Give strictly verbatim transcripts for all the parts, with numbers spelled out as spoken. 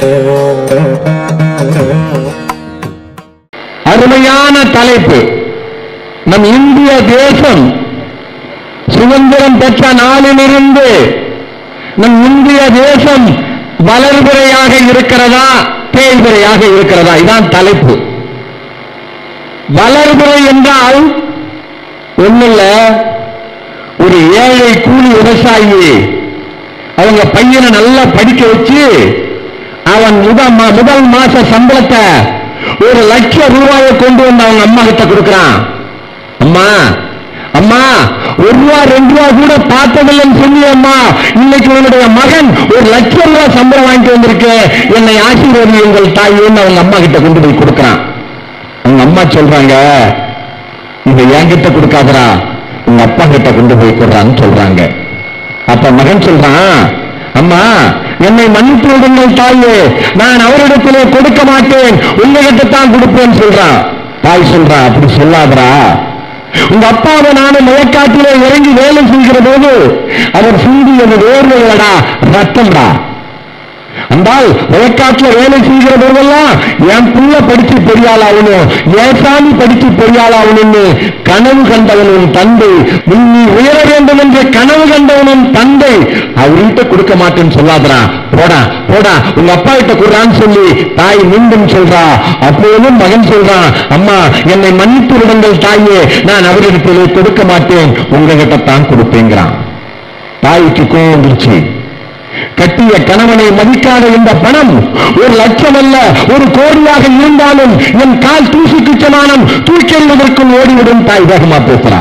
அருமையான தலைப்பு. நம் இந்திய தேசம் சுதந்திரம் பெற்ற நாளிலிருந்து நம் இந்திய தேசம் வளர்பிறையாக இருக்கிறதா தேய்பிறையாக இருக்கிறதா? இதான் தலைப்பு. வளர்பிறை என்றால் ஒண்ணுல ஒரு ஏழை கூலி விவசாயி அவங்க பையனை நல்லா படிக்க வச்சு அவன் முதல் முதல் மாச சம்பளத்தை ஒரு லட்சம் ரூபாயை கொண்டு வந்து அவங்க அம்மா கிட்ட கொடுக்கிறான். அம்மா அம்மா ஒரு ரூபா ரெண்டு ரூபா கூட பார்த்ததில்லைன்னு சொல்லி அம்மா இன்னைக்கு உன்னுடைய மகன் ஒரு லட்சம் ரூபாய் சம்பளம் வாங்கிட்டு வந்திருக்கு, என்னை ஆசீர்வதியுங்கள் தாயின்னு அவங்க அம்மா கிட்ட கொண்டு போய் கொடுக்கிறான். அவங்க அம்மா சொல்றாங்க, இதை என்கிட்ட கொடுக்காதரா, உங்க அப்பா கிட்ட கொண்டு போய் கொடுறான்னு சொல்றாங்க. அப்ப மகன் சொல்றான், அம்மா என்னை மன்னித்து விடுங்கள் தாயே, நான் அவரிடத்திலே கொடுக்க மாட்டேன், உங்ககிட்ட தான் கொடுப்பேன்னு சொல்றான். தாய் சொல்றா, அப்படி சொல்லாதரா, உங்க அப்பாவை நானும் மழைக்காட்டிலே இறங்கி வேலை செய்கிற போது அவர் சிந்தியது வேர்வைகளடா, ரத்தம்டா. அந்தால் வழக்காட்டில் வேலை செய்கிற போதெல்லாம் என் பிள்ளை படிச்சு பெரியாளாகணும், என் சாமி படிச்சு பெரியாளாகணும்னு கனவு கண்டவனும் தந்தை, நீ உயர வேண்டும் என்று கனவு கண்டவனும் தந்தை அவர்கிட்ட கொடுக்க மாட்டேன்னு சொல்லாதரா, போடா போடா உங்க அப்பா கிட்ட கொடுறான்னு சொல்லி தாய் மீண்டும் சொல்றா. அப்போதும் மகன் சொல்றான், அம்மா என்னை மன்னித்து விடுங்கள் தாயே, நான் அவரிடத்திலே கொடுக்க மாட்டேன், உங்ககிட்ட தான் கொடுப்பேங்கிறான். தாய்க்கு கோபம் வந்துருச்சு. கட்டிய கணவனை மதிக்காத இந்த பணம் ஒரு லட்சம் அல்ல ஒரு கோடியாக இருந்தாலும் என் கால் தூசிக்கு சமானம், தூக்கெழுவதற்கும் ஓடிவிடும் தாய் வேகமா பேசுறா.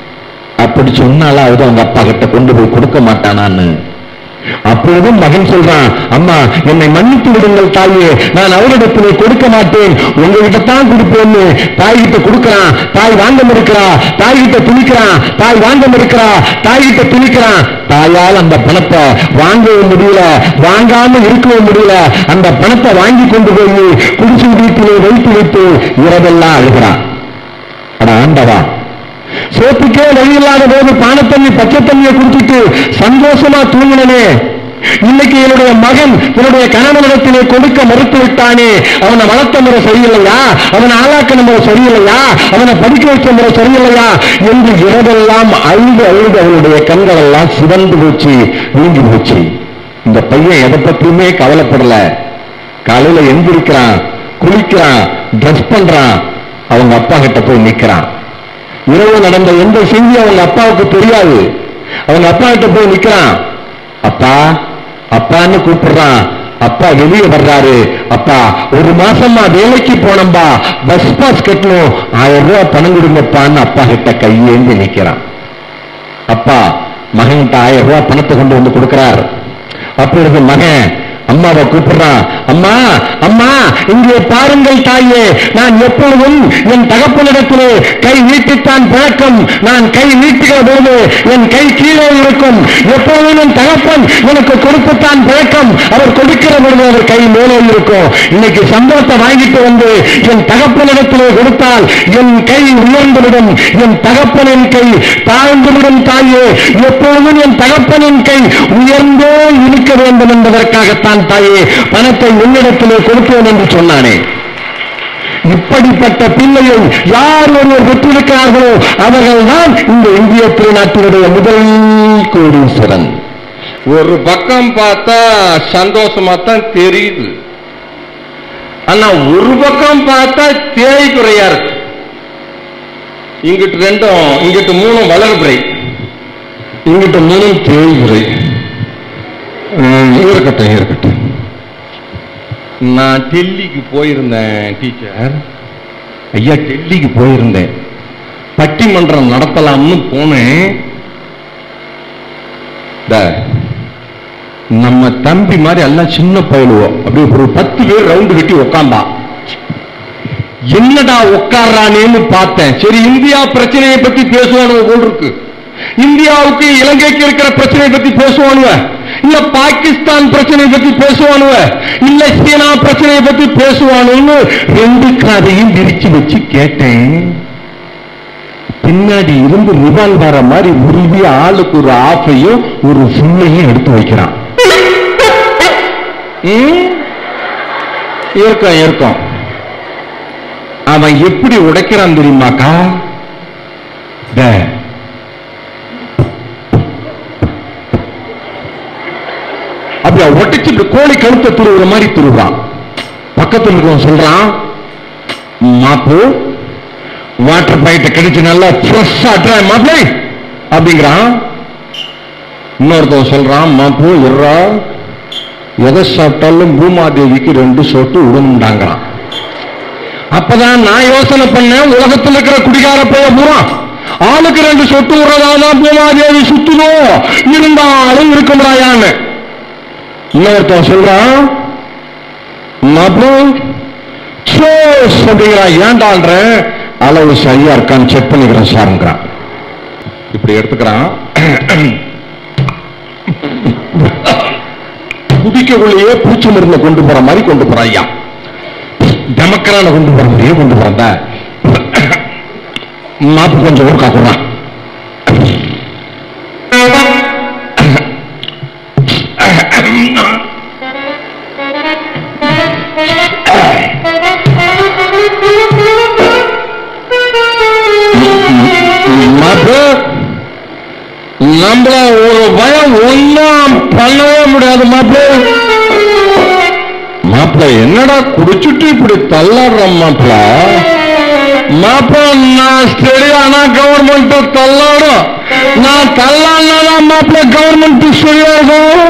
அப்படி சொன்னாலாவது அவங்க அப்பா கிட்ட கொண்டு போய் கொடுக்க மாட்டானான்னு. அப்பொழுதும் மகன் சொல்றான், அம்மா என்னை மன்னித்து விடுங்கள் தாயே, நான் அவரிடத்திலே கொடுக்க மாட்டேன், உங்ககிட்ட தான் கொடுப்பேன்னு தாய்கிட்ட கொடுக்கிறான். தாய் வாங்க மறுக்கிறா, தாய்கிட்ட துணிக்கிறான், தாய் வாங்க மறுக்கிறா, தாய்கிட்ட துணிக்கிறான். தாயால் அந்த பணத்தை வாங்கவும் முடியல, வாங்காம இருக்கவும் முடியல. அந்த பணத்தை வாங்கி கொண்டு போய் குடிசை வீட்டிலே வைத்து வைத்து இரவெல்லாம் அழுகிறான். அட ஆண்டவா, சோப்புக்கே வழி இல்லாத போது பானத்தண்ணி பச்சை தண்ணியை குடிச்சிட்டு சந்தோஷமா தூங்கினே, இன்னைக்கு என்னுடைய மகன் என்னுடைய கணவனிடத்திலே கொடுக்க மறுத்து விட்டானே, அவனை வளர்த்த முறை சரியில்லையா, அவனை ஆளாக்கின முறை சரியில்லையா, அவனை படிக்க வைக்க முறை சரியில்லையா என்று இரவெல்லாம் அழுது அழுது அவனுடைய கண்கள் எல்லாம் சிவந்து போச்சு, நீங்கி போச்சு. இந்த பையன் எதை பற்றியுமே கவலைப்படல. காலையில எந்திரிக்கிறான், குளிக்கிறான், ட்ரெஸ் பண்றான், அவங்க அப்பா கிட்ட போய் நிக்கிறான். இரவு நடந்த எந்த செய்தி அவங்க அப்பாவுக்கு தெரியாது. அவங்க அப்பா கிட்ட போய் நிக்கிறான். அப்பா அப்பான்னு கூப்பிடுறான். அப்பா வெளியே வர்றாரு. அப்பா ஒரு மாசமா வேலைக்கு போனம்பா, பஸ் பாஸ் கட்டணும், ஆயிரம் ரூபாய் பணம் கொடுங்கப்பான்னு அப்பா கிட்ட கையேந்து நிக்கிறான். அப்பா மகன்கிட்ட ஆயிரம் ரூபாய் பணத்தை கொண்டு வந்து கொடுக்கிறார். அப்பொழுது மகன் அம்மாவை கூப்பிடுறான். அம்மா அம்மா இங்கே பாருங்கள் தாயே, நான் எப்பொழுதும் என் தகப்பனிடத்திலே கை நீட்டித்தான் பழக்கம். நான் கை நீட்டுகிற போது என் கை கீழே இருக்கும். எப்பொழுதும் என் தகப்பன் எனக்கு கொடுத்துத்தான் பழக்கம். அவர் கொடுக்கிற பொழுது அவர் கை மேலே இருக்கும். இன்னைக்கு சம்பளத்தை வாங்கிட்டு வந்து என் தகப்பனிடத்திலே கொடுத்தால் என் கை உயர்ந்துவிடும், என் தகப்பனின் கை தாழ்ந்துவிடும் தாயே. எப்பொழுதும் என் தகப்பனின் கை உயர்ந்தே இருக்க வேண்டும் என்பதற்காகத்தான் தாயே பணத்தை உன்னிடத்திலே கொடுத்தேன் என்று சொன்னானே. இப்படிப்பட்ட பிள்ளையை யார் ஒருவர் பெற்றிருக்கிறார்களோ அவர்கள்தான் இந்த இந்திய திருநாட்டினுடைய முதல் கோடீஸ்வரன். ஒரு பக்கம் பார்த்தா சந்தோஷமா தான் தெரியுது, ஆனா ஒரு பக்கம் பார்த்தா தேய்குறையா இருக்கு. இங்கிட்டு ரெண்டும், இங்கிட்டு மூணும் வளர்பிறை, இங்கிட்ட மூணும் தேய்குறை. இருக்கட்டும் இருக்கட்டும். நான் டெல்லிக்கு போயிருந்தேன் டீச்சர். ஐயா டெல்லிக்கு போயிருந்தேன், பட்டிமன்றம் நடத்தலாம்னு போனேன். நம்ம தம்பி மாதிரி எல்லாம் சின்ன பயிலுவோம், அப்படி ஒரு பத்து பேர் ரவுண்டு கட்டி உட்காந்தா. என்னடா உட்கார்றானேன்னு பார்த்தேன். சரி இந்தியா பிரச்சனையை பத்தி பேசுவானு போல் இருக்கு. இந்தியாவுக்கு இலங்கைக்கு இருக்கிற பிரச்சனை பத்தி பேசுவானுவ, இல்ல பாகிஸ்தான் பிரச்சனை பத்தி பேசுவானுவ, இல்ல சீனா பிரச்சனையை பத்தி பேசுவானு ரெண்டு காதையும் விரிச்சு வச்சு கேட்டேன். பின்னாடி இருந்து ரிவால்வர மாதிரி உருவி ஆளுக்கு ஒரு ஆஃபையும் ஒரு ஃபுல்லையும் எடுத்து வைக்கிறான். இருக்கும் இருக்கும். அவன் எப்படி உடைக்கிறான் தெரியுமாக்கா? அப்படியா ஒட்டிச்சுட்டு கோழி கழுத்தை துருவுற மாதிரி துருவான். பக்கத்தில் இருக்கவன் சொல்றான், மாப்பு வாட்டர் பாயிட்ட கிடைச்சு நல்லா ஃப்ரெஷ்ஷா மாப்பிளை அப்படிங்கிறான். இன்னொருத்தவன் சொல்றான், மாப்பு எறா எதை சாப்பிட்டாலும் பூமாதேவிக்கு ரெண்டு சொட்டு உடம்புண்டாங்கிறான். அப்பதான் நான் யோசனை பண்ணேன், உலகத்தில் இருக்கிற குடிகார போய பூரா ஆளுக்கு ரெண்டு சொட்டு விடுறதாதான் பூமாதேவி சுத்துதோ, இருந்தாலும் இருக்க முடியான்னு. இன்னொருத்தன் சொல்றான், ஏண்டான்ற அளவு சரியா இருக்கான்னு செக் பண்ணிக்கிறேன் சாருங்கிறான். இப்படி எடுத்துக்கிறான். குடிக்கக்குள்ளேயே பூச்சி மருந்தை கொண்டு போற மாதிரி கொண்டு போற ஐயா, டமக்கரான கொண்டு போற மாதிரியே கொண்டு போறத மாப்பு கொஞ்சம் ஊருக்கா போறான். நம்மள ஒரு பயம் ஒன்னும் பண்ணவே முடியாது மாப்பிள்ள. மாப்பிள்ள என்னடா குடிச்சுட்டு இப்படி தள்ளாடுற மாப்பிள்ள? மாப்பிள்ள நான் ஸ்டெடியானா கவர்மெண்ட் தள்ளாடும், நான் தள்ளாடினாதான் மாப்பிள்ள கவர்மெண்ட் ஸ்டெடியா இருக்கும்.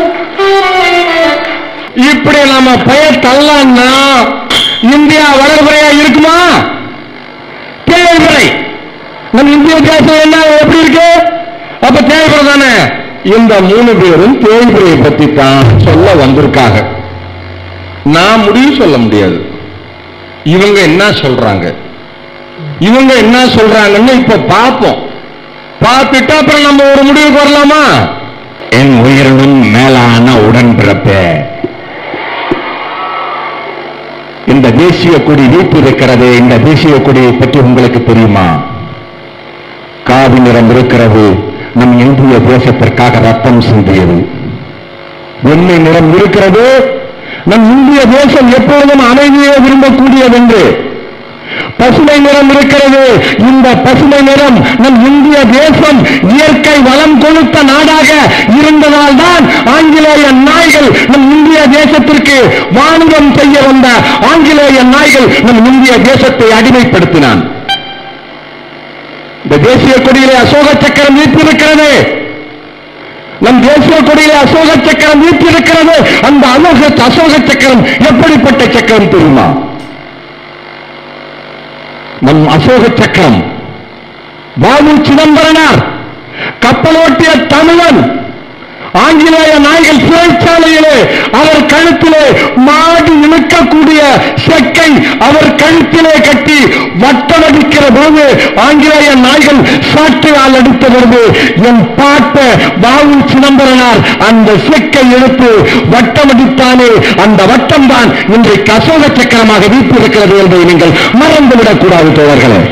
இப்படி நம்ம பையன் தள்ளான்னா இந்தியா வளர்முறையா இருக்குமா? தேவைப்படை. நம்ம இந்திய தேசம் என்ன எப்படி இருக்கு? அப்ப தேவைப்பட தானே. இந்த மூணு பேரும் தேய்பிரையை பத்தி தான் சொல்ல வந்திருக்காங்க. நான் முடிவு சொல்ல முடியாது. இவங்க என்ன சொல்றாங்க, இவங்க என்ன சொல்றாங்கன்னு இப்ப பார்ப்போம். பார்த்துட்டு அப்புறம் நம்ம ஒரு முடிவுக்கு வரலாமா? என் உயிரினும் மேலான உடன்பிறப்பே, இந்த தேசிய கொடி வீட்டு இருக்கிறது. இந்த தேசிய கொடியை பற்றி உங்களுக்கு தெரியுமா? காவி நிறம் இருக்கிறது, நம் இந்திய தேசத்திற்காக ரத்தம் சிந்தியது. வெண்மை நிறம் இருக்கிறது, நம் இந்திய தேசம் எப்பொழுதும் அமைதியை விரும்பக்கூடியது என்று. பசுமை நிறம் இருக்கிறது, இந்த பசுமை நிறம் நம் இந்திய தேசம் இயற்கை வளம் கொடுத்த நாடாக இருந்ததால் தான் ஆங்கிலேய நாய்கள் நம் இந்திய தேசத்திற்கு வாணிகம் செய்ய வந்த ஆங்கிலேய நாய்கள் நம் இந்திய தேசத்தை அடிமைப்படுத்தினான். இந்த தேசிய கொடியிலே அசோக சக்கரம் வீற்றிருக்கிறது. நம் தேசிய கொடியிலே அசோக சக்கரம் வீற்றிருக்கிறது. அந்த அசோக அசோக சக்கரம் எப்படிப்பட்ட சக்கரம் தெரியுமா? நம் அசோக சக்கரம் வாவு சிதம்பரனார் கப்பலோட்டிய தமிழன் ஆங்கிலேய நாய்கள் சிறைச்சாலையிலே அவர் கழுத்திலே மாடி இழுக்கக்கூடிய செக்கை அவர் கழுத்திலே கட்டி வட்டமடிக்கிற போது ஆங்கிலேய நாய்கள் சாட்டையால் அடித்த பொழுது என் பாட்ட வாவு சிதம்பரனார் அந்த செக்கை எடுத்து வட்டமடித்தானே, அந்த வட்டம் தான் இன்றைக்கு அசோக சக்கரமாக வீட்டிருக்கிறது என்பதை நீங்கள் மறந்துவிடக் கூடாது தோழர்களே.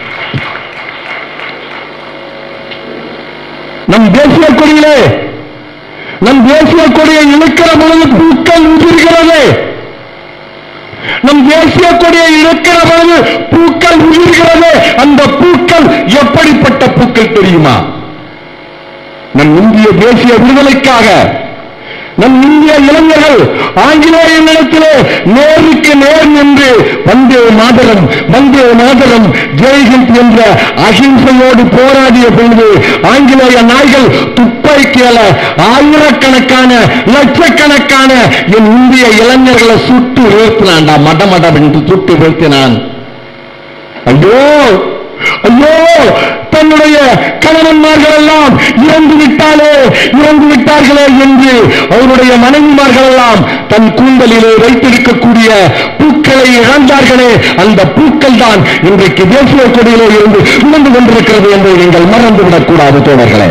நம் தேசிய கொடியிலே நம் தேசிய கொடியை இழுக்கிற பொழுது பூக்கள் உதிர்கிறது. நம் தேசிய கொடியை இழுக்கிற பொழுது பூக்கள் உதிர்கிறது. அந்த பூக்கள் எப்படிப்பட்ட பூக்கள் தெரியுமா? நம் இந்திய தேசிய விடுதலைக்காக நம் இந்திய இளைஞர்கள் ஆங்கிலேய நிலத்திலே நேருக்கு நேர் நின்று வந்தே மாதரம் வந்தே மாதரம் ஜெய்ஹிந்த் என்ற அகிம்சையோடு போராடிய பொழுது ஆங்கிலேய நாய்கள் துப்பாக்கியால ஆயிரக்கணக்கான லட்சக்கணக்கான என் இந்திய இளைஞர்களை சுட்டு வீழ்த்தினான்டா, மடமடம் என்று சுட்டு வீழ்த்தினான். ஐயோ ஐயோ, தன்னுடைய கணவன்மார்கள் எல்லாம் இறந்து விட்டாலே இறந்து விட்டார்களே என்று அவருடைய மனைவிமார்கள் எல்லாம் தன் கூந்தலிலே வைத்திருக்கக்கூடிய பூக்களை இழந்தார்களே, அந்த பூக்கள் தான் இன்றைக்கு தேசிய கொடியிலே இருந்து விழுந்து கொண்டிருக்கிறது என்பதை நீங்கள் மறந்துவிடக் கூடாது தோழர்களே.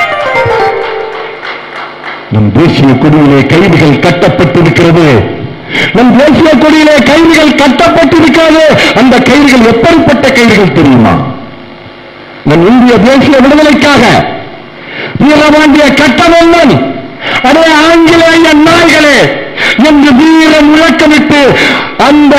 நம் தேசிய கொடியிலே கைதிகள் கட்டப்பட்டிருக்கிறது. நம் தேசிய கொடியிலே கைதிகள் கட்டப்பட்டிருக்கிறது. அந்த கைதிகள் எப்படிப்பட்ட கைதிகள் தெரியுமா? நம் இந்திய தேசிய விடுதலைக்காக வீரபாண்டிய கட்டபொம்மன் அதே ஆங்கிலேய நாய்களே என்று வீர முழக்கமிட்டு அந்த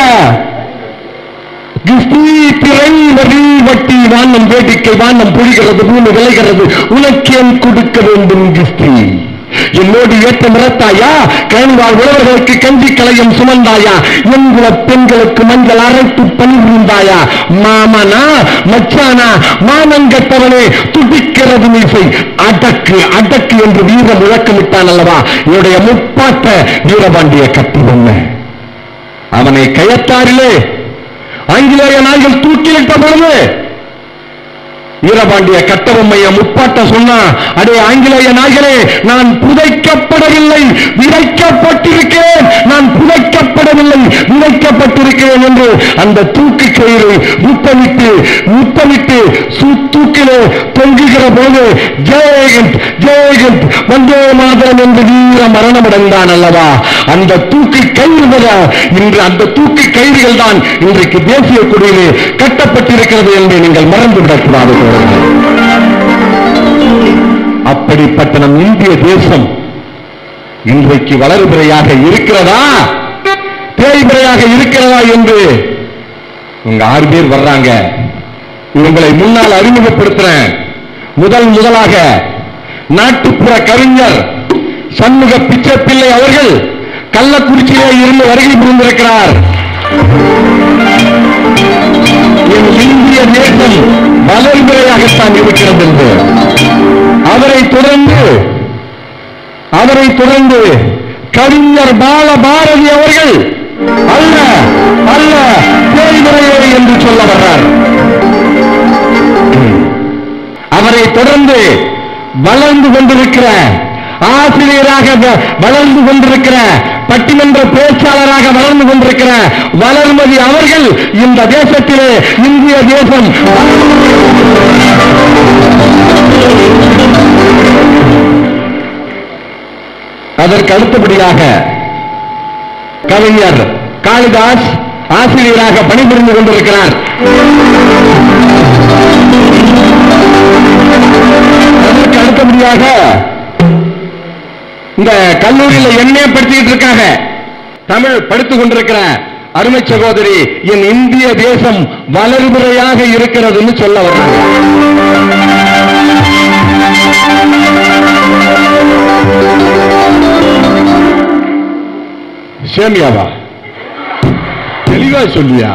திரை வரி வட்டி வானம் வேடிக்கை வானம் பொழிகிறது பூமி விளைகிறது உனக்கேன் கொடுக்க வேண்டும் கிஸ்தி என்னோடு ஏற்ற மிரத்தாயா கேழ்வாழ் உழவர்களுக்கு கஞ்சி கலையம் சுமந்தாயா எங்குல பெண்களுக்கு மஞ்சள் அரைத்து பணிபுரிந்தாயா மாமனா மச்சானா மானங்கட்டவனே துடிக்கிறது மீசை அடக்கு அடக்கு என்று வீர முழக்கமிட்டான் அல்லவா என்னுடைய முப்பாட்ட வீரபாண்டிய கட்டபொம்மன் அவனை கயத்தாரிலே ஆங்கிலேய நாய்கள் தூக்கிலிட்ட பொழுது வீரபாண்டிய கட்டபொம்மைய முப்பாட்ட சொன்னா அடே ஆங்கிலேய நாய்களே நான் புதைக்கப்படவில்லை விதைக்கப்பட்டிருக்கிறேன் நான் புதைக்கப்படவில்லை விதைக்கப்பட்டிருக்கிறேன் என்று அந்த தூக்கு கயிறு முத்தமிட்டு முத்தமிட்டு தூக்கிலே தொங்குகிற போது ஜெயகந்த் ஜெயகந்த் வந்தே மாதரம் என்று வீர மரணமடைந்தான் அல்லவா அந்த தூக்கு கயிறு இன்று அந்த தூக்கு கயிறுகள் தான் இன்றைக்கு தேசிய கொடியிலே கட்டப்பட்டிருக்கிறது என்று நீங்கள் மறந்துவிடக்கூடாது. அப்படிப்பட்ட நம் இந்திய தேசம் இன்றைக்கு வளர்பிறையாக இருக்கிறதா தேய்பிறையாக இருக்கிறதா என்று உங்க ஆறு பேர் வர்றாங்க. இவங்களை முன்னால் அறிமுகப்படுத்துறேன். முதல் முதலாக நாட்டுப்புற கவிஞர் சண்முக பிச்சைப்பிள்ளை அவர்கள் கள்ளக்குறிச்சியிலே இருந்து வருகை புரிந்திருக்கிறார். என் இந்திய தேசம் வளர்பிறையாகத்தான் இருக்கிறது என்று அவரை தொடர்ந்து அவரை தொடர்ந்து கவிஞர் பாலபாரதி அவர்கள் அல்ல அல்ல தேய்பிறையே என்று சொல்ல வர்றார். அவரை தொடர்ந்து வளர்ந்து கொண்டிருக்கிற ஆசிரியராக வளர்ந்து கொண்டிருக்கிற பட்டிமன்ற பேச்சாளராக வளர்ந்து கொண்டிருக்கிற வளர்மதி அவர்கள் இந்த தேசத்திலே இந்திய தேசம் அதற்கு அடுத்தபடியாக கவிஞர் காளிதாஸ் ஆசிரியராக பணிபுரிந்து கொண்டிருக்கிறார். அதற்கு அடுத்தபடியாக இந்த கல்லூரியில் எம்ஏ படிச்சுட்டு இருக்காங்க தமிழ் படித்துக் கொண்டிருக்கிற அருமை சகோதரி என் இந்திய தேசம் வளர்பிறையாக இருக்கிறதுன்னு சொல்ல வர்றாங்க. சேமியாவா தெளிவா சொல்லியா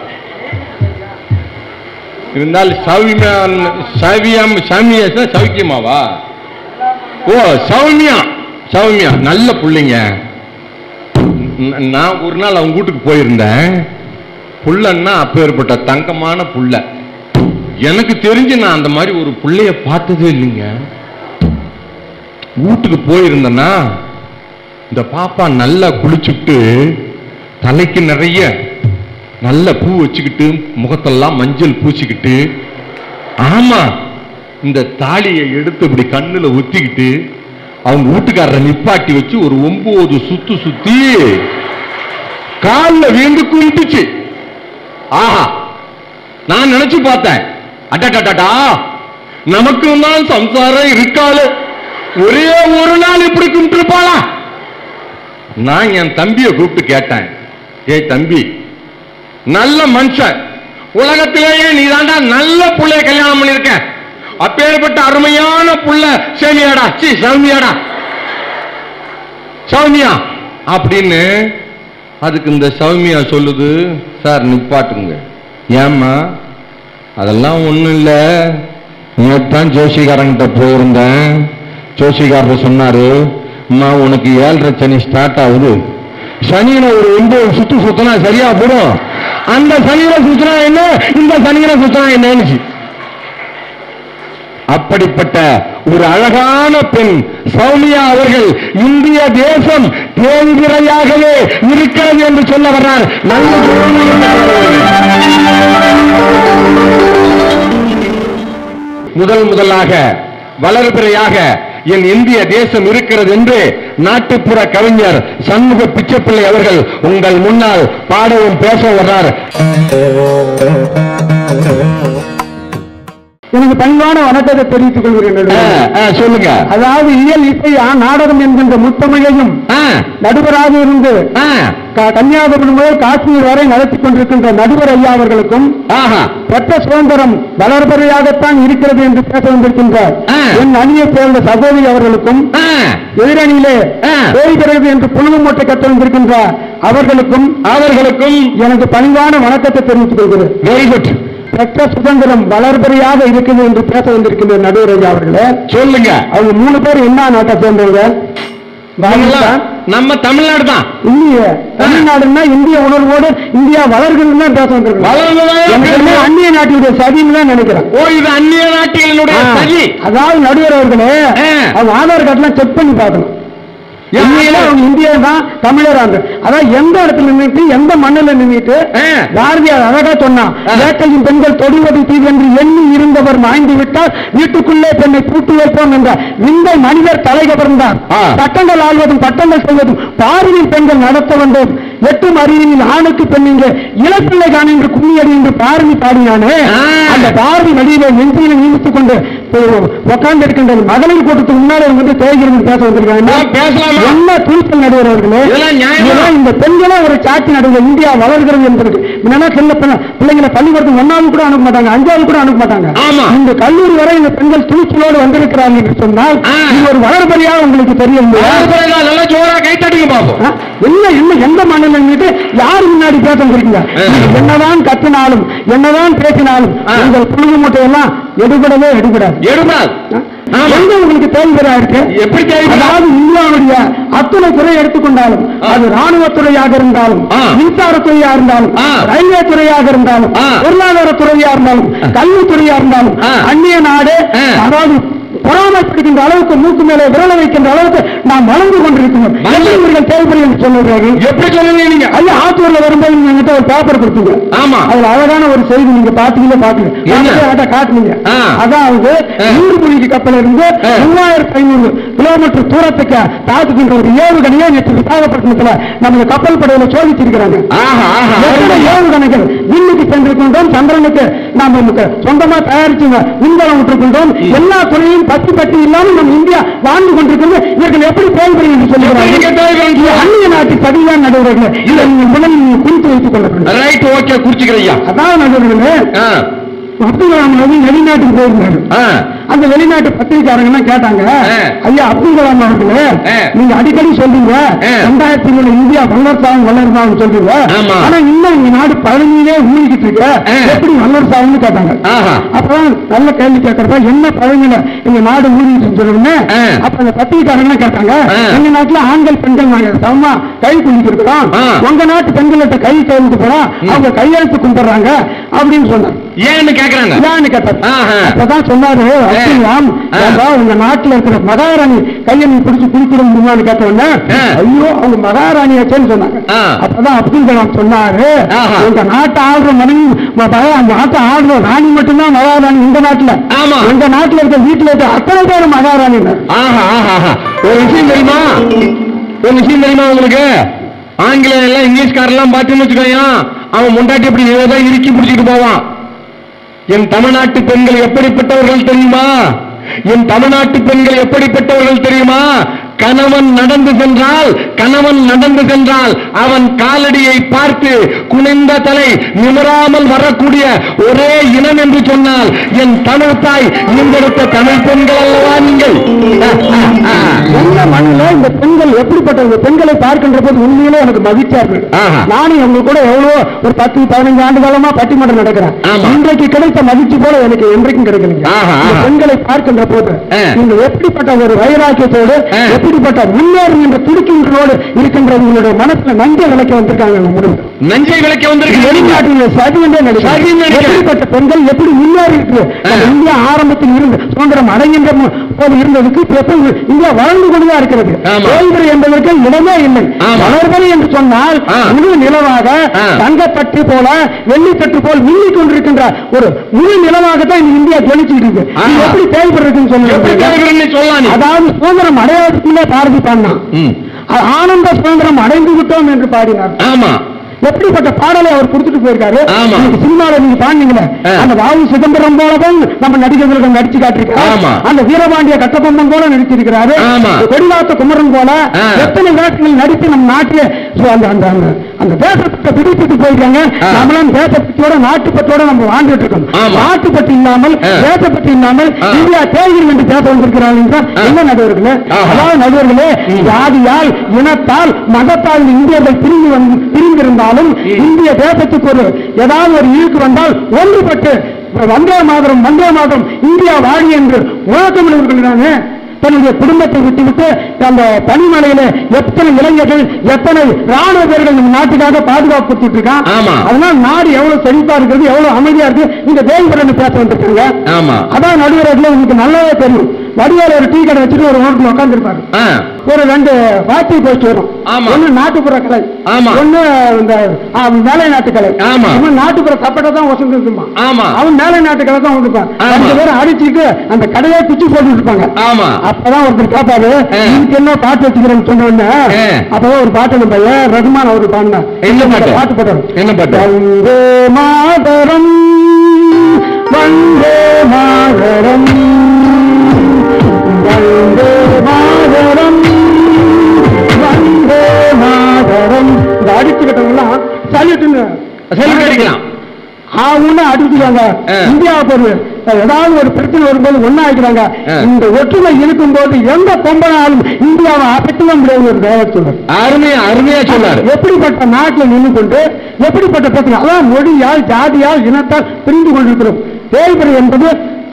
இருந்தால் சௌமியான் சவியம் சௌமியா சௌக்கியமாவா ஓ சௌமியா சௌமியா நல்ல புள்ளைங்க. நான் ஒரு நாள் அவங்க வீட்டுக்கு போயிருந்தேன். புள்ளன்னா அப்பேற்பட்ட தங்கமான புள்ள. எனக்கு தெரிஞ்சு நான் அந்த மாதிரி ஒரு புள்ளைய பார்த்ததே இல்லைங்க. வீட்டுக்கு போயிருந்தேன்னா இந்த பாப்பா நல்லா குளிச்சுட்டு தலைக்கு நிறைய நல்ல பூ வச்சுக்கிட்டு முகத்தெல்லாம் மஞ்சள் பூச்சிக்கிட்டு ஆமா இந்த தாலியை எடுத்து இப்படி கண்ணுல ஒத்திக்கிட்டு அவங்க வீட்டுக்காரரை நிப்பாட்டி வச்சு ஒரு ஒன்பது சுத்து சுத்தி காலில் வீண்டு குளிட்டுச்சு. ஆஹா நான் நினைச்சு பார்த்தேன் அட்டா நமக்கு தான் சம்சாரம் இருக்காளு ஒரே ஒரு நாள் இப்படி கும்பிட்டுருப்பாளா. நான் என் தம்பியை கூப்பிட்டு கேட்டேன், ஏய் தம்பி நல்ல மனுஷன் உலகத்திலேயே நீ தாண்டா நல்ல புள்ளைய கல்யாணம் பண்ணிருக்க அப்பேற்பட்ட அருமையான புள்ள சேமியாடா சி சௌமியாடா சௌமியா அப்படின்னு. அதுக்கு இந்த சௌமியா சொல்லுது, சார் நிப்பாட்டுங்க. ஏம்மா அதெல்லாம் ஒண்ணும் இல்ல, நேற்று ஜோசிகாரங்கிட்ட போயிருந்தேன். ஜோசிகாரர் சொன்னாரு, அம்மா உனக்கு ஏழரை சனி ஸ்டார்ட் ஆகுது, சனியில ஒரு ஒன்பது சுத்து சுத்தினா சரியா போடும். அந்த சனியில சுத்தினா என்ன இந்த சனியில சுத்தினா என்னன்னு. அப்படிப்பட்ட ஒரு அழகான பெண் சௌமியா அவர்கள் இந்திய தேசம் தேய்பிறையாகவே இருக்கிறது என்று சொல்ல வர்றார். நல்ல முதல் முதலாக வளர்பிறையாக என் இந்திய தேசம் இருக்கிறது என்று நாட்டுப்புற கவிஞர் சண்முக பிச்சைப்பிள்ளை அவர்கள் உங்கள் முன்னால் பாடவும் பேச வர்றார். எனக்கு பண்பான வணக்கத்தை தெரிவித்துக் கொள்கிறேன். சொல்லுங்க. அதாவது இயல் இசை நாடகம் என்கின்ற முத்தமையையும் நடுவராக இருந்து கன்னியாகுமரி முதல் காஷ்மீர் வரை நடத்தி கொண்டிருக்கின்ற நடுவர் ஐயா அவர்களுக்கும் பெற்ற சுதந்திரம் வளர்பறையாகத்தான் இருக்கிறது என்று பேச வந்திருக்கின்றார் என் அணியை சேர்ந்த சகோதரி அவர்களுக்கும் எதிரணியிலே போகிறது என்று புழுவு மூட்டை கட்ட வந்திருக்கின்றார் அவர்களுக்கும் அவர்களுக்கும் எனது பணிவான வணக்கத்தை தெரிவித்துக் கொள்கிறேன். Very good. பெற்ற சுதந்திரம் வளர்பறையாக இருக்குது என்று பேச வந்திருக்கின்ற நடுவர் ஐயா அவர்களே சொல்லுங்க. அவங்க மூணு பேர் என்ன நாட்டை சேர்ந்தவங்க? நம்ம தமிழ்நாடு தான். இல்லையே, தமிழ்நாடுன்னா இந்திய உணர்வோடு இந்தியா வளர்கிறதுன்னு பேச வந்திருக்கோம். அந்நிய நாட்டினுடைய சதின்னு தான் நினைக்கிறேன். ஓ, இது அந்நிய நாட்டினுடைய சதி. அதாவது நடுவர் அவர்களே அவங்க ஆதார் கார்டுலாம் செக் பண்ணி பார்க்கணும். அவங்க இந்தியா தான் தமிழர். அதான் எந்த இடத்துல நின்றுட்டு எந்த மண்ணில் நின்றுட்டு பாரதியார் அழகா சொன்னான், வேட்டையின் பெண்கள் தொடுவது தீது என்று எண்ணி இருந்தவர் மாய்ந்து விட்டால் வீட்டுக்குள்ளே பெண்ணை பூட்டி வைப்போம் என்ற விந்தை மனிதர் தலைகபர்ந்தார். பட்டங்கள் ஆள்வதும் பட்டங்கள் செய்வதும் பாரியின் பெண்கள் நடத்த வந்தோம். எட்டும் அறிவினில் ஆணுக்கு பெண் இங்கே இளப்பிள்ளை காண என்று கும்மியடி என்று பாரதி பாடினானே, அந்த பாரதி வழியிலே நெஞ்சில நியமித்துக் கொண்டு உட்கார்ந்து இருக்கின்றது. மகளிர் கூட்டத்துக்கு முன்னாடி வந்து தேய்கிறது பேச வந்திருக்காங்க. என்ன துணிச்சல் நடுவர் அவர்களே, இந்த பெண்களும் ஒரு சாட்சி நடுவர் இந்தியா வளர்கிறது என்பதற்கு. முன்னா சின்ன பிள்ளைங்களை பள்ளிக்கூடத்துக்கு ஒன்னாவது கூட அனுப்ப மாட்டாங்க, அஞ்சாவது கூட அனுப்ப மாட்டாங்க. இந்த கல்லூரி வரை இந்த பெண்கள் துணிச்சலோடு வந்திருக்கிறார்கள் என்று சொன்னால் இது ஒரு வளர்பறையாக உங்களுக்கு தெரியும். என்ன என்ன எந்த மாநிலம் யாரு முன்னாடி பேச வந்திருக்கீங்க? என்னதான் கத்தினாலும் என்னதான் பேசினாலும் உங்கள் புழுகு மூட்டையெல்லாம் எடுபடவே எடுபடாது. எடுபடாது எங்க உங்களுக்கு தேவையா இருக்கு? எப்படி தேவை? அதாவது இந்தியாவுடைய அத்தனை துறை எடுத்துக்கொண்டாலும் அது ராணுவத்துறையாக இருந்தாலும் மின்சாரத்துறையா இருந்தாலும் ரயில்வே துறையாக இருந்தாலும் பொருளாதார துறையா இருந்தாலும் கல்வித்துறையா இருந்தாலும் அந்நிய நாடு அதாவது பொறாமைப்படுகின்ற அளவுக்கு மூக்கு மேலே விரல வைக்கின்ற அளவுக்கு நாம் வளர்ந்து கொண்டிருக்கிறோம். இவர்கள் தேவைப்படுகிறது சொல்லுகிறார்கள். எப்படி சொல்லுங்க நீங்க? ஐயா ஆத்தூர்ல வரும்போது நீங்க ஒரு பேப்பர் கொடுத்தீங்க. ஆமா, அதுல அழகான ஒரு செய்தி நீங்க பாத்தீங்க பாக்கல காட்டுனீங்க. அதாவது நீர்மூழ்கி கப்பல் இருந்து மூவாயிரத்தி ஐநூறு கிலோமீட்டர் தூரத்துக்கு தாக்குகின்ற ஒரு ஏவுகணையை நேற்று விசாகப்பட்டினத்துல நமது கப்பல் படையில சோதிச்சிருக்கிறாங்க. ஏவுகணைகள் விண்ணுக்கு சென்றிருக்கின்றோம், சந்திரனுக்கு நாம் சொந்தமா தயாரிச்சு விண்கலம் விட்டுருக்கின்றோம். எல்லா துறையும் பத்து பட்டு இல்லாமல் நம்ம இந்தியா வாழ்ந்து கொண்டிருக்கிறது. இவர்கள் எப்படி செயல்படும் என்று சொல்லுகிறார்கள். அந்நிய நாட்டு பதிவான நடுவர்கள் இதை நீங்கள் முதலில் குறித்து வைத்துக் கொள்ள குறிச்சுக்கிறையா. அதான் நடுவர்களே அப்துல் கலாம் வெளிநாட்டுக்கு போயிருந்தாரு. அந்த வெளிநாட்டு பத்திரிகையாளர்கள் கேட்டாங்க, ஐயா அப்துல் கலாம் அவர்களே நீங்க அடிக்கடி சொல்றீங்க ரெண்டாயிரத்தி மூணு இந்தியா வல்லரசாகும் வல்லரசாகும் சொல்றீங்க, ஆனா இன்னும் இந்த நாடு பழனியிலே ஊழிக்கிட்டு இருக்க, எப்படி வல்லரசாகும்னு கேட்டாங்க. அப்பதான் நல்ல கேள்வி கேட்கறப்ப என்ன பழனியில எங்க நாடு ஊழிக்கிட்டு சொல்லுங்க. அப்ப அந்த பத்திரிகையாளர்கள் கேட்டாங்க, எங்க நாட்டுல ஆண்கள் பெண்கள் நாங்க சமமா கை குளிக்கிட்டு இருக்கிறோம், உங்க நாட்டு பெண்கள்கிட்ட கை கைவிட்டு போறோம், அவங்க கையெழுத்து கும்பிடுறாங்க அப்படின்னு சொன்னாங்க. ஏன்னு கேட்கறாங்க. அப்பதான் சொன்னாரு உங்க நாட்டுல இருக்கிற மகாராணி கையை நீ பிடிச்சு குடிக்கிட முடியுமான்னு கேட்டோம்னா ஐயோ அவங்க மகாராணியாச்சேன்னு சொன்னாங்க. அப்பதான் அப்துல் கலாம் சொன்னாரு, உங்க நாட்டை ஆள்ற மனைவி நாட்டை ஆள்ற ராணி மட்டும்தான் மகாராணி இந்த நாட்டுல, எங்க நாட்டுல இருக்க வீட்டுல இருக்க அத்தனை பேரும் மகாராணி. ஒரு விஷயம் தெரியுமா? ஒரு விஷயம் தெரியுமா உங்களுக்கு? ஆங்கிலம் எல்லாம் இங்கிலீஷ்காரெல்லாம் பார்த்தீங்கன்னு வச்சுக்கோங்க, அவன் முண்டாட்டி எப்படி ஏதாவது இறுக்கி பிடிச்சிட்டு போவான். என் தமிழ்நாட்டு பெண்கள் எப்படிப்பட்டவர்கள் தெரியுமா? என் தமிழ்நாட்டு பெண்கள் எப்படிப்பட்டவர்கள் தெரியுமா? கணவன் நடந்து சென்றால் கணவன் நடந்து சென்றால் அவன் காலடியை பார்த்து குனிந்த தலை நிமிராமல் வரக்கூடிய ஒரே இனம் என்று சொன்னால் என் தமிழ் தாய் இந்தெடுத்த தமிழ் பெண்கள் அல்லவா நீங்கள்? எந்த மண்ணில் இந்த பெண்கள் எப்படிப்பட்ட பெண்களை பார்க்கின்ற போது உண்மையிலே எனக்கு மகிழ்ச்சியா இருக்கு. நானும் அவங்க கூட எவ்வளவோ ஒரு பத்து பதினைந்து ஆண்டு காலமா பட்டிமன்றம் நடக்கிறேன். இன்றைக்கு கிடைத்த மகிழ்ச்சி போல எனக்கு என்றைக்கும் கிடைக்கலைங்க. பெண்களை பார்க்கின்ற போது நீங்க எப்படிப்பட்ட ஒரு வைராக்கியத்தோடு எப்படிப்பட்ட முன்னேறும் என்ற துடிக்கின்றோடு இருக்கின்ற உங்களுடைய மனசுல நஞ்சை விளக்க வந்திருக்காங்க. நஞ்சை விளக்க வந்திருக்கு வெளிநாட்டில் எப்படிப்பட்ட பெண்கள் எப்படி முன்னேறி இருக்கு. இந்தியா ஆரம்பத்தில் இருந்து சுதந்திரம் அடைகின்ற போது இருந்ததுக்கு இந்தியா வளர்ந்து கொண்டுதான் இருக்கிறது. தோல்வி என்பதற்கு இடமே இல்லை. வளர்வதை என்று சொன்னால் முழு நிலவாக தங்கத்தட்டு போல வெள்ளித்தட்டு போல் மின்னிக் கொண்டிருக்கின்ற ஒரு முழு நிலவாகத்தான் இந்த இந்தியா ஜொலிச்சுட்டு இருக்கு. எப்படி தேவைப்படுறதுன்னு சொல்லுங்க. அதாவது சுதந்திரம் அடையாளத்துக்குள்ளே பாரதி பாடினான், ஆனந்த சுதந்திரம் அடைந்து விட்டோம் என்று பாடினார். ஆமா, எப்படிப்பட்ட பாடலை அவர் கொடுத்துட்டு போயிருக்காரு. ஆமா. சினிமாவில நீங்க பாண்டீங்களே அந்த வாவு சிதம்பரம் போலவும் நம்ம நடிகர்கள் நடிச்சு காட்டிருக்காரு. அந்த வீரபாண்டிய கட்டபொம்மன் போல நடிச்சிருக்கிறாரு. கொடிநாத்த குமரன் போல எத்தனை வேஷங்கள் நடித்து நம்ம நாட்டிலே அந்த அந்த தேசத்தை பிடிப்பிட்டு போயிருக்காங்க. நம்மளும் தேசப்பற்றியோட நாட்டுப்பற்றோட நம்ம வாழ்ந்துட்டு இருக்கோம். நாட்டுப்பற்றி இல்லாமல் தேசப்பற்றி இல்லாமல் இந்தியா தேர்தல் என்று பேச வந்திருக்கிறார்கள். என்ன நடுவர்களே, அதாவது நடுவர்களே, ஜாதியால் இனத்தால் மதத்தால் இந்தியர்கள் பிரிந்து வந்து பிரிந்திருந்தாலும் இந்திய தேசத்துக்கு ஒரு ஏதாவது ஒரு இழுக்கு வந்தால் ஒன்றுபட்டு வந்தே மாதரம் வந்தே மாதரம் இந்தியா வாழி என்று முழக்கமிடுகிறாங்க. தன்னுடைய குடும்பத்தை விட்டுவிட்டு அந்த பனிமலையில எத்தனை இளைஞர்கள் எத்தனை ராணுவ வீரர்கள் நம்ம நாட்டுக்காக பாதுகாப்பு கொடுத்துட்டு இருக்கான். அதனால நாடு எவ்வளவு செழிப்பா இருக்கிறது, எவ்வளவு அமைதியா இருக்கு. இந்த தேவைப்பட பேச வந்திருக்காங்க. அதான் நடுவர்கள் உங்களுக்கு நல்லாவே தெரியும். வடிவேல ஒரு டீ கடை வச்சுட்டு ஒரு ஹோட்டல் உட்கார்ந்து இருப்பாரு. ஒரு ரெண்டு வாத்தி போஸ்ட் வரும். ஒண்ணு நாட்டுப்புற கலை, ஒண்ணு இந்த மேலை நாட்டு கலை. நாட்டுப்புற சப்பட்டை தான் வசந்து இருக்குமா, அவன் மேலை நாட்டு கலை தான் வந்துருப்பான். ரெண்டு பேரும் அடிச்சுட்டு அந்த கடையை குச்சி போட்டு இருப்பாங்க. அப்பதான் ஒருத்தர் கேட்பாரு, இதுக்கு என்ன பாட்டு வச்சுக்கிறேன்னு சொன்ன உடனே அப்பதான் ஒரு பாட்டு நம்ம ரகுமான் அவரு பாடினா பாட்டு போட்டாரு. என்ன பாட்டு? வந்தே மாதரம் வந்தே மாதரம் வந்தே மாதரம் வந்தே மாதரம். இந்த அடிச்சுக்கிட்டவங்கலாம் சல்யூட்டுன்னு சல்யூட் அடிக்கலாம். ஆவுன்னு அடிச்சுக்காங்க. இந்தியா பொருள் ஏதாவது ஒரு பிரச்சனை வரும்போது ஒன்னா ஆகிக்கிறாங்க. இந்த ஒற்றுமை இருக்கும் போது எந்த பொம்பனாலும் இந்தியாவை அகற்றவே முடியாது ஒரு தேவர் சொல்றார். அருமையா அருமையா சொன்னார். எப்படிப்பட்ட நாட்டில் நின்று கொண்டு எப்படிப்பட்ட பிரச்சனை, அதான் மொழியால் ஜாதியால் இனத்தால் பிரிந்து கொண்டிருக்கிறோம். தேய்பிறை என்பது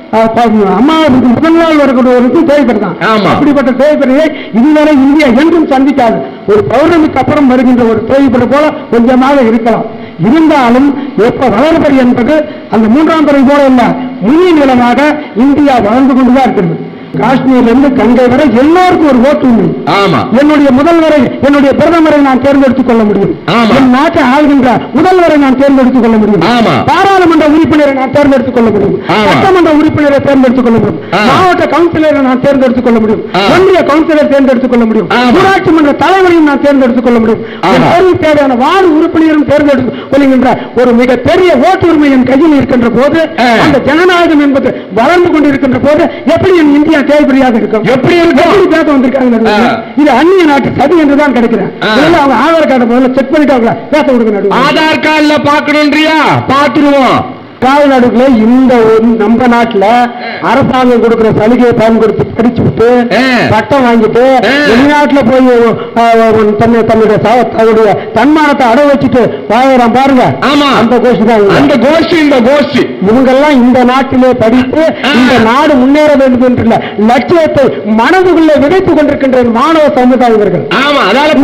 அம்மாவுக்கு முதல் நாள் வரக்கூடியவருக்கு தேவைப்படு தான். அப்படிப்பட்ட தேவைப்படையை இதுவரை இந்தியா என்றும் சந்திக்காது. ஒரு பௌர்ணமிக்கு அப்புறம் வருகின்ற ஒரு தேவைப்பட போல கொஞ்சமாக இருக்கலாம். இருந்தாலும் எப்ப வளர்பறை என்பது அந்த மூன்றாம் துறை போல இல்ல, முனி நிலமாக இந்தியா வளர்ந்து கொண்டுதான் இருக்கிறது. காஷ்மீர்ல இருந்து கங்கை வரை எல்லோருக்கும் ஒரு ஓட்டு உண்டு. என்னுடைய முதல்வரை என்னுடைய பிரதமரை நான் தேர்ந்தெடுத்துக் கொள்ள முடியும். என் நாட்டை ஆளுகின்ற முதல்வரை நான் தேர்ந்தெடுத்துக் கொள்ள முடியும். பாராளுமன்ற உறுப்பினரை நான் தேர்ந்தெடுத்துக் கொள்ள முடியும். சட்டமன்ற உறுப்பினரை தேர்ந்தெடுத்துக் கொள்ள முடியும். மாவட்ட கவுன்சிலரை நான் தேர்ந்தெடுத்துக் கொள்ள முடியும். ஒன்றிய கவுன்சிலரை தேர்ந்தெடுத்துக் கொள்ள முடியும். ஊராட்சி மன்ற தலைவரையும் நான் தேர்ந்தெடுத்துக் கொள்ள முடியும். தேவையான வார்டு உறுப்பினரும் தேர்ந்தெடுத்துக் கொள்கின்ற ஒரு மிக பெரிய ஓட்டுரிமை என் கையில் இருக்கின்ற போது, அந்த ஜனநாயகம் என்பது வளர்ந்து கொண்டிருக்கின்ற போது எப்படி என் இந்தியா தேவைப்படியாக இருக்கும்? எப்படி எப்படி பேச வந்திருக்காங்க? இது அந்நிய நாட்டு சதி என்றுதான் கிடைக்கிறேன். அவங்க ஆதார் கார்டை முதல்ல செக் பண்ணிட்டு அவங்க பேச கொடுக்கணும். ஆதார் கார்டுல பாக்கணும்ன்றியா? பாத்துருவோம். காவல்நாடுகள இந்த நம்ம நாட்டுல அரசாங்கம் கொடுக்கிற சலுகையை பயன்படுத்தி படிச்சு விட்டு பட்டம் வாங்கிட்டு வெளிநாட்டுல போய் தன்னை தன்னுடைய தன்னுடைய தன்மானத்தை அடை வச்சுட்டு வாழறான் பாருங்க. ஆமா, அந்த கோஷ்டி தான் அந்த கோஷ்டி. இந்த கோஷ்டி இவங்கெல்லாம் இந்த நாட்டிலே படித்து இந்த நாடு முன்னேற வேண்டும் என்ற லட்சியத்தை மனதுக்குள்ளே விதைத்துக் கொண்டிருக்கின்ற மாணவ சமுதாயவர்கள். ஆமா,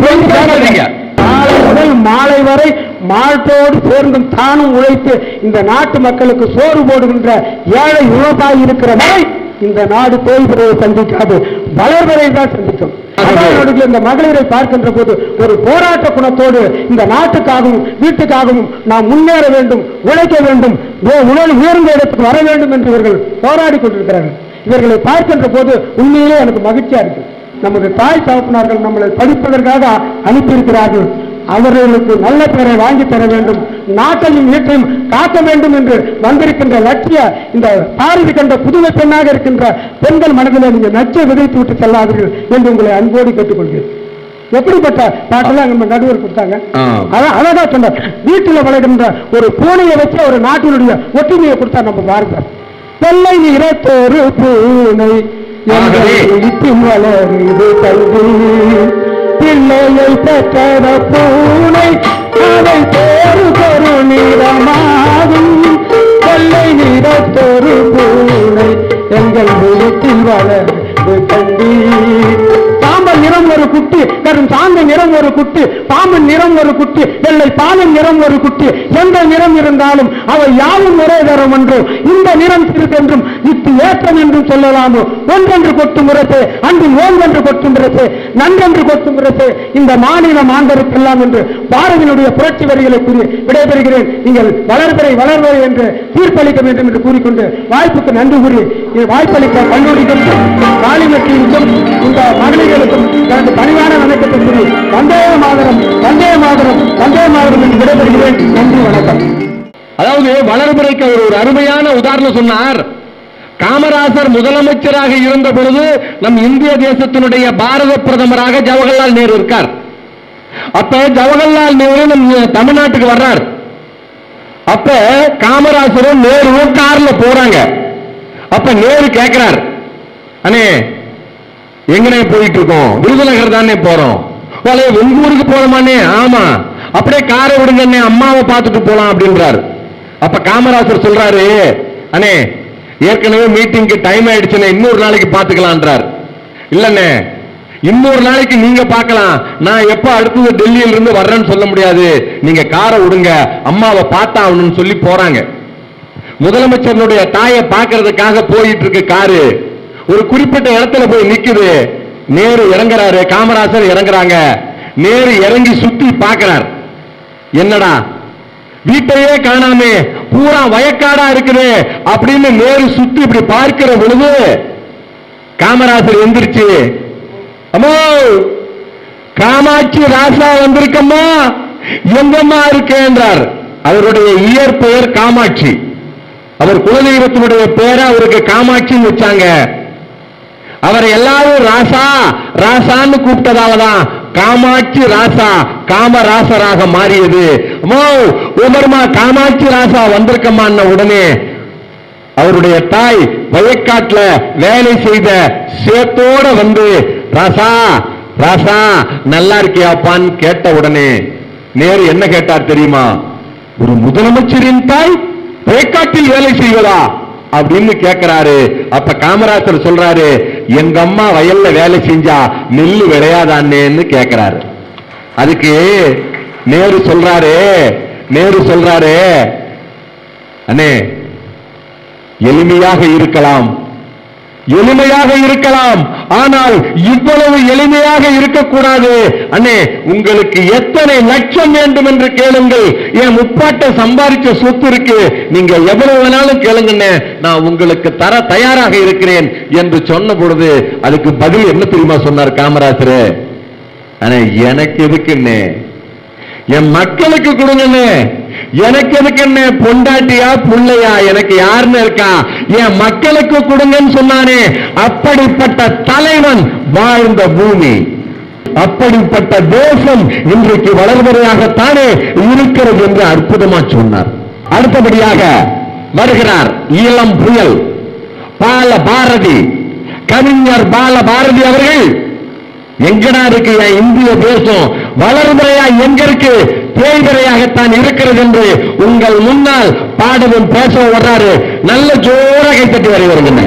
அதாவது முதல் மாலை வரை மாட்டோடு சேர்ந்தும் தானும் உழைத்து இந்த நாட்டு மக்களுக்கு சோறு போடுகின்ற ஏழை விவசாயி இருக்கிற வரை இந்த நாடு தோல்வியை சந்திக்காது, வளர்வரை தான் சந்திக்கும். இந்த மகளிரை பார்க்கின்ற போது ஒரு போராட்ட குணத்தோடு இந்த நாட்டுக்காகவும் வீட்டுக்காகவும் நாம் முன்னேற வேண்டும், உழைக்க வேண்டும், உயர்ந்த இடத்துக்கு வர வேண்டும் என்று இவர்கள் போராடி கொண்டிருக்கிறார்கள். இவர்களை பார்க்கின்ற போது உண்மையிலே எனக்கு மகிழ்ச்சியா இருக்கு. நமது தாய் தகப்பனார்கள் நம்மளை படிப்பதற்காக அனுப்பியிருக்கிறார்கள். அவர்களுக்கு நல்ல பெயரை வாங்கி தர வேண்டும், நாட்டையும் வீட்டையும் காக்க வேண்டும் என்று வந்திருக்கின்ற லட்சிய இந்த பாரதி கண்ட புதுமை பெண்ணாக இருக்கின்ற பெண்கள் மனதில் நீங்கள் நச்சை விதைத்து விட்டு செல்லாதீர்கள் என்று உங்களை அன்போடு கேட்டுக்கொள்கிறேன். எப்படிப்பட்ட பாட்டெல்லாம் நம்ம நடுவர் கொடுத்தாங்க. அழகா சொன்னார். வீட்டில் வளர்கின்ற ஒரு பூனையை வச்சு ஒரு நாட்டினுடைய ஒற்றுமையை கொடுத்தா நம்ம பாருங்க. வெள்ளை நிறத்தொரு பூனை வளருது கல்வி, பிள்ளையை பெற்ற பூனை அதை பேரு ஒரு நிறமாகும். வெள்ளை நிறத்தொரு பூனை எங்கள் வீட்டில் வளருது கல்வி. சாம்பல் நிறம் ஒரு குட்டி, கரும் சாந்த நிறம் ஒரு குட்டி, பாம்பன் நிறம் ஒரு குட்டி, வெள்ளை பாலன் நிறம் ஒரு குட்டி. எந்த நிறம் இருந்தாலும் அவை யாவும் ஒரே தரம் என்றும் இந்த நிறம் சிறிதென்றும் இத்து ஏற்றம் என்றும் சொல்லலாமோ. ஒன்றென்று கொட்டும் முரசே அன்றும் ஓன்றென்று கொட்டும் முரசே நன்றென்று கொட்டும் முரசே இந்த மாநில மாந்தருக்கெல்லாம் என்று பாரதியினுடைய புரட்சி வரிகளை கூறி விடைபெறுகிறேன். நீங்கள் வளர்வரை வளர்வரை என்று தீர்ப்பளிக்க வேண்டும் என்று கூறிக்கொண்டு வாய்ப்புக்கு நன்றி கூறி வாய்ப்பளிக்க கல்லூரிக்கும் காலிமத்திற்கும் இந்த மகளிர்களுக்கும் தனது பணிவான வணக்கம் விடைபெற்ற கூறி வந்தே மாதரம் வந்தே மாதரம் வந்தே மாதரம் என்று விடைபெறுகிறேன். நன்றி, வணக்கம். அதாவது வளர்முறைக்கு அவர் ஒரு அருமையான உதாரணம் சொன்னார். காமராசர் முதலமைச்சராக இருந்த பொழுது நம் இந்திய தேசத்தினுடைய பாரத பிரதமராக ஜவஹர்லால் நேரு இருக்கார். அப்ப ஜவஹர்லால் நேரு நம் தமிழ்நாட்டுக்கு வர்றார். அப்ப காமராசரும் நேருவும் கார்ல போறாங்க. அப்ப நேரு கேட்கிறார், அண்ணே எங்கனே போயிட்டு இருக்கோம்? விருதுநகர் தானே போறோம். உங்க ஊருக்கு போறோமானே? ஆமா. அப்படியே காரை விடுங்க, அம்மாவை பார்த்துட்டு போலாம் அப்படின்றார். அப்ப காமராசர் சொல்றாரு, அண்ணே ஏற்கனவே மீட்டிங்க்கு டைம் ஆயிடுச்சுன்னு இன்னொரு நாளைக்கு பாத்துக்கலான்றார். இல்லண்ணே இன்னொரு நாளைக்கு நீங்க பார்க்கலாம், நான் எப்ப அடுத்தது டெல்லியில இருந்து வர்றேன்னு சொல்ல முடியாது, நீங்க காரை விடுங்க, அம்மாவை பார்த்தாகணும்னு சொல்லி போறாங்க. முதலமைச்சருடைய தாயை பார்க்கறதுக்காக போயிட்டு இருக்கு காரு. ஒரு குறிப்பிட்ட இடத்துல போய் நிக்குது. நேரு இறங்குறாரு, காமராசர் இறங்குறாங்க. நேரு இறங்கி சுத்தி பார்க்கிறார். என்னடா வீட்டையே காணாமே, பூரா வயக்காடா இருக்குது அப்படின்னு நேரு சுத்தி இப்படி பார்க்கிற பொழுது காமராசர் எந்திரிச்சு, அம்மா காமாட்சி ராசா வந்திருக்கம்மா, எங்கம்மா இருக்கேன்றார். அவருடைய இயற்பெயர் காமாட்சி. அவர் குலதெய்வத்தினுடைய பேரை அவருக்கு காமாட்சின்னு வச்சாங்க. அவரை எல்லாரும் ராசா ராசான்னு கூப்பிட்டதாலதான் காமாட்சி ராசா காமராசராக மாறியது. உமர்மா காமாட்சி ராசா வந்திருக்கமான உடனே அவருடைய தாய் வயக்காட்டுல வேலை செய்த சேத்தோட வந்து ராசா ராசா நல்லா இருக்கியாப்பான்னு கேட்ட உடனே நேரு என்ன கேட்டார் தெரியுமா? ஒரு முதலமைச்சரின் தாய் வயக்காட்டில் வேலை செய்வதா அப்படின்னு கேட்கிறாரு. அப்ப காமராசர் சொல்றாரு, எங்க அம்மா வயல்ல வேலை செஞ்சா நெல்லு விளையாதான்னு கேட்கிறாரு. அதுக்கு நேரு சொல்றாரு நேரு சொல்றாரு அண்ணே எளிமையாக இருக்கலாம் எளிமையாக இருக்கலாம் ஆனால் இவ்வளவு எளிமையாக இருக்கக்கூடாது. அண்ணே உங்களுக்கு எத்தனை லட்சம் வேண்டும் என்று கேளுங்கள், என் முப்பாட்டை சம்பாதிச்ச சொத்து இருக்கு, நீங்க எவ்வளவு வேணாலும் கேளுங்கண்ணே, நான் உங்களுக்கு தர தயாராக இருக்கிறேன் என்று சொன்ன பொழுது அதுக்கு பதில் என்ன தெரியுமா சொன்னார் காமராசர்? அண்ணே எனக்கு எதுக்குண்ணே, என் மக்களுக்கு கொடுங்கண்ணே, எனக்கு எதுக்கு என்ன பொண்டாட்டியா புள்ளையா, எனக்கு யாருன்னு இருக்கா, என் மக்களுக்கு கொடுங்கன்னு சொன்னானே, அப்படிப்பட்ட தலைவன் வாழ்ந்த பூமி, அப்படிப்பட்ட தேசம் இன்றைக்கு வளர்வரையாகத்தானே இருக்கிறது என்று அற்புதமா சொன்னார். அடுத்தபடியாக வருகிறார் இளம் புயல் பால பாரதி, கவிஞர் பால பாரதி அவர்கள். எங்கடா இருக்கு இந்திய தேசம், வளர்முறையா எங்க இருக்கு, தேய்வரையாகத்தான் இருக்கிறது என்று உங்கள் முன்னால் பாடவும் பேச வர்றாரு. நல்ல ஜோர கைத்தட்டி வரை வருகின்ற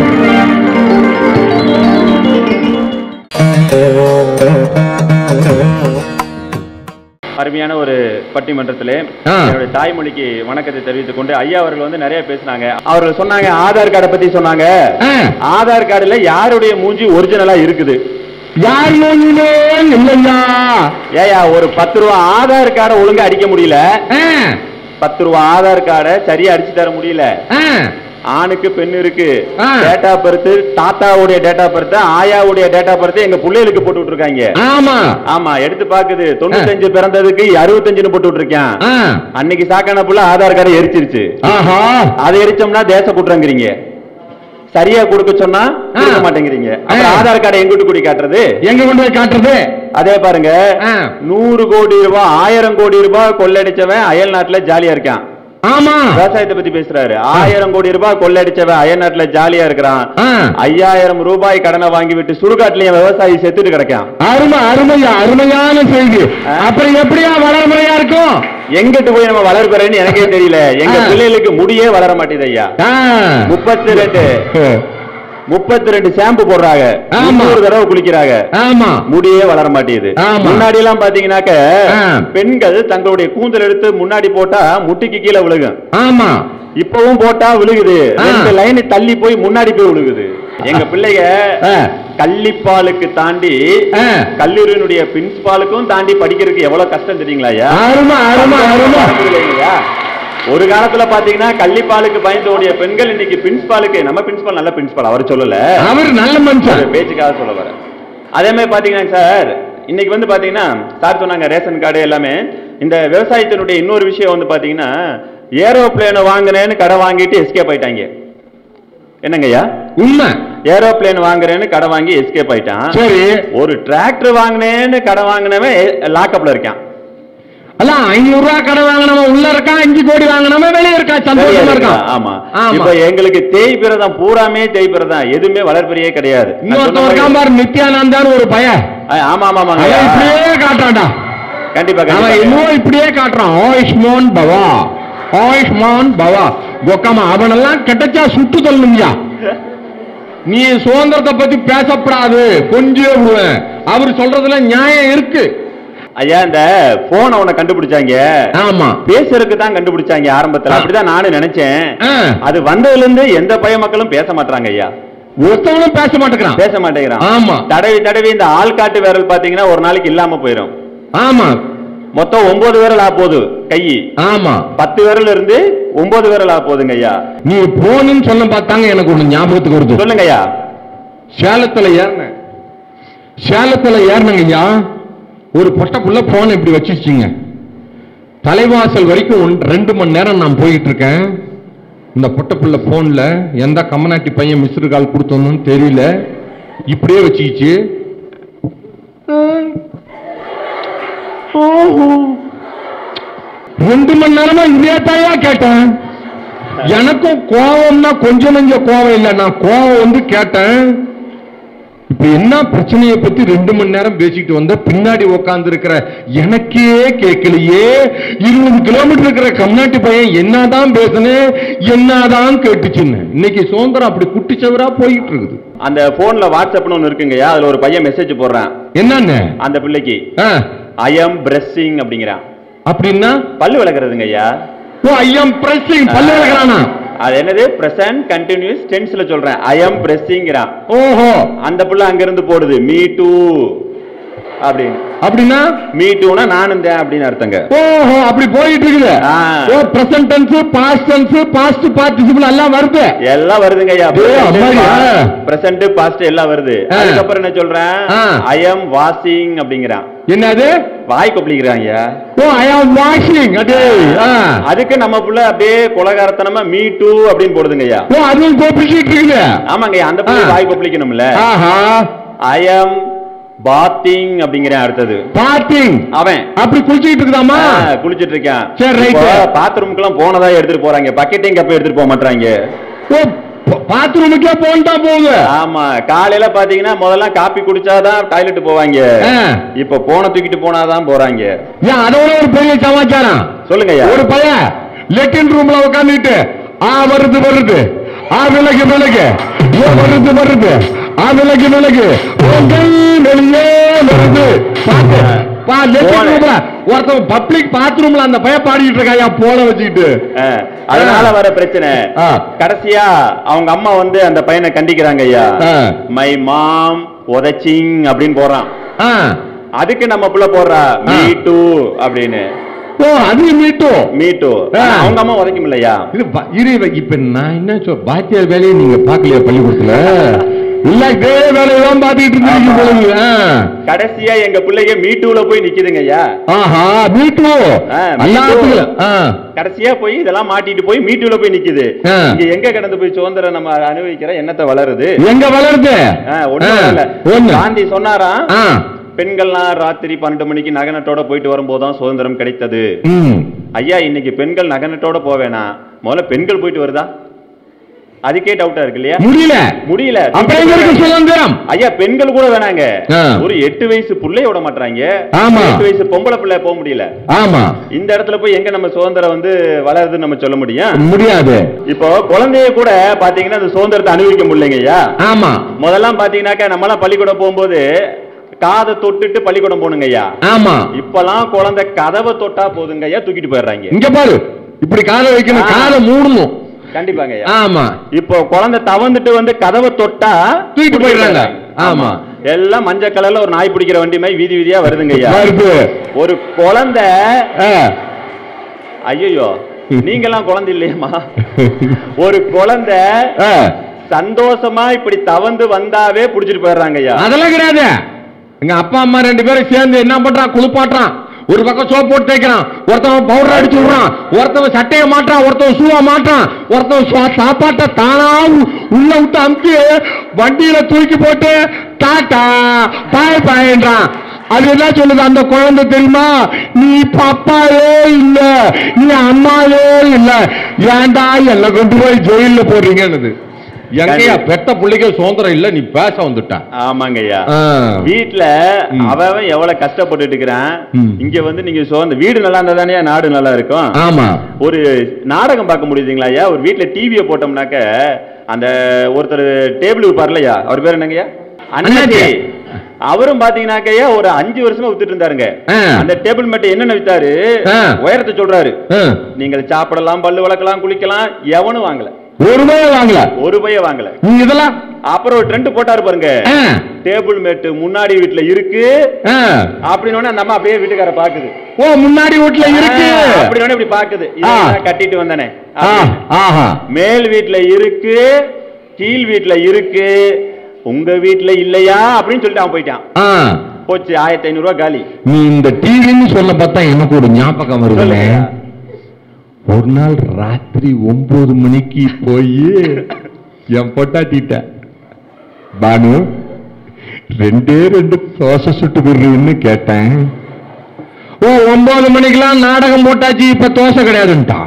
அருமையான ஒரு பட்டிமன்றத்திலே என்னுடைய தாய்மொழிக்கு வணக்கத்தை தெரிவித்துக் கொண்டு ஐயா அவர்கள் வந்து நிறைய பேசினாங்க. அவர்கள் சொன்னாங்க ஆதார் கார்டை பத்தி சொன்னாங்க. ஆதார் கார்டுல யாருடைய மூஞ்சி ஒரிஜினலா இருக்குது? யார் மூஞ்சிலே இல்லையா? ஏயா ஒரு பத்து ரூபா ஆதார் கார்டை ஒழுங்கா அடிக்க முடியல, பத்து ரூபா ஆதார் கார்டை சரியா அடிச்சு தர முடியல. ஆணுக்கு பெண் இருக்கு, டேட்டா பர்த் தாத்தாவுடைய டேட்டா பர்த் ஆயாவுடைய டேட்டா பர்த் எங்க பிள்ளைகளுக்கு போட்டு விட்டுருக்காங்க. ஆமா ஆமா எடுத்து பாக்குது, தொண்ணூத்தஞ்சு பிறந்ததுக்கு அறுபத்தஞ்சுன்னு போட்டு விட்டுருக்கேன். அன்னைக்கு சாக்கான புள்ள ஆதார் கார்டை எரிச்சிருச்சு. அதை எரிச்சோம்னா தேச குற்றங்கிறீங்க, சரியா கொடுக்க சொன்னா கொடுக்க மாட்டேங்கிறீங்க. ஆதார் கார்டை எங்கிட்டு கூடி காட்டுறது, எங்க கொண்டு போய் காட்டுறது? அதே பாருங்க, நூறு கோடி ரூபாய் ஆயிரம் கோடி ரூபாய் கொள்ளடிச்சவன் அயல் நாட்டுல ஜாலியா இருக்கான். ஆமா விவசாயத்தை பத்தி பேசுறாரு. ஆயிரம் கோடி ரூபாய் கொள்ளடிச்சவன் அயல் நாட்டுல ஜாலியா இருக்கிறான். ஐயாயிரம் ரூபாய் கடனை வாங்கி விட்டு சுடுகாட்டுலயும் விவசாயி செத்துட்டு கிடக்கான். அருமை அருமையா அருமையான செய்தி. அப்புறம் எப்படியா வளர்முறையா இருக்கும்? எங்கிட்டு போய் நம்ம வளர்க்கிறேன்னு எனக்கே தெரியல. எங்க பிள்ளைகளுக்கு முடியே வளர மாட்டேது ஐயா. முப்பத்தி ரெண்டு முப்பத்தி ரெண்டு ஷாம்பு போடுறாங்க, ஒரு தடவை குளிக்கிறாங்க, முடியே வளர மாட்டேது. முன்னாடி எல்லாம் பாத்தீங்கன்னாக்க பெண்கள் தங்களுடைய கூந்தல் எடுத்து முன்னாடி போட்டா முட்டிக்கு கீழே விழுகும். ஆமா இப்பவும் போட்டா விழுகுது, ரெண்டு லைன் தள்ளி போய் முன்னாடி போய் விழுகுது. எங்க பிள்ளைங்க கள்ளிப்பாலுக்கு தாண்டி கல்லூரியினுடைய பிரின்சிபாலுக்கும் தாண்டி படிக்கிறதுக்கு எவ்வளவு கஷ்டம் தெரியுங்களா? ஒரு காலத்துல பாத்தீங்கன்னா கள்ளிப்பாலுக்கு பயந்தோடைய பெண்கள் இன்னைக்கு பிரின்சிபாலுக்கு, நம்ம பிரின்சிபால் நல்ல பிரின்சிபால் அவர் சொல்லல, அவர் நல்ல மனுஷன் பேச்சுக்காக சொல்ல வர. அதே மாதிரி பாத்தீங்கன்னா சார் இன்னைக்கு வந்து பாத்தீங்கன்னா சார் சொன்னாங்க ரேஷன் கார்டு எல்லாமே. இந்த விவசாயத்தினுடைய இன்னொரு விஷயம் வந்து பாத்தீங்கன்னா ஏரோப்ளேனை வாங்கினேன்னு கடை வாங்கிட்டு எஸ்கேப் ஆயிட்டாங்க. என்னங்கய்யா உண்மை? ஏரோப்ளேன் வாங்குறேன்னு கடை வாங்கி எஸ்கேப் ஆயிட்டான். சரி. ஒரு டிராக்டர் வாங்கினேன்னு கடை வாங்கினவன் லாக்அப்ல இருக்கான். அல்ல ஐநூறு ரூபாய் கடை வாங்கினவன் உள்ள இருக்கான், அஞ்சு கோடி வாங்கினவன் வெளியே இருக்கா, சந்தோஷமா இருக்கான். ஆமா. இப்ப எங்களுக்கு தேய்பிரதான், பூராமே தேய்பிரதான், எதுவுமே வளர்ப்பெரியே கிடையாது. நித்யானந்தான்னு ஒரு பையன். ஆமா ஆமா ஆமாங்க, இப்படியே காட்டான்டா. கண்டிப்பா அவன் இன்னும் இப்படியே காட்டுறான். ஆயுஷ்மான் பவா, ஆயுஷ்மான் பவா. கொக்கமா அவனெல்லாம் கெட்டச்சா சுட்டு சொல்லணும்யா. நீ சுதந்திரத்தை பத்தி பேசப்படாது, கொஞ்சம் விடுவேன். அவர் சொல்றதுல நியாயம் இருக்கு. ஐயா இந்த போன் அவனை கண்டுபிடிச்சாங்க. ஆமா, பேசுறதுக்கு தான் கண்டுபிடிச்சாங்க ஆரம்பத்துல. அப்படிதான் நானும் நினைச்சேன். அது வந்ததுல இருந்து எந்த பய மக்களும் பேச மாட்டாங்க ஐயா. ஒருத்தவனும் பேச மாட்டேங்கிறான், பேச மாட்டேங்கிறான். ஆமா. தடவி தடவி இந்த ஆள்காட்டு விரல் பாத்தீங்கன்னா ஒரு நாளைக்கு இல்லாம போயிடும். ஆமா, மொத்தம் ஒன்பது விரல் ஆ போகுது கை. ஆமா, பத்து விரல் இருந்து ஒன்பது விரல் ஆ போகுதுங்க ஐயா. நீ போன்னு சொல்ல பார்த்தாங்க, எனக்கு ஒண்ணு ஞாபகத்துக்கு வருது. சொல்லுங்க ஐயா. சேலத்துல ஏறின சேலத்துல ஏறினங்க ஐயா. ஒரு பொட்டப்புள்ள போன் இப்படி வச்சிருச்சிங்க. தலைவாசல் வரைக்கும் ரெண்டு மணி நேரம் நான் போயிட்டு இருக்கேன். இந்த பொட்டப்புள்ள போன்ல எந்த கம்மநாட்டி பையன் மிஸ்ரு கால் கொடுத்தோன்னு தெரியல, இப்படியே வச்சுக்கிச்சு. ரெண்டு மணி நேரமா இதே தாயா கேட்டேன். எனக்கும் கோவம்னா கொஞ்சம் நெஞ்ச கோவம் இல்லை, நான் கோவம் வந்து கேட்டேன். இப்ப என்ன பிரச்சனையை பத்தி ரெண்டு மணி நேரம் பேசிட்டு வந்த, பின்னாடி உட்கார்ந்து இருக்கிற எனக்கே கேட்கலையே. இருபது கிலோமீட்டர் இருக்கிற கம்நாட்டி பையன் என்னதான் பேசுனேன், என்னதான் கேட்டுச்சுன்னு. இன்னைக்கு சுதந்திரம் அப்படி குட்டிச்சவரா போயிட்டு இருக்குது. அந்த போன்ல வாட்ஸ்அப்னு ஒண்ணு இருக்குங்கய்யா. அதுல ஒரு பையன் மெசேஜ் போடுறான். என்னன்னு? அந்த பிள்ளைக்கு ஐ எம் பிரஷிங் அப்படிங்கிறான். அப்படின்னா பல்லு விளக்குறதுங்க ஐயா. ஓ, ஐ எம் பிரஷிங், பல்லு விளக்குறானா? அது என்னது பிரசன்ட் கண்டினியூஸ் டென்ஸ்ல சொல்றேன். ஐ எம் பிரஷிங்கிறான். ஓஹோ. அந்த புள்ள அங்க இருந்து போடுது மீ டூ அப்படின்னு. அப்படின்னா மீ டூனா நானும் தான் அப்படின்னு அர்த்தங்க. ஓஹோ, அப்படி போயிட்டு இருக்குது. ஓ, present tense, past tense, past participle எல்லாம் வருது. எல்லாம் வருதுங்க ஐயா. பிரசன்ட் பாஸ்ட் எல்லாம் வருது. அதுக்கப்புறம் என்ன சொல்றேன், ஐ எம் வாஷிங் அப்படிங்கிறான். என்னது? வாய் கொப்பளிக்கிறாங்க. ஓ, ஐ அம் வாஷிங். அடே, அதுக்கு நம்ம புள்ள அப்படியே கொலகாரத்தனமா மீ டூ அப்படின்னு போடுதுங்க ஐயா. ஓ, அதுவும் கொப்பளிச்சிட்டு இருக்குது. ஆமாங்க, அந்த புள்ள வாய் கொப்பளிக்கணும்ல. ஆஹா. ஐ அம் பாத்திங் அப்படிங்கிறேன். அடுத்தது பாத்திங். அவன் அப்படி குளிச்சிட்டு இருக்காமா? குளிச்சிட்டு இருக்கான். சரி, ரைட். பாத்ரூமுக்கு எல்லாம் போனதா எடுத்துட்டு போறாங்க, பக்கெட்டையும் கப்ப எடுத்துட்டு போக மாட்டாங்க. ஓ, பாத்ரூமுக்கே போன்டா போகுது. ஆமா, காலையில பாத்தீங்கன்னா முதல்ல காப்பி குடிச்சாதான் டாய்லெட் போவாங்க. இப்ப போன தூக்கிட்டு போனாதான் போறாங்க. ஏன் அதோட ஒரு பெரிய சமாச்சாரம் சொல்லுங்க. ஒரு பையன் லெட்டின் ரூம்ல உட்காந்துட்டு ஆ வருது வருது, ஆ விலகு விலகு, ஓ வருது வருது, ஆ விலகு விலகு, வெளியே வருது. ஒருத்தன் பப்ளிக் பாத்ரூம்ல அந்த பையன் பாடிட்டு இருக்காயா போல வச்சுக்கிட்டு. அதனால வர பிரச்சனை. கடைசியா அவங்க அம்மா வந்து அந்த பையனை கண்டிக்கிறாங்க ஐயா. மை மாம் உதச்சிங் அப்படின்னு போறான். அதுக்கு நம்ம புள்ள போடுறா மீ டூ அப்படின்னு. ஓ, அது மீட்டோ மீட்டோ. அவங்க அம்மா உதைக்கும் இல்லையா? இது இப்ப நான் என்ன சொல், பாத்தியார் வேலையை நீங்க பாக்கலையா பள்ளிக்கூடத்துல? இல்ல, இதே வேலையெல்லாம் பாத்துக்கிட்டு இருக்கீங்க. கடைசியா எங்க பிள்ளைங்க மீட்டூல போய் நிக்குதுங்க ஐயா. ஆஹா, மீட்டூ. கடைசியா போய் இதெல்லாம் மாட்டிட்டு போய் மீட்டூல போய் நிக்குது. இங்க எங்க கடந்து போய் சுதந்திரம் நம்ம அனுபவிக்கிற எண்ணத்தை வளருது. எங்க வளருது? ஒண்ணு காந்தி சொன்னாராம், பெண்கள்லாம் ராத்திரி பன்னெண்டு மணிக்கு நகனத்தோட போயிட்டு வரும்போதுதான் சுதந்திரம் கிடைத்தது. ஐயா, இன்னைக்கு பெண்கள் நகனத்தோட போவேனா? முதல்ல பெண்கள் போயிட்டு வருதா? அதுக்கே டவுட்டா இருக்கு இல்லையா? முடியல முடியல சுதந்திரம். ஐயா, பெண்கள் கூட வேணாங்க, ஒரு எட்டு வயசு பிள்ளை விட மாட்டாங்க. எட்டு வயசு பொம்பளை பிள்ளை போக முடியல. ஆமா, இந்த இடத்துல போய் எங்க நம்ம சுதந்திரம் வந்து வளருதுன்னு நம்ம சொல்ல முடியும்? முடியாது. இப்போ குழந்தைய கூட பாத்தீங்கன்னா அந்த சுதந்திரத்தை அனுபவிக்க முடியலைங்க ஐயா. ஆமா, முதல்லாம் பாத்தீங்கன்னாக்கா நம்ம எல்லாம் பள்ளிக்கூடம் போகும்போது காதை தொட்டுட்டு பள்ளிக்கூடம் போனுங்க ஐயா. ஆமா, இப்பெல்லாம் குழந்தை கதவை தொட்டா போதுங்க ஐயா, தூக்கிட்டு போயிடுறாங்க. இங்க பாரு, இப்படி காதை வைக்கணும், காதை மூடணும். கண்டிப்பாங்க. ஆமா, இப்போ குழந்தை தவந்துட்டு வந்து கதவை தொட்டா தூக்கிட்டு போயிடுறாங்க. ஆமா, எல்லாம் மஞ்சள் கலர்ல ஒரு நாய் பிடிக்கிற வண்டி மாதிரி வீதி வீதியா வருதுங்க ஐயா. ஒரு குழந்தை, ஐயோ நீங்க எல்லாம் குழந்தை இல்லையம்மா, ஒரு குழந்தை சந்தோஷமா இப்படி தவந்து வந்தாவே புடிச்சிட்டு போயிடுறாங்க ஐயா. அதெல்லாம் கிடையாது. எங்க அப்பா அம்மா ரெண்டு பேரும் சேர்ந்து என்ன பண்றான், குளிப்பாட்டுறான். ஒரு பக்கம் சோப் போட்டு தேய்க்கிறான், ஒருத்தவன் பவுடர் அடிச்சு விடுறான், ஒருத்தவன் சட்டையை மாட்டான், ஒருத்தவன் ஷூவை மாட்டான், ஒருத்தவன் சாப்பாட்டை தானா உள்ள விட்டு அமுக்கி வண்டியில தூக்கி போட்டு டாட்டா பாய் பாயன்றான். அது என்ன சொல்லுது அந்த குழந்தை தெரியுமா, நீ பாப்பாவே இல்ல, நீ அம்மாவே இல்ல, ஏன்டா என்ன கொண்டு போய் ஜெயில போடுறீங்கன்னு. எங்கயா பெத்த பிள்ளைக்கு சுதந்திரம் இல்ல, நீ பேச வந்துட்ட. ஆமாங்க ஐயா, வீட்டுல அவன் எவ்வளவு கஷ்டப்பட்டு இருக்கிறான், இங்க வந்து நீங்க சுதந்திர வீடு நல்லா இருந்தா தானே நாடு நல்லா இருக்கும். ஆமா, ஒரு நாடகம் பார்க்க முடியுதுங்களா ஐயா, ஒரு வீட்டுல டிவியை போட்டோம்னாக்க அந்த ஒருத்தர் டேபிள் விற்பார்லையா, அவர் பேர் என்னங்கய்யா, அண்ணாச்சி. அவரும் பாத்தீங்கன்னாக்கையா ஒரு அஞ்சு வருஷமா வித்துட்டு இருந்தாருங்க. அந்த டேபிள் மேட் என்னென்ன வித்தாரு, உயரத்தை சொல்றாரு. நீங்கள் சாப்பிடலாம், பல்லு வளர்க்கலாம், குளிக்கலாம், எவனும் வாங்கல, ஒரு ரூபாய் வாங்கல, ஒரு ரூபாய் வாங்கல. இதெல்லாம் அப்புறம் ஒரு ட்ரெண்ட் போட்டாரு பாருங்க, டேபிள் மேட் முன்னாடி வீட்டுல இருக்கு அப்படின்னு அந்த அம்மா அப்படியே வீட்டுக்கார பாக்குது. ஓ, முன்னாடி வீட்டுல இருக்கு அப்படின்னு இப்படி பாக்குது. கட்டிட்டு வந்தானே, மேல் வீட்டுல இருக்கு, கீழ் வீட்டுல இருக்கு, உங்க வீட்டுல இல்லையா அப்படின்னு சொல்லிட்டு அவன் போயிட்டான். போச்சு, ஆயிரத்தி ஐநூறு ரூபாய் காலி. நீ இந்த டிவின்னு சொல்ல பார்த்தா எனக்கு ஒரு ஞாபகம் வருது. ஒரு நாள் ராத்திரி ஒன்பது மணிக்கு போய் என் பொட்டாட்டிட்ட, பானு ரெண்டே ரெண்டு தோசை சுட்டு விடுறீன்னு கேட்டேன். ஓ, ஒன்பது மணிக்கெல்லாம் நாடகம் போட்டாச்சு, இப்ப தோசை கிடையாதுன்ட்டா.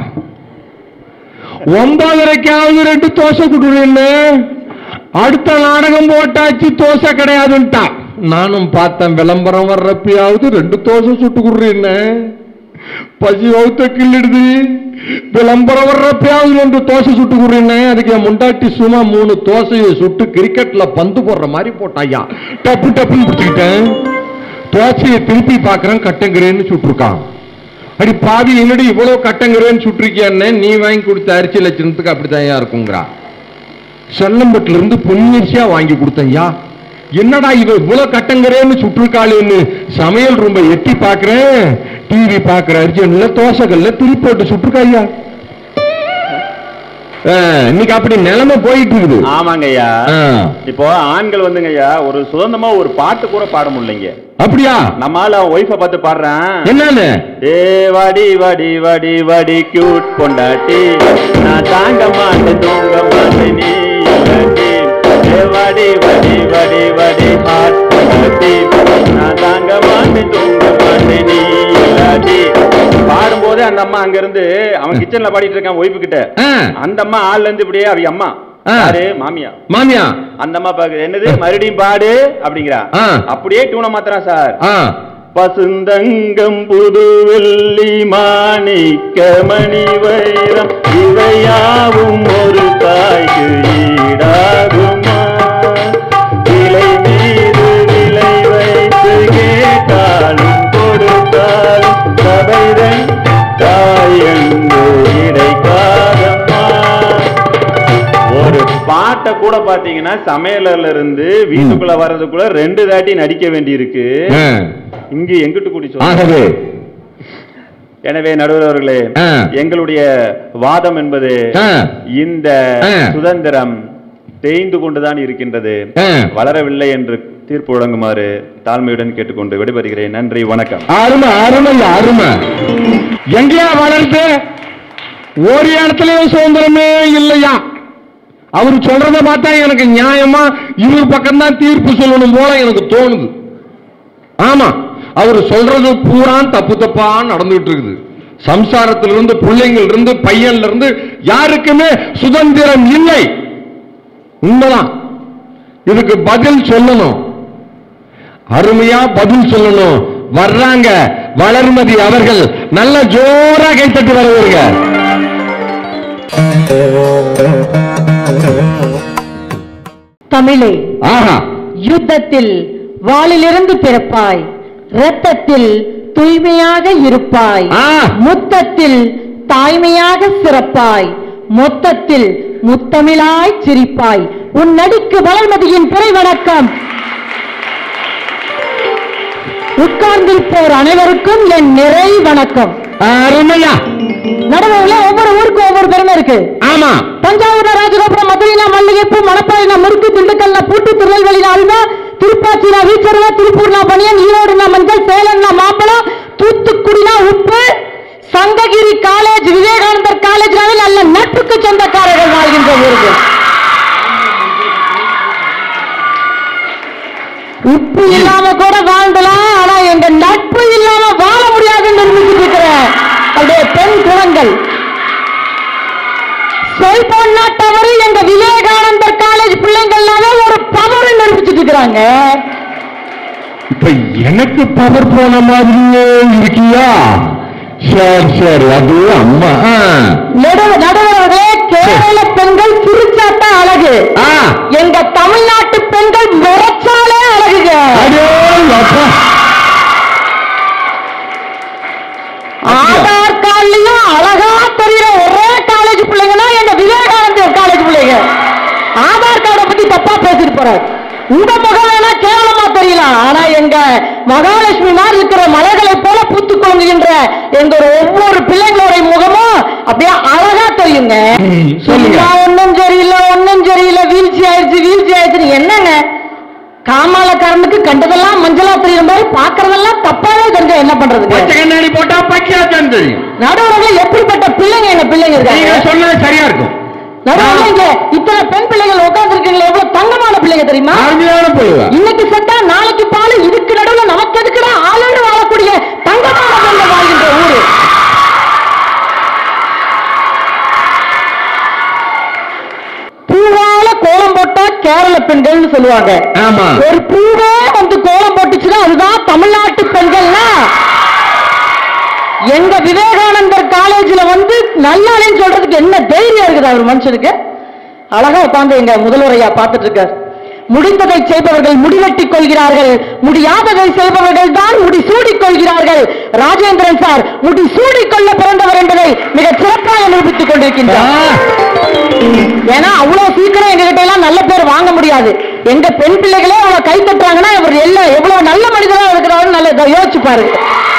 ஒன்பதரைக்காவது ரெண்டு தோசை கொடுறேன்னு, அடுத்த நாடகம் போட்டாச்சு, தோசை கிடையாதுன்ட்டா. நானும் பார்த்தேன், விளம்பரம் வர்றப்பயாவது ரெண்டு தோசை சுட்டு கொடுறேன்னு, பசி வகுத்த கிள்ளிடுது. விளம்பரம் வர்றப்பயாவது ரெண்டு தோசை சுட்டு கொடுறேன்னு, அதுக்கு என் முண்டாட்டி சும்மா மூணு தோசையை சுட்டு கிரிக்கெட்ல பந்து போடுற மாதிரி போட்டாயா, டப்பு டப்புன்னு பிடிச்சிக்கிட்டேன். தோசையை திருப்பி பாக்குறேன், கட்டங்கிறேன்னு சுட்டுருக்கான். அடி பாதி, என்னடி இவ்வளவு கட்டங்கிறேன்னு சுட்டுருக்கியான்னு, நீ வாங்கி கொடுத்த அரிசி லட்சணத்துக்கு அப்படித்தான் இருக்குங்கிறா. செல்லம்பட்டுல இருந்து பொன்னியரிசியா வாங்கி கொடுத்தையா, என்னடா இவ இவ்வளவு கட்டங்கிறேன்னு சுற்றுக்காளுன்னு சமையல் ரொம்ப எட்டி பாக்குறேன், டிவி பாக்குற அர்ஜென்ட்ல தோசைகள்ல திருப்பி போட்டு சுற்றுக்காயா. இன்னைக்கு அப்படி நிலைமை போயிட்டு இருக்குது. ஆமாங்க ஐயா, இப்போ ஆண்கள் வந்துங்க ஐயா ஒரு சுதந்திரமா ஒரு பாட்டு கூட பாட முடியலைங்க. அப்படியா? நம்மால அவன் ஒய்ஃபை பார்த்து பாடுறான், என்னன்னு, ஏ வாடி வாடி வாடி வாடி கியூட் பொண்டாட்டி, நான் தாங்க மாட்டேன் தூங்க மாட்டேன் நீ இல்லாட்டி, ஏ வாடி வாடி வாடி வாடி ஹாட் பொண்டாட்டி, நான் தாங்க மாட்டேன் தூங்க மாட்டேன் நீ இல்லாட்டி. பாடும்போது அந்த அம்மா அங்க இருந்து அவன் கிச்சன்ல பாடிட்டு இருக்கான் ஒய்ஃபு கிட்ட. அந்த அம்மா ஆள்ல இருந்து இப்படியே அவ அம்மா மாமியா மாமியா அந்த அம்மா பாக்குது, என்னது மறுபடியும் பாடு அப்படிங்கிறா. அப்படியே டூனை மாத்திரான் சார். பசுந்தங்கம் புது வெள்ளி மாணிக்க மணி வைரம் இவையாவும் ஒரு தாய்க்கு ஈடாகுமா, விலை மீது விலை வைத்து கேட்டாலும் கொடுத்தாலும் சபைதன் தாயங்கு இடைக்காதம்மா. ஒரு பாட்டை கூட பாத்தீங்கன்னா சமையலர்ல இருந்து வீட்டுக்குள்ள வர்றதுக்குள்ள ரெண்டு தாட்டி நடிக்க வேண்டி இருக்கு. இங்கு எங்கிட்டு கூடி சொல்ல. எனவே நடுவர் அவர்களே, எங்களுடைய வாதம் என்பது இந்த சுதந்திரம் தேய்ந்து கொண்டுதான் இருக்கின்றது, வளரவில்லை என்று தீர்ப்பு வழங்குமாறு தாழ்மையுடன் கேட்டுக்கொண்டு விடைபெறுகிறேன். நன்றி, வணக்கம். அருமை அருமை அருமை. எங்கேயா வளர்ந்து ஒரு இடத்துலயும் சுதந்திரமே இல்லையா? அவரு சொல்றத பார்த்தா எனக்கு நியாயமா இவர் பக்கம்தான் தீர்ப்பு சொல்லணும் போல எனக்கு தோணுது. ஆமா, அவர் சொல்றது பூரா தப்பு தப்பா நடந்துகிட்டு இருக்குது. சம்சாரத்திலிருந்து, பிள்ளைங்கள் இருந்து, பையன்ல இருந்து யாருக்குமே சுதந்திரம் இல்லை. உண்மைதான். இதுக்கு பதில் சொல்லணும், அருமையா பதில் சொல்லணும். வர்றாங்க வளர்மதி அவர்கள், நல்ல ஜோரா கைத்தட்டு வருவாங்க. தமிழே, ஆஹா, யுத்தத்தில் வாளிலிருந்து பிறப்பாய், இரத்தத்தில் தூய்மையாக இருப்பாய், முத்தத்தில் தாய்மையாக சிறப்பாய், மொத்தத்தில் முத்தமிழாய் சிரிப்பாய். உன் நடிக்கு வளர்மதியின் பிறை வணக்கம். உட்கார்ந்திருப்போர் அனைவருக்கும் என் நிறை வணக்கம். அருமையா. நடுவுல ஒவ்வொரு ஊருக்கும் ஒவ்வொரு பெருமை இருக்கு. ஆமா, தஞ்சாவூர் ராஜகோபுரம், மதுரைனா மல்லிகைப்பூ, மணப்பாறைனா முறுக்கு, திண்டுக்கல்ல பூட்டு, திருநெல்வேலினா அல்வா, திருப்பாச்சினா வீச்சர்வா, திருப்பூர்னா பனியன், ஈரோடுனா மஞ்சள், சேலம்னா மாம்பழம், தூத்துக்குடினா உப்பு, சங்ககிரி காலேஜ், விவேகானந்தர் காலேஜ்னாவே நல்ல நட்புக்கு சொந்தக்காரர்கள் வாழ்கின்ற ஊர்கள். உப்பு இல்லாம கூட வாழ்ந்தலாம், ஆனா எங்க நட்பு இல்லாம வாழ முடியாதுன்னு நிரூபிச்சுட்டு இருக்கிற அப்படியே பெண் குணங்கள். செல்போன்னா தவறு, எங்க விவேகானந்தர் காலேஜ் பிள்ளைங்கள்னாவே ஒரு பவர் நிரூபிச்சுட்டு இருக்கிறாங்க. இப்ப எனக்கு பவர் போன மாதிரியே இருக்கியா? சரி சரி, அது அம்மா. நடுவர்களே, கேரள பெண்கள் சிரிச்சாட்டா அழகு, எங்க தமிழ்நாட்டு பெண்கள் முறைச்சாலே அழகுங்க. ஆதார் கார்டுலயும் அழகா தெரியுற ஒரே காலேஜ் பிள்ளைங்கன்னா எங்க விவேகானந்தர் காலேஜ் பிள்ளைங்க. ஆதார் கார்டை பத்தி தப்பா பேசிட்டு போறாரு. உங்க முகம் வேணா கேவலமா தெரியலாம், ஆனா எங்க மகாலட்சுமி மாதிரி இருக்கிற மலைகளை போல பூத்து குழங்குகின்ற எங்க ஒவ்வொரு பிள்ளைங்களுடைய முகமும் அப்படியே அழகா தெரியுங்க. ஒன்னும் சரியில்லை, ஒன்னும் சரியில்லை, வீழ்ச்சி ஆயிடுச்சு, வீழ்ச்சி ஆயிடுச்சு. என்னங்க காமாலக்காரனுக்கு கண்டதெல்லாம் மஞ்சளா தெரியுற மாதிரி பாக்குறதெல்லாம் தப்பாவே தெரிஞ்ச என்ன பண்றது? கண்ணாடி போட்டா பச்சையா தெரியும். நடுவர்கள் எப்படிப்பட்ட பிள்ளைங்க எங்க பிள்ளைங்க இருக்காங்க? சொன்னது சரியா இருக்கும். நடுவர்கள் இத்தனை பெண் பிள்ளைகள் உட்கார்ந்து இருக்கீங்களா, எவ்வளவு தங்கமான பிள்ளைங்க தெரியுமா? இன்னைக்கு சட்டா நாளைக்கு பால், இதுக்கு நடுவில் நமக்கு எதுக்குடா ஆளோடு வாழக்கூடிய தங்கமான பெண்கள் வாழ்கின்ற ஊரு. பூவால கோலம் போட்டா கேரள பெண்கள் சொல்லுவாங்க. ஒரு பூவே வந்து கோலம் போட்டுச்சுன்னா அதுதான் தமிழ்நாட்டு பெண்கள்னா, எங்க விவேகானந்தர் காலேஜ்ல வந்து நல்லாலேன்னு சொல்றதுக்கு என்ன தைரியம் இருக்குது அவர் மனுஷனுக்கு? அழகா உட்கார்ந்து எங்க முதல்வரையா பார்த்துட்டு இருக்கார். முடிந்ததை செய்பவர்கள் முடிவெட்டிக் கொள்கிறார்கள், முடியாததை செய்பவர்கள் தான் முடி சூடிக் கொள்கிறார்கள். ராஜேந்திரன் சார் முடி சூடிக்கொள்ள பிறந்தவர் என்பதை மிக சிறப்பாக நிரூபித்துக் கொண்டிருக்கின்றார். ஏன்னா அவ்வளவு சீக்கிரம் எங்க கிட்ட எல்லாம் நல்ல பேர் வாங்க முடியாது. எங்க பெண் பிள்ளைகளே அவ்வளவு கை தட்டுறாங்கன்னா இவர் எல்லாம் எவ்வளவு நல்ல மனிதரா இருக்கிறாரு நல்ல யோசிச்சு பாருங்க.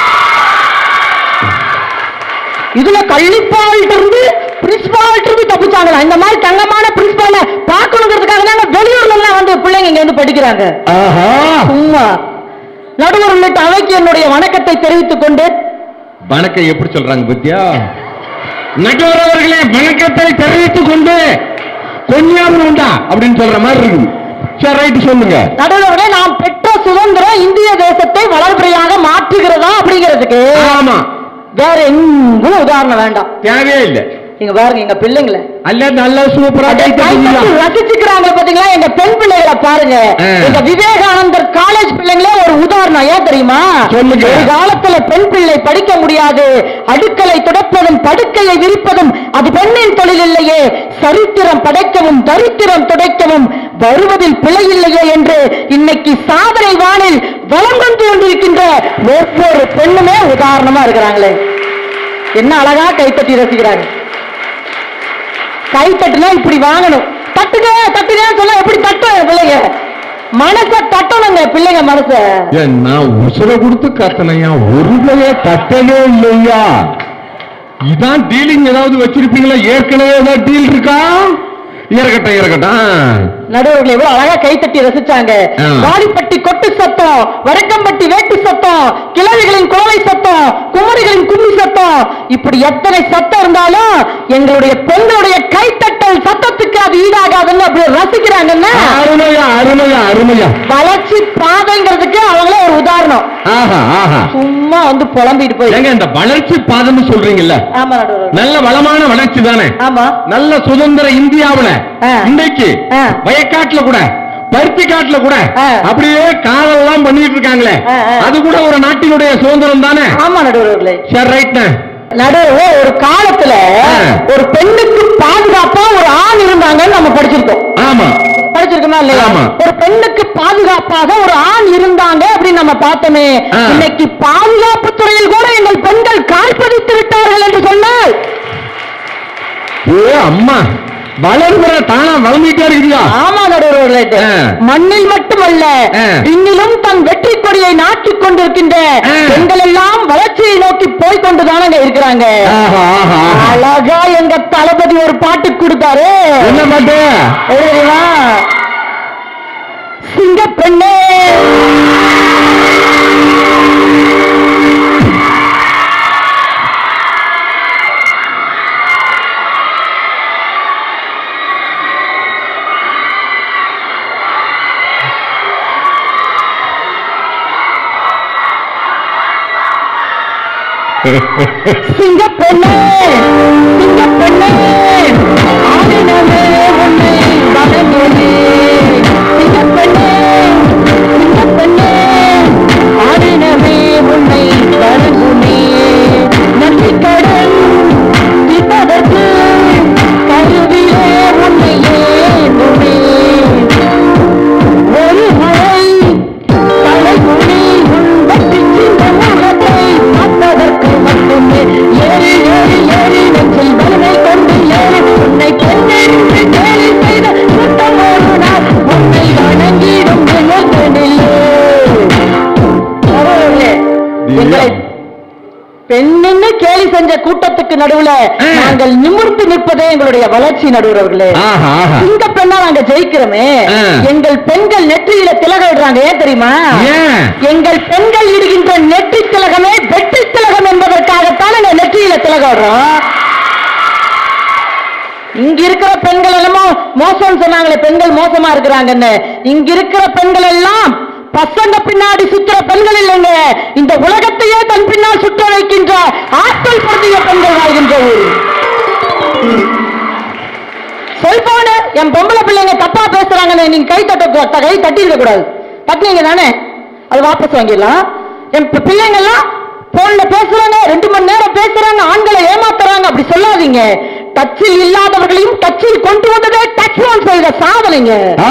இதுல கள்ளிப்பால்ட்டு இருந்து பிரின்சிபால்ட்டு இருந்து தப்பிச்சாங்களா? இந்த மாதிரி தங்கமான பிரின்சிபால பார்க்கணுங்கிறதுக்காக தான் வெளியூர்ல எல்லாம் வந்து பிள்ளைங்க இங்க வந்து படிக்கிறாங்க. சும்மா நடுவர் உள்ளிட்ட அவைக்கு என்னுடைய வணக்கத்தை தெரிவித்துக் கொண்டு. வணக்கம் எப்படி சொல்றாங்க பத்தியா? நடுவர் அவர்களே வணக்கத்தை தெரிவித்துக் கொண்டு கொஞ்சம் உண்டா அப்படின்னு சொல்ற மாதிரி இருக்கு. சரி ரைட் சொல்லுங்க. நடுவர்களே, நாம் பெற்ற சுதந்திரம் இந்திய தேசத்தை வளர்பிறையாக மாற்றுகிறதா அப்படிங்கிறதுக்கு ஆமா வேற எங்கும் உதாரணம் வேண்டாம், தேவையே இல்லை. நீங்க பாருங்க எங்க பிள்ளைங்கள அல்ல நல்ல சூப்பரா ரசிச்சுக்கிறாங்க பாத்தீங்களா? எங்க பெண் பிள்ளைகளை பாருங்க. எங்க விவேகானந்தர் காலேஜ் பிள்ளைங்களே ஒரு உதாரணம். ஏன் தெரியுமா? ஒரு காலத்துல பெண் பிள்ளை படிக்க முடியாது, அடுக்களை துடைப்பதும் படுக்கையை விரிப்பதும் அது பெண்ணின் தொழில் இல்லையே, சரித்திரம் படைக்கவும் தரித்திரம் துடைக்கவும் வருவதில் பிழை இல்லையே என்று இன்னைக்கு சாதனை வானில் வலம் கொண்டு கொண்டிருக்கின்ற ஒவ்வொரு பெண்ணுமே உதாரணமா இருக்கிறாங்களே. என்ன அழகா கைத்தட்டி ரசிக்கிறாங்க. கை தட்டுனா இப்படி வாங்கணும், தட்டுங்க தட்டுங்க சொல்ல எப்படி தட்டும் பிள்ளைங்க? மனச தட்டணுங்க பிள்ளைங்க மனச. நான் உசுர கொடுத்து கத்தனையா, ஒரு பிள்ளைய தட்டவே இல்லையா? இதான் டீலிங் ஏதாவது வச்சிருப்பீங்களா? ஏற்கனவே ஏதாவது டீல் இருக்கா? இருக்கட்டும் இருக்கட்டும். நடுவர்கள் எவ்வளவு அழகா கைத்தட்டி ரசிச்சாங்க. வாடிப்பட்டி கொட்டு சத்தம், வடக்கம்பட்டி வேட்டு சத்தம், கிழவிகளின் கோவை சத்தம், குமரிகளின் கும்மி சத்தம், இப்படி எத்தனை சத்தம் இருந்தாலும் எங்களுடைய பெண்களுடைய கைத்தட்டல் சத்தத்துக்கு அது ஈடாகாதுன்னு அப்படி ரசிக்கிறாங்கன்னா அருமையா அருமையா அருமையா. வளர்ச்சி பாதைங்கிறதுக்கு அவங்களே ஒரு உதாரணம். சும்மா வந்து புலம்பிட்டு போய் இந்த வளர்ச்சி பாதைன்னு சொல்றீங்கல்ல, நல்ல வளமான வளர்ச்சி தானே? ஆமா. நல்ல சுதந்திர இந்தியாவுல இன்னைக்கு வயக்காட்டுல கூட பருத்தி காட்டுல கூட அப்படியே காதெல்லாம் பண்ணிட்டு இருக்காங்களே, அது கூட ஒரு நாட்டினுடைய சுதந்திரம் தானே? ஆமா நடுவர்களே. சரி ரைட். நடுவே ஒரு காலத்துல ஒரு பெண்ணுக்கு பாதுகாப்பா ஒரு ஆண் இருந்தாங்கன்னு நம்ம படிச்சிருக்கோம். ஆமா படிச்சிருக்கோமா இல்லையா? ஒரு பெண்ணுக்கு பாதுகாப்பாக ஒரு ஆண் இருந்தாங்க அப்படின்னு நம்ம பார்த்தோமே. இன்னைக்கு பாதுகாப்பு துறையில் கூட எங்கள் பெண்கள் கால் பதித்து விட்டார்கள் என்று சொன்னால் அம்மா வளர்கிற தானா வளர்ந்துட்டே இருக்குதா? ஆமா நடுவர்களே. மண்ணில் மட்டுமல்ல இன்னிலும் தன் வெற்றி கொடியை நாட்டிக் கொண்டிருக்கின்ற பெண்கள் எல்லாம் வளர்ச்சியை நோக்கி போய்கொண்டுதானங்க இருக்கிறாங்க. அழகா எங்க தளபதி ஒரு பாட்டு கொடுத்தாரு. என்ன பாட்டு? சிங்கப்பெண்ணே சிங்கப்பெண்ணே சிங்கப்பெண்ணே ஆடினமே உன்னை வணங்குனே சிங்கப்பெண்ணே சிங்கப்பெண்ணே ஆடினமே உன்னை வணங்குனே நன்றிக்கடன் தீர்ப்பதற்கு கருவிலே உன்னை ஏந்துமே ஒரு மழை தலைமுடி உன்பற்றி சின்ன முகத்தை பார்த்ததற்கு மட்டுமே ஏறி ஏறி ஏறி நெஞ்சில் வலிமை கொண்டு ஏறி உன்னை பெண்ணென்று கேலி செய்த சுத்தமோடு நான் உன்னை வணங்கிடும் நினைத்தனில்லை. எங்களை பெண்ணென்னு கேலி செஞ்ச கூட்டத்துக்கு நடுவுல நாங்கள் நிமிர்ந்து நிற்பதே எங்களுடைய வளர்ச்சி நடுவுறவர்களே. சிங்க பெண்ணா நாங்க ஜெயிக்கிறோமே. எங்கள் பெண்கள் நெற்றியில திலகிடுறாங்க. ஏன் தெரியுமா? எங்கள் பெண்கள் இடுகின்ற நெற்றி திலகமே வெற்றி திலகம் என்பதற்காகத்தான் எங்க நெற்றியில திலகிடுறோம். இங்க இருக்கிற பெண்கள் எல்லாமோ மோசம் சொன்னாங்களே, பெண்கள் மோசமா இருக்கிறாங்கன்னு. இங்க இருக்கிற பெண்கள் எல்லாம் பசங்க பின்னாடி சுற்றுற பெண்கள் இல்லைங்க, இந்த உலகத்தையே தன் பின்னால் சுற்ற வைக்கின்ற ஆற்றல் பொருந்திய பெண்கள் வாழ்கின்ற ஊர். செல்போனு என் பொம்பளை பிள்ளைங்க தப்பா பேசுறாங்கன்னு நீங்க கை தட்ட கை தட்டிருக்க கூடாது. தட்டினீங்க தானே, அது வாபஸ் வாங்கிடலாம். என் பிள்ளைங்க எல்லாம் போன்ல பேசுறாங்க, ரெண்டு மணி நேரம் பேசுறாங்க, ஆண்களை ஏமாத்துறாங்க, அப்படி சொல்லாதீங்க. டச்சில் இல்லாதவர்களையும் டச்சில் கொண்டு வந்ததே டச் போன் செய்த சாதனைங்க.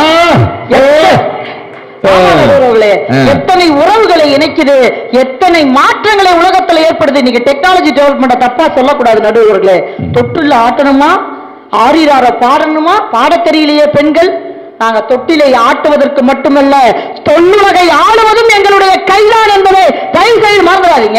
எத்தனை உறவுகளை இணைக்குது, எத்தனை மாற்றங்களை உலகத்தில் ஏற்படுது. இன்னைக்கு டெக்னாலஜி டெவலப்மெண்ட் தப்பா சொல்லக்கூடாது நடுவர்களே. தொட்டுள்ள ஆட்டணுமா, ஆறிரார பாடணுமா, பாட தெரியலையே பெண்கள். நாங்க தொட்டிலை ஆட்டுவதற்கு மட்டுமல்ல, தொன்னுலகை ஆளுவதும் எங்களுடைய கைதான் என்பதை தயவு செய்து மறந்துடாதீங்க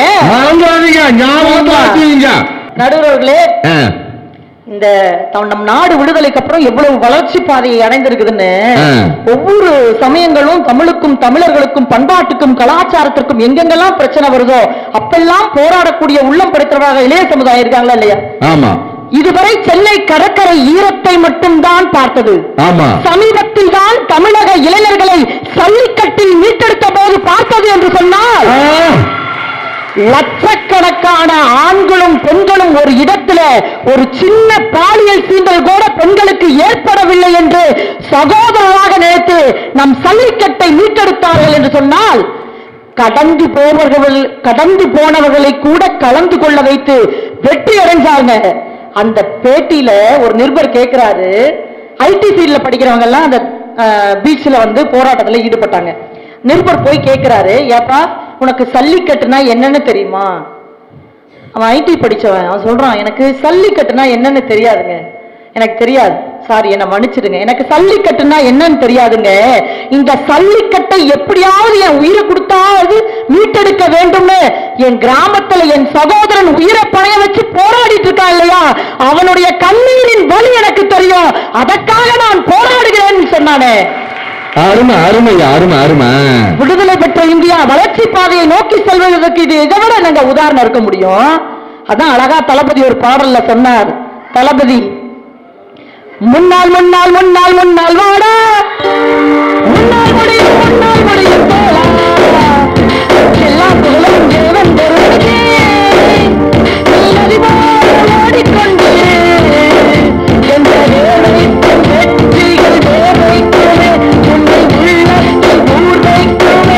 நடுவர்களே. இந்த நம் நாடு விடுதலைக்கு அப்புறம் எவ்வளவு வளர்ச்சி பாதையை அடைந்திருக்குதுன்னு ஒவ்வொரு சமயங்களும் தமிழுக்கும் தமிழர்களுக்கும் பண்பாட்டுக்கும் கலாச்சாரத்திற்கும் எங்கெங்கெல்லாம் பிரச்சனை வருதோ அப்பெல்லாம் போராடக்கூடிய உள்ளம் படைத்தவராக இளைய சமுதாயம் இருக்காங்களா இல்லையா? ஆமா. இதுவரை சென்னை கடற்கரை ஈரத்தை மட்டும்தான் பார்த்தது. சமீபத்தில் தான் தமிழக இளைஞர்களை சல்லிக்கட்டில் மீட்டெடுத்த போது பார்த்தது என்று சொன்னால் லட்சக்கணக்கான ஆண்களும் பெண்களும் ஒரு இடத்துல ஒரு சின்ன பாலியல் சீண்டல் கூட பெண்களுக்கு ஏற்படவில்லை என்று சகோதரராக நினைத்து நம் சல்லிக்கட்டை மீட்டெடுத்தார்கள் என்று சொன்னால் கடந்து போவர்கள் கடந்து போனவர்களை கூட கலந்து கொள்ள வைத்து வெற்றி அடைஞ்சாங்க. அந்த பேட்டியில ஒரு நிருபர் கேட்கிறாரு, ஐடி ஃபீல்ட்ல படிக்கிறவங்க எல்லாம் அந்த பீச்ல வந்து போராட்டத்துல ஈடுபட்டாங்க. நிருபர் போய் கேட்கிறாரு, ஏப்பா உனக்கு சல்லிக்கட்டுனா என்னன்னு தெரியுமா? அவன் ஐடி படிச்சவன், அவன் சொல்றான், எனக்கு சல்லிக்கட்டுனா என்னன்னு தெரியாதுங்க, எனக்கு தெரியாது, சாரி என்ன மன்னிச்சிடுங்க, எனக்கு சல்லிக்கட்டுனா என்னன்னு தெரியாதுங்க. இந்த சல்லிக்கட்டை எப்படியாவது என் உயிரை கொடுத்தாவது மீட்டெடுக்க வேண்டும்னு என் கிராமத்துல என் சகோதரன் உயிரை பணைய வச்சு போராடிட்டு இருக்கான் இல்லையா, அவனுடைய கண்ணீரின் வலி எனக்கு தெரியும், அதற்காக நான் போராடுகிறேன்னு சொன்னானே. அருமை அருமை அருமை அருமை. விடுதலை பெற்ற இந்தியா வளர்ச்சி பாதையை நோக்கி செல்வதற்கு இது இதை விட நாங்க உதாரணம் இருக்க முடியும். அதான் அழகா தளபதி ஒரு பாடல்ல சொன்னார். தளபதி முன்னால் முன்னால் முன்னால் முன்னால் வாடா, முன்னால் முடியும் முன்னால் முடியும் போலா, எல்லா புகழும் தேவன் பெருமைக்கே, நீ நதி போல் ஓடிக்கொண்டு எந்த வேலைக்கும் வெற்றிகள் வேலைக்குமே உன்னை உள்ளத்தில் ஊர் வைக்குமே.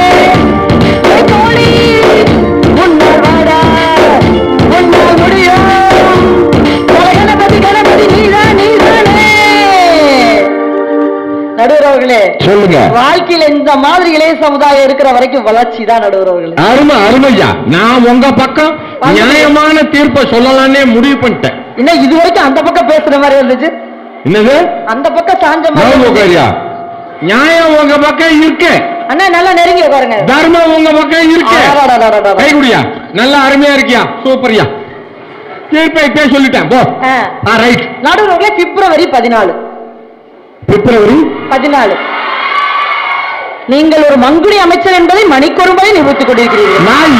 தோழி முன்னால் வாடா, முன்னால் முடியும், கணபதி கணபதி நீதான் நீதானே. நடுவர்களே சொல்லுங்க, வாழ்க்கையில இந்த மாதிரி இளைய சமுதாயம் இருக்கிற வரைக்கும் வளர்ச்சி தான் நடுவர்களே. அருமை அருமையா. நான் உங்க பக்கம் நியாயமான தீர்ப்பை சொல்லலாம்னே முடிவு பண்ணிட்டேன். இன்னும் இது வரைக்கும் அந்த பக்கம் பேசுற மாதிரி இருந்துச்சு. என்னது அந்த பக்கம் சாஞ்ச மாதிரி? நியாயம் உங்க பக்கம் இருக்கு அண்ணா, நல்லா நெருங்கி உட்காருங்க. தர்மம் உங்க பக்கம் இருக்கு. கைகுடியா, நல்லா அருமையா இருக்கியா, சூப்பரியா. தீர்ப்பை இப்பே சொல்லிட்டேன் போ. ரைட். நடுவர்களே பிப்ரவரி பதினாலு பிப்ரவரி பதினாலு நீங்கள் ஒரு மங்குடி அமைச்சர் என்பதை மணிக்கொருமுறை நிரூபித்துக் கொண்டிருக்கிறீர்கள். நான்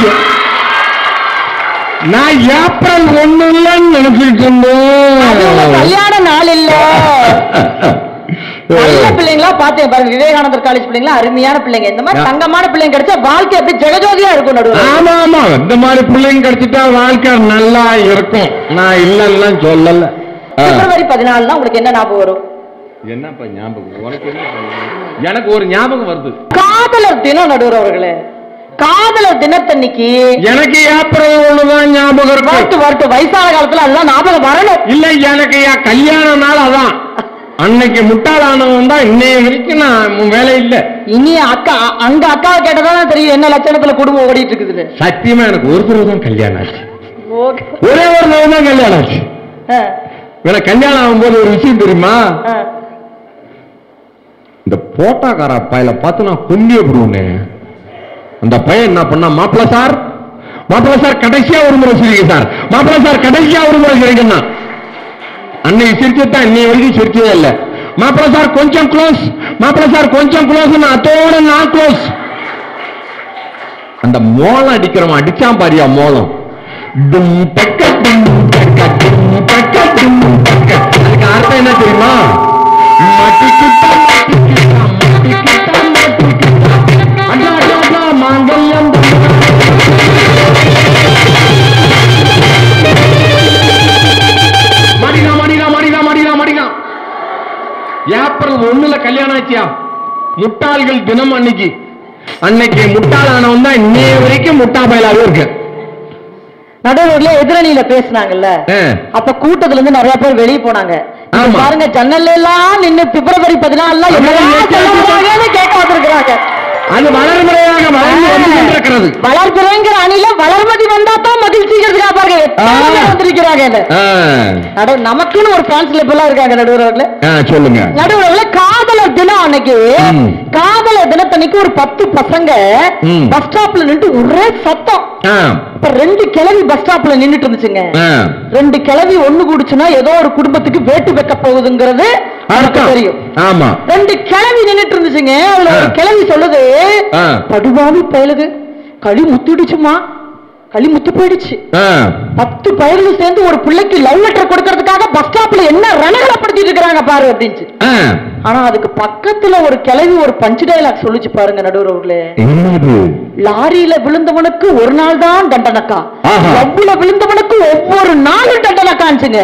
நான் ஏப்ரல் ஒண்ணு இல்லைன்னு நினைச்சிட்டு இருந்தேன். கல்யாண நாள் இல்ல. நல்ல பிள்ளைங்களா பாத்தேன் பாருங்க, விவேகானந்தர் காலேஜ் பிள்ளைங்களா அருமையான பிள்ளைங்க. இந்த மாதிரி தங்கமான பிள்ளைங்க கிடைச்சா வாழ்க்கை அப்படி ஜெகஜோதியா இருக்கும். நடுவில் ஆமா ஆமா இந்த மாதிரி பிள்ளைங்க கிடைச்சிட்டா வாழ்க்கை நல்லா இருக்கும். நான் இல்லைன்னா சொல்லல. பிப்ரவரி பதினாலுனா உங்களுக்கு என்ன ஞாபகம் வரும்? என்னப்பா ஞாபகம் உனக்கு? எனக்கு ஒரு ஞாபகம் வருது, காதலர் தினம். நடுவர் அவர்களே, காதலர் தினத்தன்னைக்கு எனக்கு ஏப்ரல் ஒண்ணுதான் ஞாபகம் இருக்கு. வரட்டு வரட்டு வயசான காலத்துல அதுதான் ஞாபகம் வரணும். இல்ல எனக்கு என் கல்யாண நாள் அதான். அன்னைக்கு முட்டாளானவன் தான் இன்னைய வரைக்கும் நான் வேலை இல்ல. இனி அக்கா அங்க அக்காவை கேட்டதான் தெரியும் என்ன லட்சணத்துல குடும்பம் ஓடிட்டு இருக்குது. சத்தியமா எனக்கு ஒரு தடவை தான் கல்யாணம் ஆச்சு. ஒரே ஒரு தடவை தான் கல்யாணம் ஆச்சு. எனக்கு கல்யாணம் ஆகும்போது ஒரு விஷயம் தெரியுமா? இந்த போட்டாக்கார பையல பார்த்து நான் கொல்லிய விடுவேன்னு அந்த பையன் என்ன பண்ணா, மாப்பிள்ள சார் மாப்பிள்ள சார் கடைசியா ஒரு முறை சிரிக்க சார், மாப்பிள்ள சார் கடைசியா ஒரு முறை சிரிக்கணும். அன்னைக்கு சிரிச்சுதான் இன்னைய வரைக்கும் சிரிச்சதே இல்ல. மாப்பிள்ள சார் கொஞ்சம் க்ளோஸ், மாப்பிள்ள சார் கொஞ்சம் க்ளோஸ், அதோட நான் க்ளோஸ். அந்த மோளம் அடிக்கிறவன் அடிச்சான் பாரியா மோளம். அதுக்கு அர்த்தம் என்ன தெரியுமா? மாங்கல்யம் மடினா மடினா மடினா மடினா மடினா. ஏப்ரல் ஒண்ணுல கல்யாணம் ஆச்சியா, முட்டாள்கள் தினம் அன்னைக்கு. அன்னைக்கு முட்டாளானவன் தான் இன்னைய வரைக்கும் முட்டா பயலாவே இருக்கு. நடுவர்ல எதிரணியில பேசினாங்கல்ல, அப்ப கூட்டத்துல இருந்து நிறைய பேர் வெளியே போனாங்க. பாருங்க ஜன்னல் எல்லாம் நின்று பிப்ரவரி பதினாலுல கேட்க வந்திருக்கிறாங்க. அது வளர்முறையாக வளர்ந்து வந்து கொண்டிருக்கிறது. வளர்பிறைங்கிற அணில வளர்மதி வந்தா தான் மகிழ்ச்சிக்கிறதுக்காக பாருங்க வந்திருக்கிறாங்க. நமக்குன்னு ஒரு ஃபேன்ஸ் கிளப் எல்லாம் இருக்காங்க. நடுவர்கள சொல்லுங்க. நடுவர்கள காதலர் தினம் அன்னைக்கு, காதலர் தினத்தன்னைக்கு ஒரு பத்து பசங்க பஸ் ஸ்டாப்ல நின்று ஒரே சத்தம். இப்ப ரெண்டு கிளவி பஸ் ஸ்டாப்ல நின்னுட்டு இருந்துச்சுங்க. ரெண்டு கிளவி ஒண்ணு கூடுச்சுன்னா ஏதோ ஒரு குடும்பத்துக்கு வேட்டு வைக்க போகுதுங்கிறது தெரியும். ஆமா, ரெண்டு கிளவி நின்னுட்டு இருந்துச்சுங்க. அதுல ஒரு கிளவி சொல்லுது, படுபாவி பயலுது களி முத்திடுச்சுமா, களி முத்து போயிடுச்சு. பத்து பயல்கள் சேர்ந்து ஒரு பிள்ளைக்கு லவ் லெட்டர் கொடுக்கறதுக்காக பஸ் ஸ்டாப்ல என்ன ரணகலப்படுத்திட்டு இருக்காங்க பாரு அப்படின்னு. ஆனா அதுக்கு பக்கத்துல ஒரு கிளவி ஒரு பஞ்சு டயலாக் சொல்லிச்சு பாருங்க நடுவர்களே. லாரியில விழுந்தவனுக்கு ஒரு நாள் தான் தண்டனக்கா, லவ்ல விழுந்தவனுக்கு ஒவ்வொரு நாளும் தண்டனக்காச்சுங்க.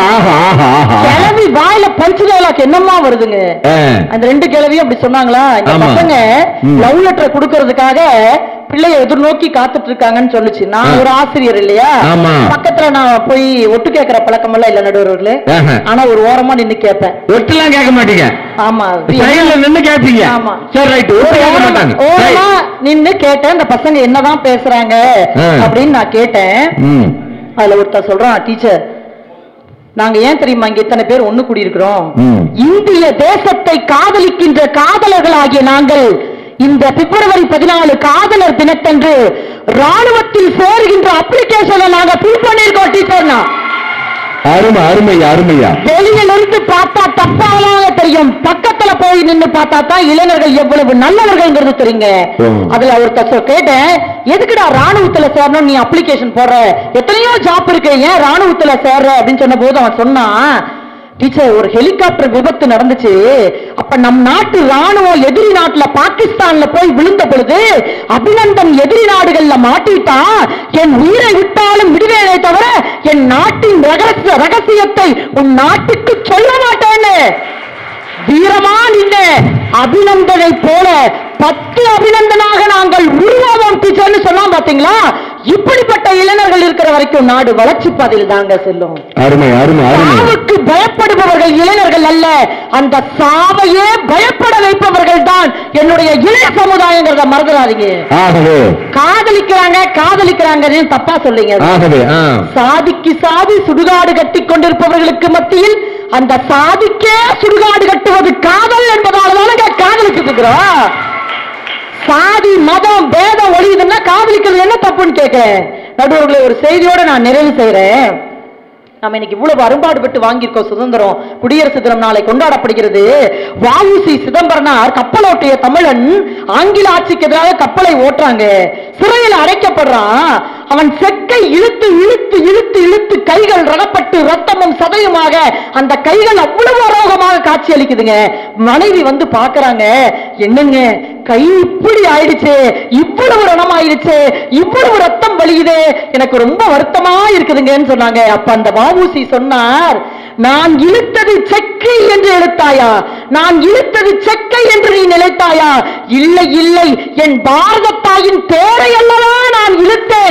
கிளவி வாயில பஞ்சு டயலாக் என்னமா வருதுங்க. அந்த ரெண்டு கிளவியும் அப்படி சொன்னாங்களா, இந்த பசங்க லவ் லெட்டர் கொடுக்கறதுக்காக பிள்ளைய எதிர்நோக்கி காத்துட்டு இருக்காங்கன்னு சொல்லுச்சு. நான் ஒரு ஆசிரியர் இல்லையா, பக்கத்துல நான் போய் ஒட்டு கேட்கிற பழக்கம் எல்லாம் இல்ல நடுவர்களே. ஆனா ஒரு ஓரமா நின்னு கேட்பேன். ஒட்டுலாம் கேட்க மாட்டீங்க? ஆமா, நின்னு கேட்பீங்க. ஆமா, சரி ரைட். ஓரமா நின்னு கேட்டேன், இந்த பசங்க என்னதான் பேசுறாங்க அப்படின்னு நான் கேட்டேன். அதுல ஒருத்தர் சொல்றான், டீச்சர் நாங்க ஏன் தெரியுமா இங்க இத்தனை பேர் ஒண்ணு கூடியிருக்கிறோம், இந்திய தேசத்தை காதலிக்கின்ற காதலர்கள் ஆகிய நாங்கள் இந்த பிப்ரவரி பதினாலு காதலர் தினத்தன்று ராணுவத்தில் சேர்கின்ற அப்ளிகேஷனை நாங்க ஃபில் பண்ணிருக்கோம் டீச்சர்னா. அருமை அருமை அருமையா. வெளியில இருந்து பார்த்தா தப்பாக தெரியும், பக்கத்துல போய் நின்று பார்த்தா தான் இளைஞர்கள் எவ்வளவு நல்லவர்கள்ங்கிறது தெரியுங்க. அதுல ஒரு கேட்டேன், எதுக்குடா ராணுவத்துல சேரணும் நீ அப்ளிகேஷன் போடுற, எத்தனையோ ஜாப் இருக்கு, ஏன் ராணுவத்துல சேர்ற அப்படின்னு சொன்ன போது அவன் சொன்னான், டீச்சர் ஒரு ஹெலிகாப்டர் விபத்து நடந்துச்சு, அப்ப நம் நாட்டு ராணுவம் எதிரி நாட்டுல பாகிஸ்தான்ல போய் விழுந்த பொழுது அபிநந்தன் எதிரி நாடுகள்ல மாட்டிட்டா, என் உயிரை விட்டாலும் விடுவேனே தவிர என் நாட்டின் ரகசிய ரகசியத்தை உன் நாட்டுக்கு சொல்ல மாட்டேன்னு வீரமா நின்று அபிநந்தனை போல பத்து அபிநந்தனாக நாங்கள் உருவாவோம் டீச்சர்னு சொன்னா பாத்தீங்களா. இப்படிப்பட்ட இளைஞர்கள் இருக்கிற வரைக்கும் நாடு வளர்ச்சி பாதையில் தாங்க செல்லும். அருமை அருமை. சாவுக்கு பயப்படுபவர்கள் இளைஞர்கள் அல்ல, அந்த சாவையே பயப்பட வைப்பவர்கள் தான் என்னுடைய இளைய சமுதாயங்கிறத மறந்துடாதீங்க. காதலிக்கிறாங்க காதலிக்கிறாங்க தப்பா சொல்லுங்க. சாதிக்கு சாதி சுடுகாடு கட்டி கொண்டிருப்பவர்களுக்கு மத்தியில் அந்த சாதிக்கே சுடுகாடு கட்டுவது காதல் என்பதால காதலிச்சு இருக்கிறோம். சாதி மதம் பேதம் ஒழியுதுன்னா காதலிக்கிறது என்ன தப்புன்னு கேட்கிறேன். நடுவர்களை ஒரு செய்தியோட நான் நிறைவு செய்யறேன். நம்ம இன்னைக்கு இவ்வளவு அரும்பாடுபட்டு வாங்கியிருக்கோம் சுதந்திரம். குடியரசு தினம் நாளை கொண்டாடப்படுகிறது. வ.உ.சி. சிதம்பரனார் கப்பலோட்டிய தமிழன் ஆங்கில ஆட்சிக்கு எதிராக கப்பலை ஓட்டுறாங்க. சிறையில் அடைக்கப்படுறான். அவன் செக்கை இழுத்து இழுத்து இழுத்து இழுத்து கைகள் ரணப்பட்டு ரத்தமும் சதையுமாக அந்த கைகள் அவ்வளவு அரோகமாக காட்சி அளிக்குதுங்க. மனைவி வந்து பாக்குறாங்க, என்னங்க கை இப்படி ஆயிடுச்சு, இவ்வளவு ரணம் ஆயிடுச்சு, இவ்வளவு ரத்தம் வலியுது, எனக்கு ரொம்ப வருத்தமா இருக்குதுங்கன்னு சொன்னாங்க. அப்ப அந்த வ.உ.சி. சொன்னார், நான் இழுத்தது செக்கை என்று இழுத்தாயா? நான் இழுத்தது செக்கை என்று நீ நினைத்தாயா? இல்லை இல்லை, என் பாரத தாயின் பேரை அல்லவா நான் இழுத்தேன்.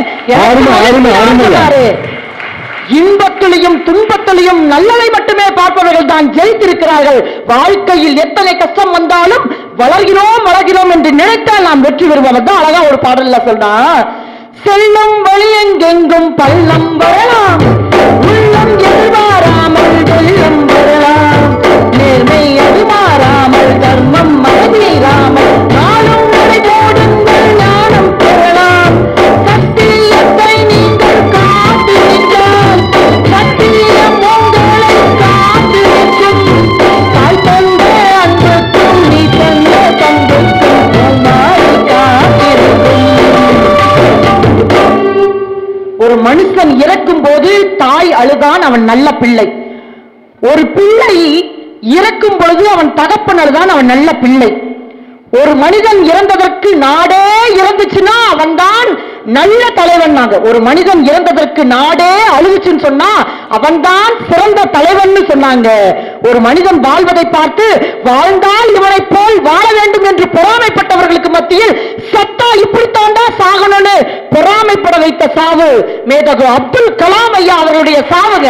இன்பத்திலையும் துன்பத்திலையும் நல்லதை மட்டுமே பார்ப்பவர்கள் தான் ஜெயித்திருக்கிறார்கள். வாழ்க்கையில் எத்தனை கஷ்டம் வந்தாலும் வளர்கிறோம் வளர்கிறோம் என்று நினைத்தால் நாம் வெற்றி பெறுவோம். தான் அழகா ஒரு பாடல்ல சொன்னா, செல்லும் வழி எங்கெங்கும் பள்ளம் வரலாம், உள்ளம் எதிர்பாராமல் வெள்ளம் வரலாம், நேர்மை அது மாறாமல் தர்மம் மறந்தீராமல் நாளும் நடைபோடுங்கள் ஞானம் பெறலாம். சத்தியத்தை நீங்கள் காத்திருந்தால் சத்தியம் உங்களை காத்திருக்கும். தாய் தந்த அன்புக்கும் நீ தந்த தம்புக்கும் உமாய் காத்திருக்கும். ஒரு மனுஷன் இறக்கும் போது தாய் அழுதான் அவன் நல்ல பிள்ளை. ஒரு பிள்ளை இறக்கும் பொழுது அவன் தகப்பன் அழுதான் அவன் நல்ல பிள்ளை. ஒரு மனிதன் இறந்ததற்கு நாடே இறந்துச்சுன்னா அவன் தான் நல்ல தலைவன். ஒரு மனிதன் இறந்ததற்கு நாடே அழுதுச்சுன்னு சொன்னா அவன் தான் சிறந்த தலைவன் சொன்னாங்க. ஒரு மனிதன் வாழ்வதை பார்த்து வாழ்ந்தால் இவனை போல் வாழ வேண்டும் என்று பொறாமைப்பட்டவர்களுக்கு மத்தியில் சத்தா இப்படித்தாண்டா சாகணும்னு பொறாமைப்பட வைத்த சாவு மேதகு அப்துல் கலாம் ஐயா அவருடைய சாவுங்க.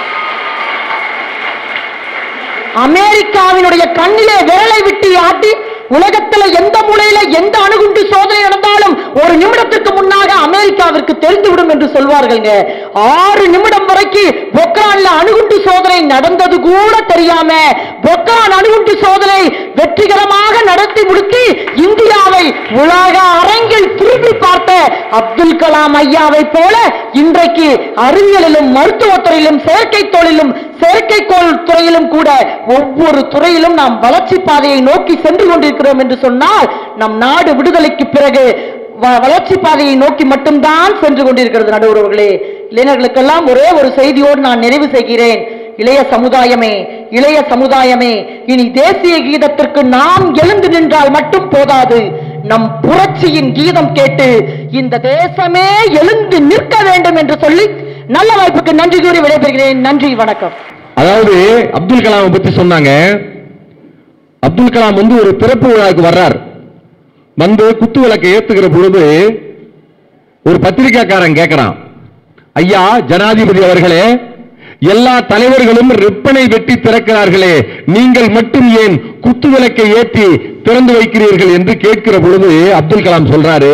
அமெரிக்காவினுடைய கண்ணிலே விரலை விட்டு ஆட்டி உலகத்துல எந்த மூலையில எந்த அணுகுண்டு சோதனை நடந்தாலும் ஒரு நிமிடத்திற்கு முன்னாக அமெரிக்காவிற்கு தெரிந்துவிடும் என்று சொல்வார்கள். ஆறு நிமிடம் வரைக்கும் பொக்ரான்ல அணுகுண்டு சோதனை நடந்தது கூட தெரியாம பொக்ரான் அணுகுண்டு சோதனை வெற்றிகரமாக நடத்தி முடித்து இந்தியாவை உலக அரங்கில் திரும்பி பார்த்த அப்துல் கலாம் ஐயாவை போல இன்றைக்கு அறிவியலிலும் மருத்துவத்துறையிலும் செயற்கை தொழிலும் செயற்கைக்கோள் துறையிலும் கூட ஒவ்வொரு துறையிலும் நாம் வளர்ச்சி பாதையை நோக்கி சென்று கொண்டிருக்கிறோம் என்று சொன்னால் நம் நாடு விடுதலைக்கு பிறகு வளர்ச்சி பாதையை நோக்கி மட்டும்தான் சென்று கொண்டிருக்கிறது. நடுவர்களே, இளைஞர்களுக்கெல்லாம் ஒரே ஒரு செய்தியோடு நான் நிறைவு செய்கிறேன். இளைய சமுதாயமே, இளைய சமுதாயமே, இனி தேசிய கீதத்திற்கு நாம் எழுந்து நின்றால் மட்டும் போதாது, நம் புரட்சியின் கீதம் கேட்டு இந்த தேசமே எழுந்து நிற்க வேண்டும் என்று சொல்லி நல்ல வாய்ப்புக்கு நன்றி கூறி விடைபெறுகிறேன். நன்றி, வணக்கம். அதாவது அப்துல் கலாம் பத்தி சொன்னாங்க. அப்துல் கலாம் வந்து ஒரு திறப்பு விழாவுக்கு வர்றார். வந்து குத்து விளக்கை ஏத்துக்கிற பொழுது ஒரு பத்திரிகைக்காரன் கேட்கிறான், ஐயா ஜனாதிபதி அவர்களே, எல்லா தலைவர்களும் ரிப்பனை வெட்டி திறக்கிறார்களே, நீங்கள் மட்டும் ஏன் குத்து விளக்கை ஏற்றி திறந்து வைக்கிறீர்கள் என்று கேட்கிற பொழுது அப்துல் கலாம் சொல்றாரு,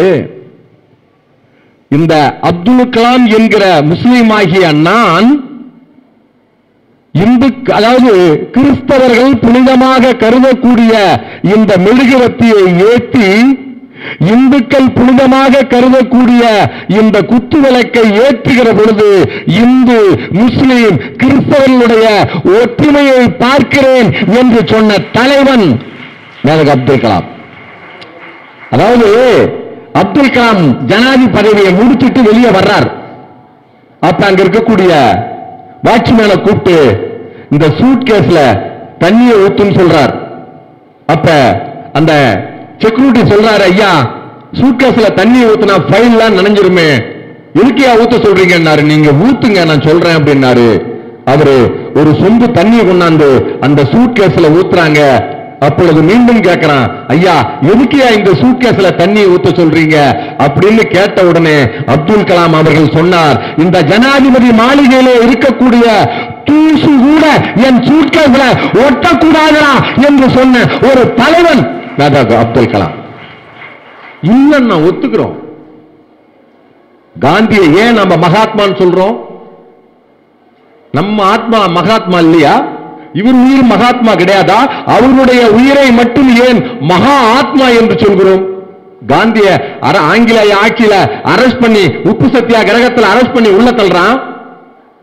இந்த அப்துல் கலாம் என்கிற முஸ்லீம் ஆகிய நான் இந்து, அதாவது கிறிஸ்தவர்கள் புனிதமாக கருதக்கூடிய இந்த மெழுகுவர்த்தியை ஏற்றி இந்துக்கள் புனிதமாக கருதக்கூடிய இந்த குத்து விளக்கை ஏற்றுகிற பொழுது இந்து முஸ்லீம் கிறிஸ்தவர்களுடைய ஒற்றுமையை பார்க்கிறேன் என்று சொன்ன தலைவன் அப்துல் கலாம். அதாவது அப்துல் கலாம் ஜனாதிபதி பதவியை முடிச்சுட்டு வெளியே வர்றார். அப்ப அங்க இருக்கக்கூடிய வாட்ச்மேனை கூப்பிட்டு இந்த சூட் கேஸ்ல தண்ணியை ஊத்துன்னு சொல்றார். அப்ப அந்த செக்யூரிட்டி சொல்றாரு, ஐயா சூட் கேஸ்ல தண்ணியை ஊத்துனா ஃபைல்லாம் நனைஞ்சிருமே, எதுக்கியா ஊத்த சொல்றீங்கன்னாரு. நீங்க ஊத்துங்க நான் சொல்றேன் அப்படின்னாரு. அவரு ஒரு சொம்பு தண்ணியை கொண்டாந்து அந்த சூட் கேஸ்ல ஊத்துறாங்க. அப்பொழுது மீண்டும் கேட்கிறான், ஐயா எதுக்கியா இந்த சூட் கேஸ்ல தண்ணி ஊத்த சொல்றீங்க அப்படின்னு கேட்ட உடனே அப்துல் கலாம் அவர்கள் சொன்னார், இந்த ஜனாதிபதி மாளிகையிலே இருக்கக்கூடிய தூசு கூட என் சூட் கேஸ்ல ஒட்டக்கூடாதா என்று சொன்ன ஒரு தலைவன் அப்துல் கலாம். இல்ல நான் ஒத்துக்கிறோம். காந்தியை ஏன் நம்ம மகாத்மான்னு சொல்றோம்? நம்ம ஆத்மா மகாத்மா இல்லையா? இவர் உயிர் மகாத்மா கிடையாதா? அவருடைய உயிரை மட்டும் ஏன் மகா ஆத்மா என்று சொல்கிறோம்? காந்திய ஆங்கிலேய ஆட்சியில அரெஸ்ட் பண்ணி உப்பு சத்தியாகிரகத்தில் அரெஸ்ட் பண்ணி உள்ள தள்ளுறான்.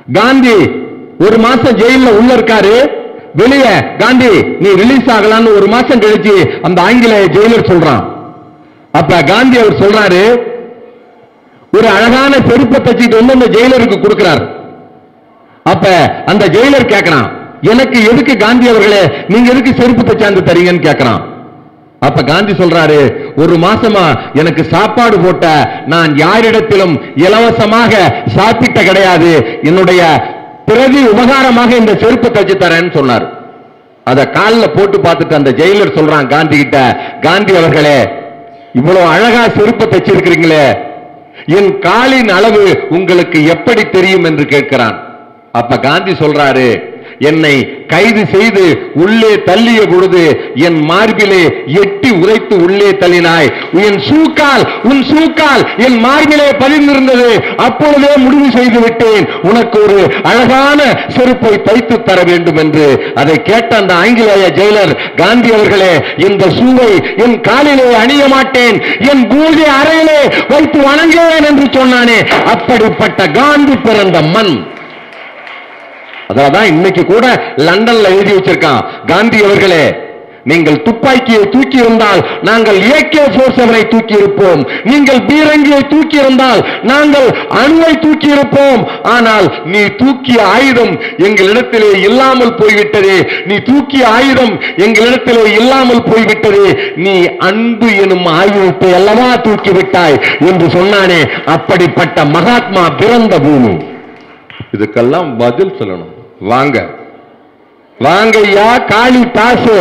காந்தி ஒரு மாசம் ஜெயில உள்ள இருக்காரு, வெளியே காந்தி நீ ரிலீஸ் ஆகலான்னு ஒரு மாசம் கழிச்சு அந்த ஆங்கிலேய ஜெயிலர் சொல்றான். அப்ப காந்தி அவர் சொல்றாரு, ஒரு அழகான செருப்பை தச்சுட்டு வந்து அந்த ஜெயிலருக்கு கொடுக்கிறார். அப்ப அந்த ஜெயிலர் கேட்கிறான், எனக்கு எதுக்கு காந்தி அவர்களே நீங்க எதுக்கு செருப்பு தச்சாந்து தரீங்கன்னு கேட்கிறான். அப்ப காந்தி சொல்றாரு, ஒரு மாசமா எனக்கு சாப்பாடு போட்ட நான் யாரிடத்திலும் இலவசமாக சாப்பிட்ட கிடையாது, என்னுடைய பிறகு உபகாரமாக இந்த செருப்பு தச்சு தரேன்னு சொன்னார். அத காலில் போட்டு பார்த்துட்டு அந்த ஜெயிலர் சொல்றான் காந்தி கிட்ட, காந்தி அவர்களே இவ்வளவு அழகா செருப்பு தச்சிருக்கிறீங்களே, என் காலின் அளவு உங்களுக்கு எப்படி தெரியும் என்று கேட்கிறான். அப்ப காந்தி சொல்றாரு, என்னை கைது செய்து உள்ளே தள்ளிய பொழுது என் மார்பிலே எட்டி உதைத்து உள்ளே தள்ளினாய், என் சூக்கால் உன் சூக்கால் என் மார்பிலே பதிந்திருந்தது, அப்பொழுதே முடிவு செய்து விட்டேன் உனக்கு ஒரு அழகான செருப்பை தைத்து தர வேண்டும் என்று. அதை கேட்ட அந்த ஆங்கிலேய ஜெயிலர், காந்தி அவர்களே இந்த ஷூவை என் காலிலே அணிய மாட்டேன், என் பூஜை அறையிலே வைத்து வணங்குவேன் என்று சொன்னானே, அப்படிப்பட்ட காந்தி பிறந்த மண். அதான் இன்னைக்கு கூட லண்டன்ல எழுதி வச்சிருக்கான், காந்தி அவர்களே நீங்கள் துப்பாக்கியை தூக்கி இருந்தால் நாங்கள் ஏகே நாற்பத்தி ஏழு தூக்கி இருப்போம், நீங்கள் பீரங்கியை தூக்கி இருந்தால் நாங்கள் அணுவை தூக்கி இருப்போம், ஆனால் நீ தூக்கிய ஆயுதம் எங்களிடத்திலே இல்லாமல் போய்விட்டதே, நீ தூக்கிய ஆயுதம் எங்களிடத்திலே இல்லாமல் போய்விட்டதே, நீ அன்பு எனும் ஆயுதத்தை அல்லவா தூக்கி விட்டாய் என்று சொன்னானே, அப்படிப்பட்ட மகாத்மா பிறந்த பூமி. இதுக்கெல்லாம் பதில் சொல்லணும். வாங்க வாங்கய்யா காளி தாசு.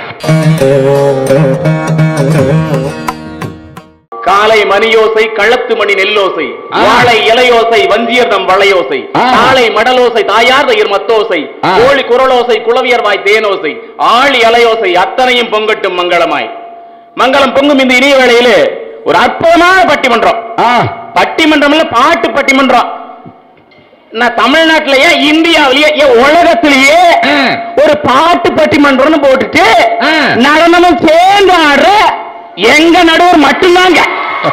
காலை மணியோசை களத்து மணி நெல்லோசை, வாழை இலையோசை வஞ்சியர்தம் வளையோசை, காலை மடலோசை தாயார் தயிர் மத்தோசை, கோழி குரலோசை குளவியர்வாய் தேனோசை, ஆழி அலையோசை அத்தனையும் பொங்கட்டும் மங்களமாய். மங்களம் பொங்கும் இந்த இனிய வேளையிலே ஒரு அற்புதமான பட்டிமன்றம். பட்டிமன்றம் இல்ல, பாட்டு பட்டிமன்றம். நான் தமிழ்நாட்டிலேயே இந்தியாவிலேயே உலகத்திலேயே ஒரு பாட்டு பட்டிமன்றம் போட்டுட்டு நடனமும் சேர்ந்து ஆடுற எங்க நடுவர் மட்டும்தாங்க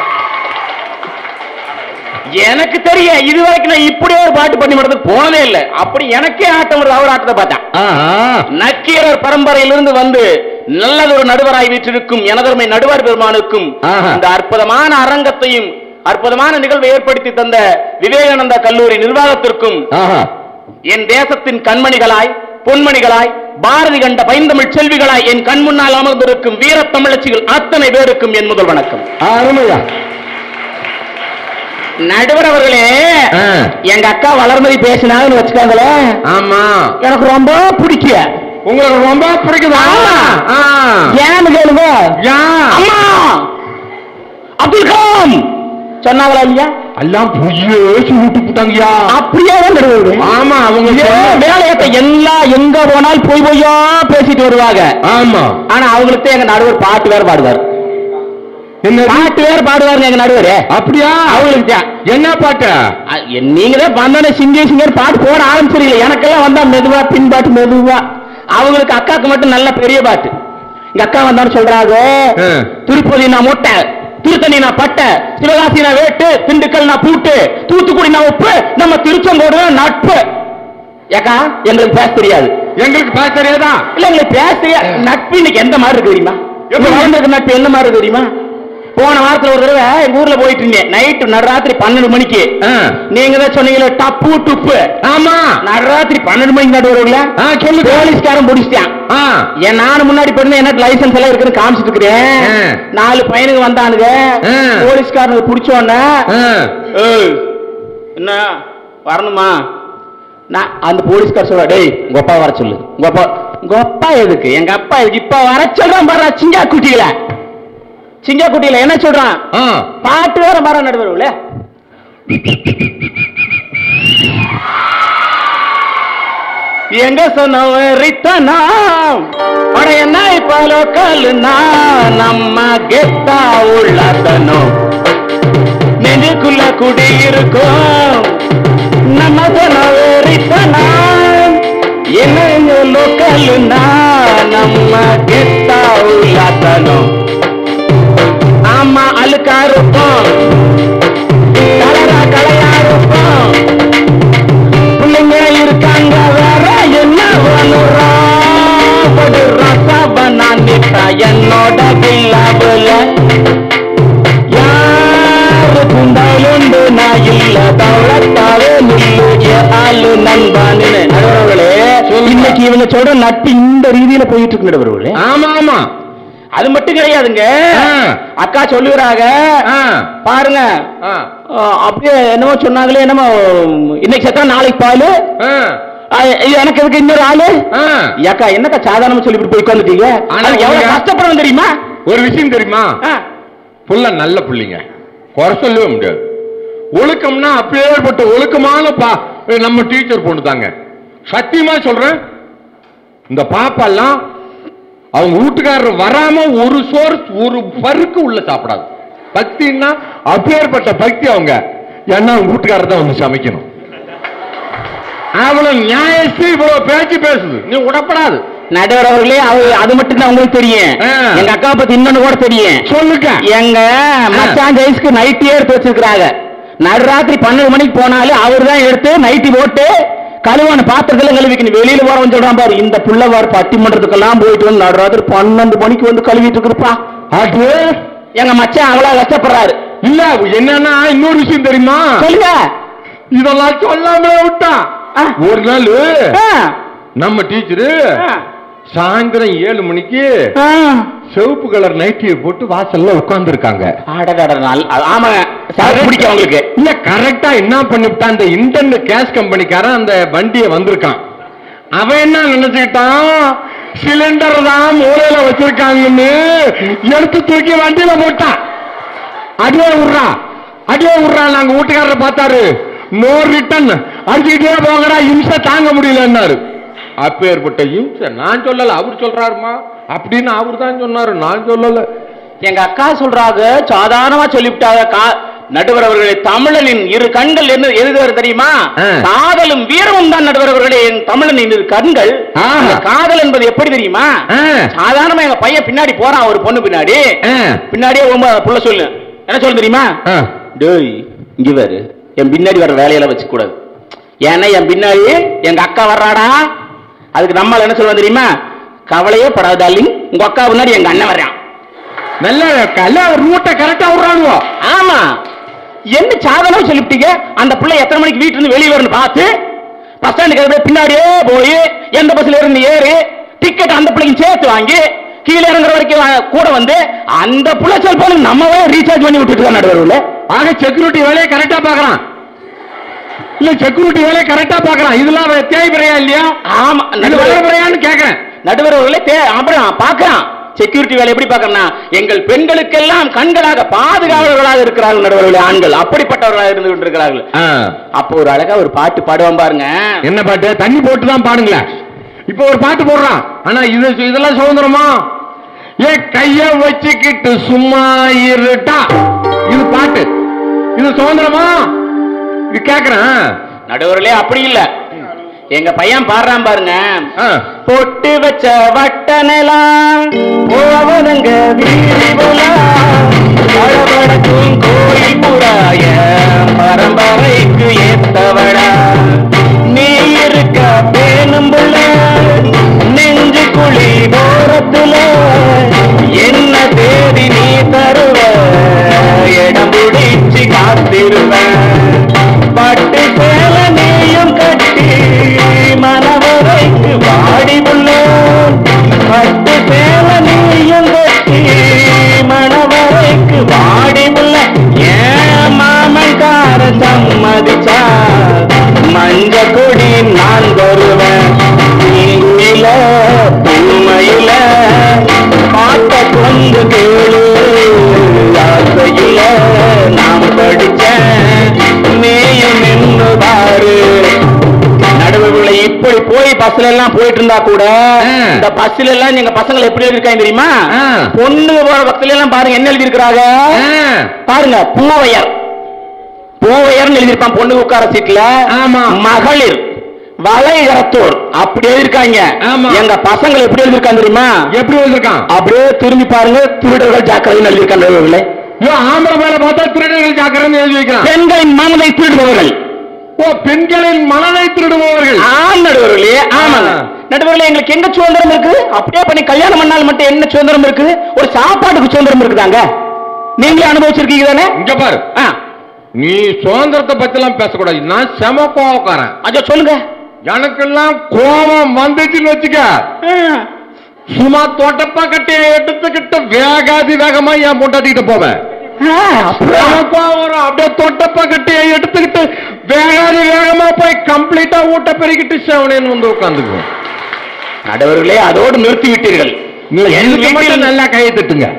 எனக்கு தெரிய. இது வரைக்கும் நான் இப்படி ஒரு பாட்டு பட்டிமன்றத்துக்கு போனதே இல்லை. அப்படி எனக்கே ஆட்டம் வருது, அவர் ஆட்டத்தை பார்த்தேன். நக்கீரர் பரம்பரையிலிருந்து வந்து நல்லதொரு நடுவராய் வீற்றிருக்கும் எனதருமை நடுவர் பெருமானுக்கும் இந்த அற்புதமான அரங்கத்தையும் அற்புதமான நிகழ்வை ஏற்படுத்தி தந்த விவேகானந்தா கல்லூரி நிர்வாகத்திற்கும், என் தேசத்தின் கண்மணிகளாய் பொன்மணிகளாய் பாரதி கண்ட பைந்தமிழ் செல்விகளாய் என் கண் முன்னால் அமர்ந்திருக்கும் வீர தமிழச்சிகள் அத்தனை பேருக்கும் என் முதல் வணக்கம். நடுவர் அவர்களே, எங்க அக்கா வளர்மதி பேசினாங்கன்னு வச்சுக்காங்களே, ஆமா எனக்கு ரொம்ப பிடிக்க. உங்களுக்கு ரொம்ப பிடிக்குதா? ஏன்னு கேளுங்க. அம்மா அப்துல் கலாம் சொன்னாங்களா இல்லையா? எல்லாம் பொய்யே சொல்லிட்டு போட்டாங்கயா. அப்படியே நடுவது. ஆமா, அவங்க வேலையத்தை எல்லாம் எங்க போனால் பொய் பொய்யா பேசிட்டு வருவாங்க. ஆமா, ஆனா அவங்களுக்கு எங்க நடுவர் பாட்டு வேற பாடுவார். பாட்டு வேற பாடுவாருங்க எங்க நடுவர். அப்படியா? அவங்களுக்கு என்ன பாட்டு? நீங்க தான் வந்தோடனே சிங்கர் சிங்கர் பாட்டு போட ஆரம்பிச்சிருக்கீங்க. எனக்கெல்லாம் வந்தா மெதுவா பின்பாட்டு மெதுவா. அவங்களுக்கு அக்காவுக்கு மட்டும் நல்ல பெரிய பாட்டு. எங்க அக்கா வந்தான்னு சொல்றாங்க, திருப்பதி நான் மொட்டை, திருத்தணி நான் பட்ட, சிவகாசி நான் வேட்டு, திண்டுக்கல் நான் பூட்டு, தூத்துக்குடி நான் உப்பு, நம்ம திருச்செங்கோடு நட்பு. ஏக்கா எங்களுக்கு பேச தெரியாது. எங்களுக்கு பேச தெரியாதா? இல்ல எங்களுக்கு பேச தெரியாது. நட்பு இன்னைக்கு எந்த மாதிரி இருக்கு தெரியுமா? வளர்ந்துருக்கு நட்பு என்ன மாதிரி இருக்கு தெரியுமா? போன வாரத்துல ஒரு தடவை எங்க ஊர்ல போயிட்டு இருந்தேன். நைட்டு நடுராத்திரி பன்னெண்டு மணிக்கு. நீங்க தான் சொன்னீங்களே டப்பு டுப்பு. ஆமா, நடுராத்திரி பன்னெண்டு மணிக்கு நடுவர்கள சொல்லு, போலீஸ்காரன் பிடிச்சிட்டான். என் நானும் முன்னாடி போயிருந்தேன், எனக்கு லைசன்ஸ் எல்லாம் இருக்குன்னு காமிச்சிட்டு இருக்கிறேன். நாலு பையனுக்கு வந்தானுங்க. போலீஸ்காரனுக்கு பிடிச்சோன்னு, என்ன வரணுமா? நான் அந்த போலீஸ்கார சொல்ல, டேய் உங்க அப்பா வர சொல்லு. உங்க அப்பா உங்க அப்பா எதுக்கு? எங்க அப்பா எதுக்கு? இப்ப வர சொல்றான் பாரு சிங்கா குட்டிகள. சிங்கா குட்டியில என்ன சொல்றான்? பாட்டு வேற மர நடுவர்கள. எங்க சொன்னவரித்தனா அட என்ன இப்ப லோக்கல்னா நம்ம கெத்தா உள்ளதனும் நெஞ்சுக்குள்ள குடி இருக்கும். நம்ம சொன்னவரித்தனா என்ன லோக்கல்னா நம்ம கெத்தா உள்ளதனும். ஆமா அழுக்கா இருப்போம், கலரா கலையா இருப்போம், பிள்ளைங்க நீங்க சொல்ற நட்பு இந்த ரீதியில போயிட்டு இருக்கு நடுவர்களே. ஆமா ஆமா, அது மட்டும் கிடையாதுங்க. அக்கா சொல்லுறாங்க பாருங்க, அப்படியே என்னமோ சொன்னாங்களே, என்னமோ இன்னைக்கு செத்தா நாளைக்கு பாலு, எனக்கு எதுக்கு இன்னொரு ஆளு. அக்கா என்னக்கா சாதாரணமா சொல்லி போய் உட்காந்துட்டீங்க, எவ்வளவு கஷ்டப்படணும் தெரியுமா? ஒரு விஷயம் தெரியுமா, புள்ள நல்ல புள்ளிங்க, குறை சொல்லவே முடியாது. ஒழுக்கம்னா அப்பேற்பட்ட ஒழுக்கமான பா நம்ம டீச்சர் பொண்ணு தாங்க. சத்தியமா சொல்றேன், இந்த பாப்பாலாம் அவங்க வீட்டுக்காரர் வராம ஒரு சோறு ஒரு பருக்கு உள்ள சாப்பிடாது. பக்தின்னா அப்பேற்பட்ட பக்தி அவங்க. ஏன்னா அவங்க வீட்டுக்காரர் தான் வந்து சமைக்கணும். அவ்வளவு நியாயத்து இவ்வளவு பேச்சு பேசுது, நீ உடப்படாது. நடுவர் அவர்களே, அது மட்டும் தான் உங்களுக்கு தெரியும். எங்க அக்கா பத்தி இன்னொன்னு கூட தெரியும். சொல்லுங்க. எங்க மச்சான் ஜெயிஸ்க்கு நைட்டியே எடுத்து வச்சிருக்காங்க. நடுராத்திரி பன்னெண்டு மணிக்கு போனாலும் அவர் தான் எடுத்து நைட்டி போட்டு கழுவான பாத்திரத்துல கழுவிக்கணும். வெளியில போறவன் சொல்றான் பாரு, இந்த புள்ள வாரு பட்டிமன்றத்துக்கெல்லாம் போயிட்டு வந்து நடுராத்திரி பன்னெண்டு மணிக்கு வந்து கழுவிட்டு இருப்பா. அது எங்க மச்சான் அவ்வளவு கஷ்டப்படுறாரு. இல்ல என்னன்னா இன்னொரு விஷயம் தெரியுமா, சொல்லுங்க. இதெல்லாம் சொல்லாம விட்டா ஒரு நாள் நம்ம டீச்சரு சாயந்தரம் ஏழு மணிக்கு சிவப்பு கலர் நைட்டியை போட்டு வாசல்ல உட்கார்ந்து இருக்காங்க. அவங்களுக்கு இல்ல கரெக்டா என்ன பண்ணிவிட்டான், அந்த இன்டர்நெட் கேஸ் கம்பெனிக்காரன் அந்த வண்டியை வந்திருக்கான். அவன் என்ன நினைச்சுக்கிட்டான், சிலிண்டர் தான் மூலையில வச்சிருக்காங்கன்னு எடுத்து தூக்கி வண்டியில போட்டான். அடியே விடுறா அடியே விடுறா. நாங்க வீட்டுக்காரரை பார்த்தாரு, நோ ரிட்டன், அடிச்சுக்கிட்டே போங்கடா, இம்சை தாங்க முடியலன்னாரு. அப்பேற்பட்ட இம்சை நான் சொல்லல, அவர் சொல்றாருமா அப்படின்னு அவர் தான் சொன்னாரு, நான் சொல்லல. எங்க அக்கா சொல்றாங்க, சாதாரணமா சொல்லிவிட்டாங்க. நடுவர் அவர்களே, தமிழனின் இரு கண்கள் என்ன எழுதுவது தெரியுமா? காதலும் வீரமும் தான் நடுவர் அவர்களே என் தமிழனின் இரு கண்கள். காதல் என்பது எப்படி தெரியுமா? சாதாரணமா எங்க பையன் பின்னாடி போறான், ஒரு பொண்ணு பின்னாடி, பின்னாடியே புள்ள சொல்லு என்ன சொல்லு தெரியுமா, டேய் இங்க வேறு என் பின்னாடி வர வேலையெல்லாம் வச்சுக்க கூடாது. ஏன்னா என் பின்னாடி எங்க அக்கா வர்றாடா, அதுக்கு நம்மள என்ன சொல்லுவோம் தெரியுமா, கவலையே படாது டார்லிங், உங்க அக்கா முன்னாடி எங்க அண்ணன் வர்றான். நல்ல ரூட்டை கரெக்டா விடுறாங்க. ஆமா, என்ன சாதனம் சொல்லிவிட்டீங்க. அந்த பிள்ளை எத்தனை மணிக்கு வீட்டுல இருந்து வெளியே வரணும் பார்த்து பஸ் ஸ்டாண்டுக்கு பின்னாடியே போய் எந்த பஸ்ல இருந்து ஏறி டிக்கெட் அந்த பிள்ளைக்கு சேர்த்து வாங்கி கீழே இறங்குற வரைக்கும் கூட வந்து அந்த புள்ள செல்போன் நம்மவே ரீசார்ஜ் பண்ணி விட்டுட்டு நடுவர்கள். ஆக செக்யூரிட்டி வேலையை கரெக்டா பாக்குறான். இல்ல செக்யூரிட்டி வேலையை கரெக்டா பாக்குறான். இதெல்லாம் தேவைப்படையா இல்லையா? ஆமா, நடுவரையான்னு கேக்குறேன். நடுவர்களே அப்புறம் பாக்குறான். செக்யூரிட்டி வேலை எப்படி பாக்கறனா, எங்கள் பெண்களுக்கெல்லாம் கண்களாக பாதுகாவலர்களாக இருக்கிறார்கள் நடுவர்களே ஆண்கள், அப்படிப்பட்டவர்களாக இருந்து கொண்டிருக்கிறார்கள். அப்போ ஒரு அழகா ஒரு பாட்டு பாடுவான் பாருங்க. என்ன பாட்டு? தண்ணி போட்டு தான் பாடுங்களேன். இப்ப ஒரு பாட்டு போடுறான். ஆனா இது இதெல்லாம் சுதந்திரமா? ஏ கைய வச்சுக்கிட்டு சும்மா இருட்டா, இது பாட்டு, இது சுதந்திரமா? இது கேக்குறேன். நடுவர்களே அப்படி இல்ல, எங்க பையன் பாடுறான் பாருங்க. பொட்டு வச்ச வட்டனெல்லாம் போவதங்க வீதிபுலாம் கோயில் புறாய பரம்பரைக்கு ஏத்தவடா, நீ இருக்க பேணும் புள்ள நெஞ்சு குழி போரத்துல என்ன தேடி நீ தருவ, இடம் பிடிச்சு காத்திருவேன், பட்டு சேல நீயும் கட்டி மனவரைக்கு வாடி புள்ள, பட்டு சேல நீயும் கட்டி மனவரைக்கு வாடி புள்ள, ஏன் மாமன்கார சம்மதிச்சா மஞ்ச கொடி நான் தருவேன், நீல பூமையில பாட்ட கொண்டு கேளு, ஆசையில நாம் படிச்சேன் நீயும் நின்று பாரு. நடுவர்களை இப்படி போய் பஸ்ல எல்லாம் போயிட்டு இருந்தா கூட இந்த பஸ்ல எல்லாம் எங்க பசங்க எப்படி எழுதிருக்காங்க தெரியுமா? பொண்ணு போற பக்கத்துல எல்லாம் பாருங்க என்ன எழுதி இருக்கிறாங்க பாருங்க, பூவையர் பூவையர்னு எழுதிருப்பான் பொண்ணு உட்கார சீட்ல. மகளிர் வளைகரத்தோர் அப்படி எழுதிருக்காங்க. எங்க பசங்க எப்படி எழுதிருக்காங்க தெரியுமா? எப்படி எழுதிருக்கான்? அப்படியே திரும்பி பாருங்க, திருடர்கள் ஜாக்கிரதை எழுதியிருக்காங்க. ஆம்பளை மேல பார்த்தா திருடர்கள் ஜாக்கிரதை எழுதி வைக்கிறான். பெண்களின் மனதை திருடுபவர்கள். ஓ, பெண்களின் மனதை திருடுபவர்கள். ஆண் நடுவர்களே. ஆமாங்க நடுவர்களே, எங்களுக்கு எங்க சுதந்திரம் இருக்கு? அப்படியே பண்ணி கல்யாணம் பண்ணால் மட்டும் என்ன சுதந்திரம் இருக்குது? ஒரு சாப்பாட்டுக்கு சுதந்திரம் இருக்குதாங்க. நீங்களே அனுபவிச்சிருக்கீங்க தானே? இங்க பாரு, நீ சுதந்திரத்தை பத்தி எல்லாம் பேசக்கூடாது. நான் செம கோவக்காரன். அஜோ சொல்லுங்க. எனக்கெல்லாம் கோபம் வந்துச்சுன்னு வச்சுக்க, சும்மா தோட்டப்பா கட்டைய எடுத்துக்கிட்டு வேகாதி வேகமா என் பொண்டாட்டிக்கிட்ட போவேன். அப்படியே தொட்டப்பா கட்டைய எடுத்துக்கிட்டு வேகாதி வேகமா போய் கம்ப்ளீட்டா ஊட்ட பெருகிட்டு செவனேன்னு வந்து உட்காந்துக்குவோம். நடுவர்களே, அதோடு நிறுத்தி விட்டீர்கள். நல்லா கையை தட்டுங்க.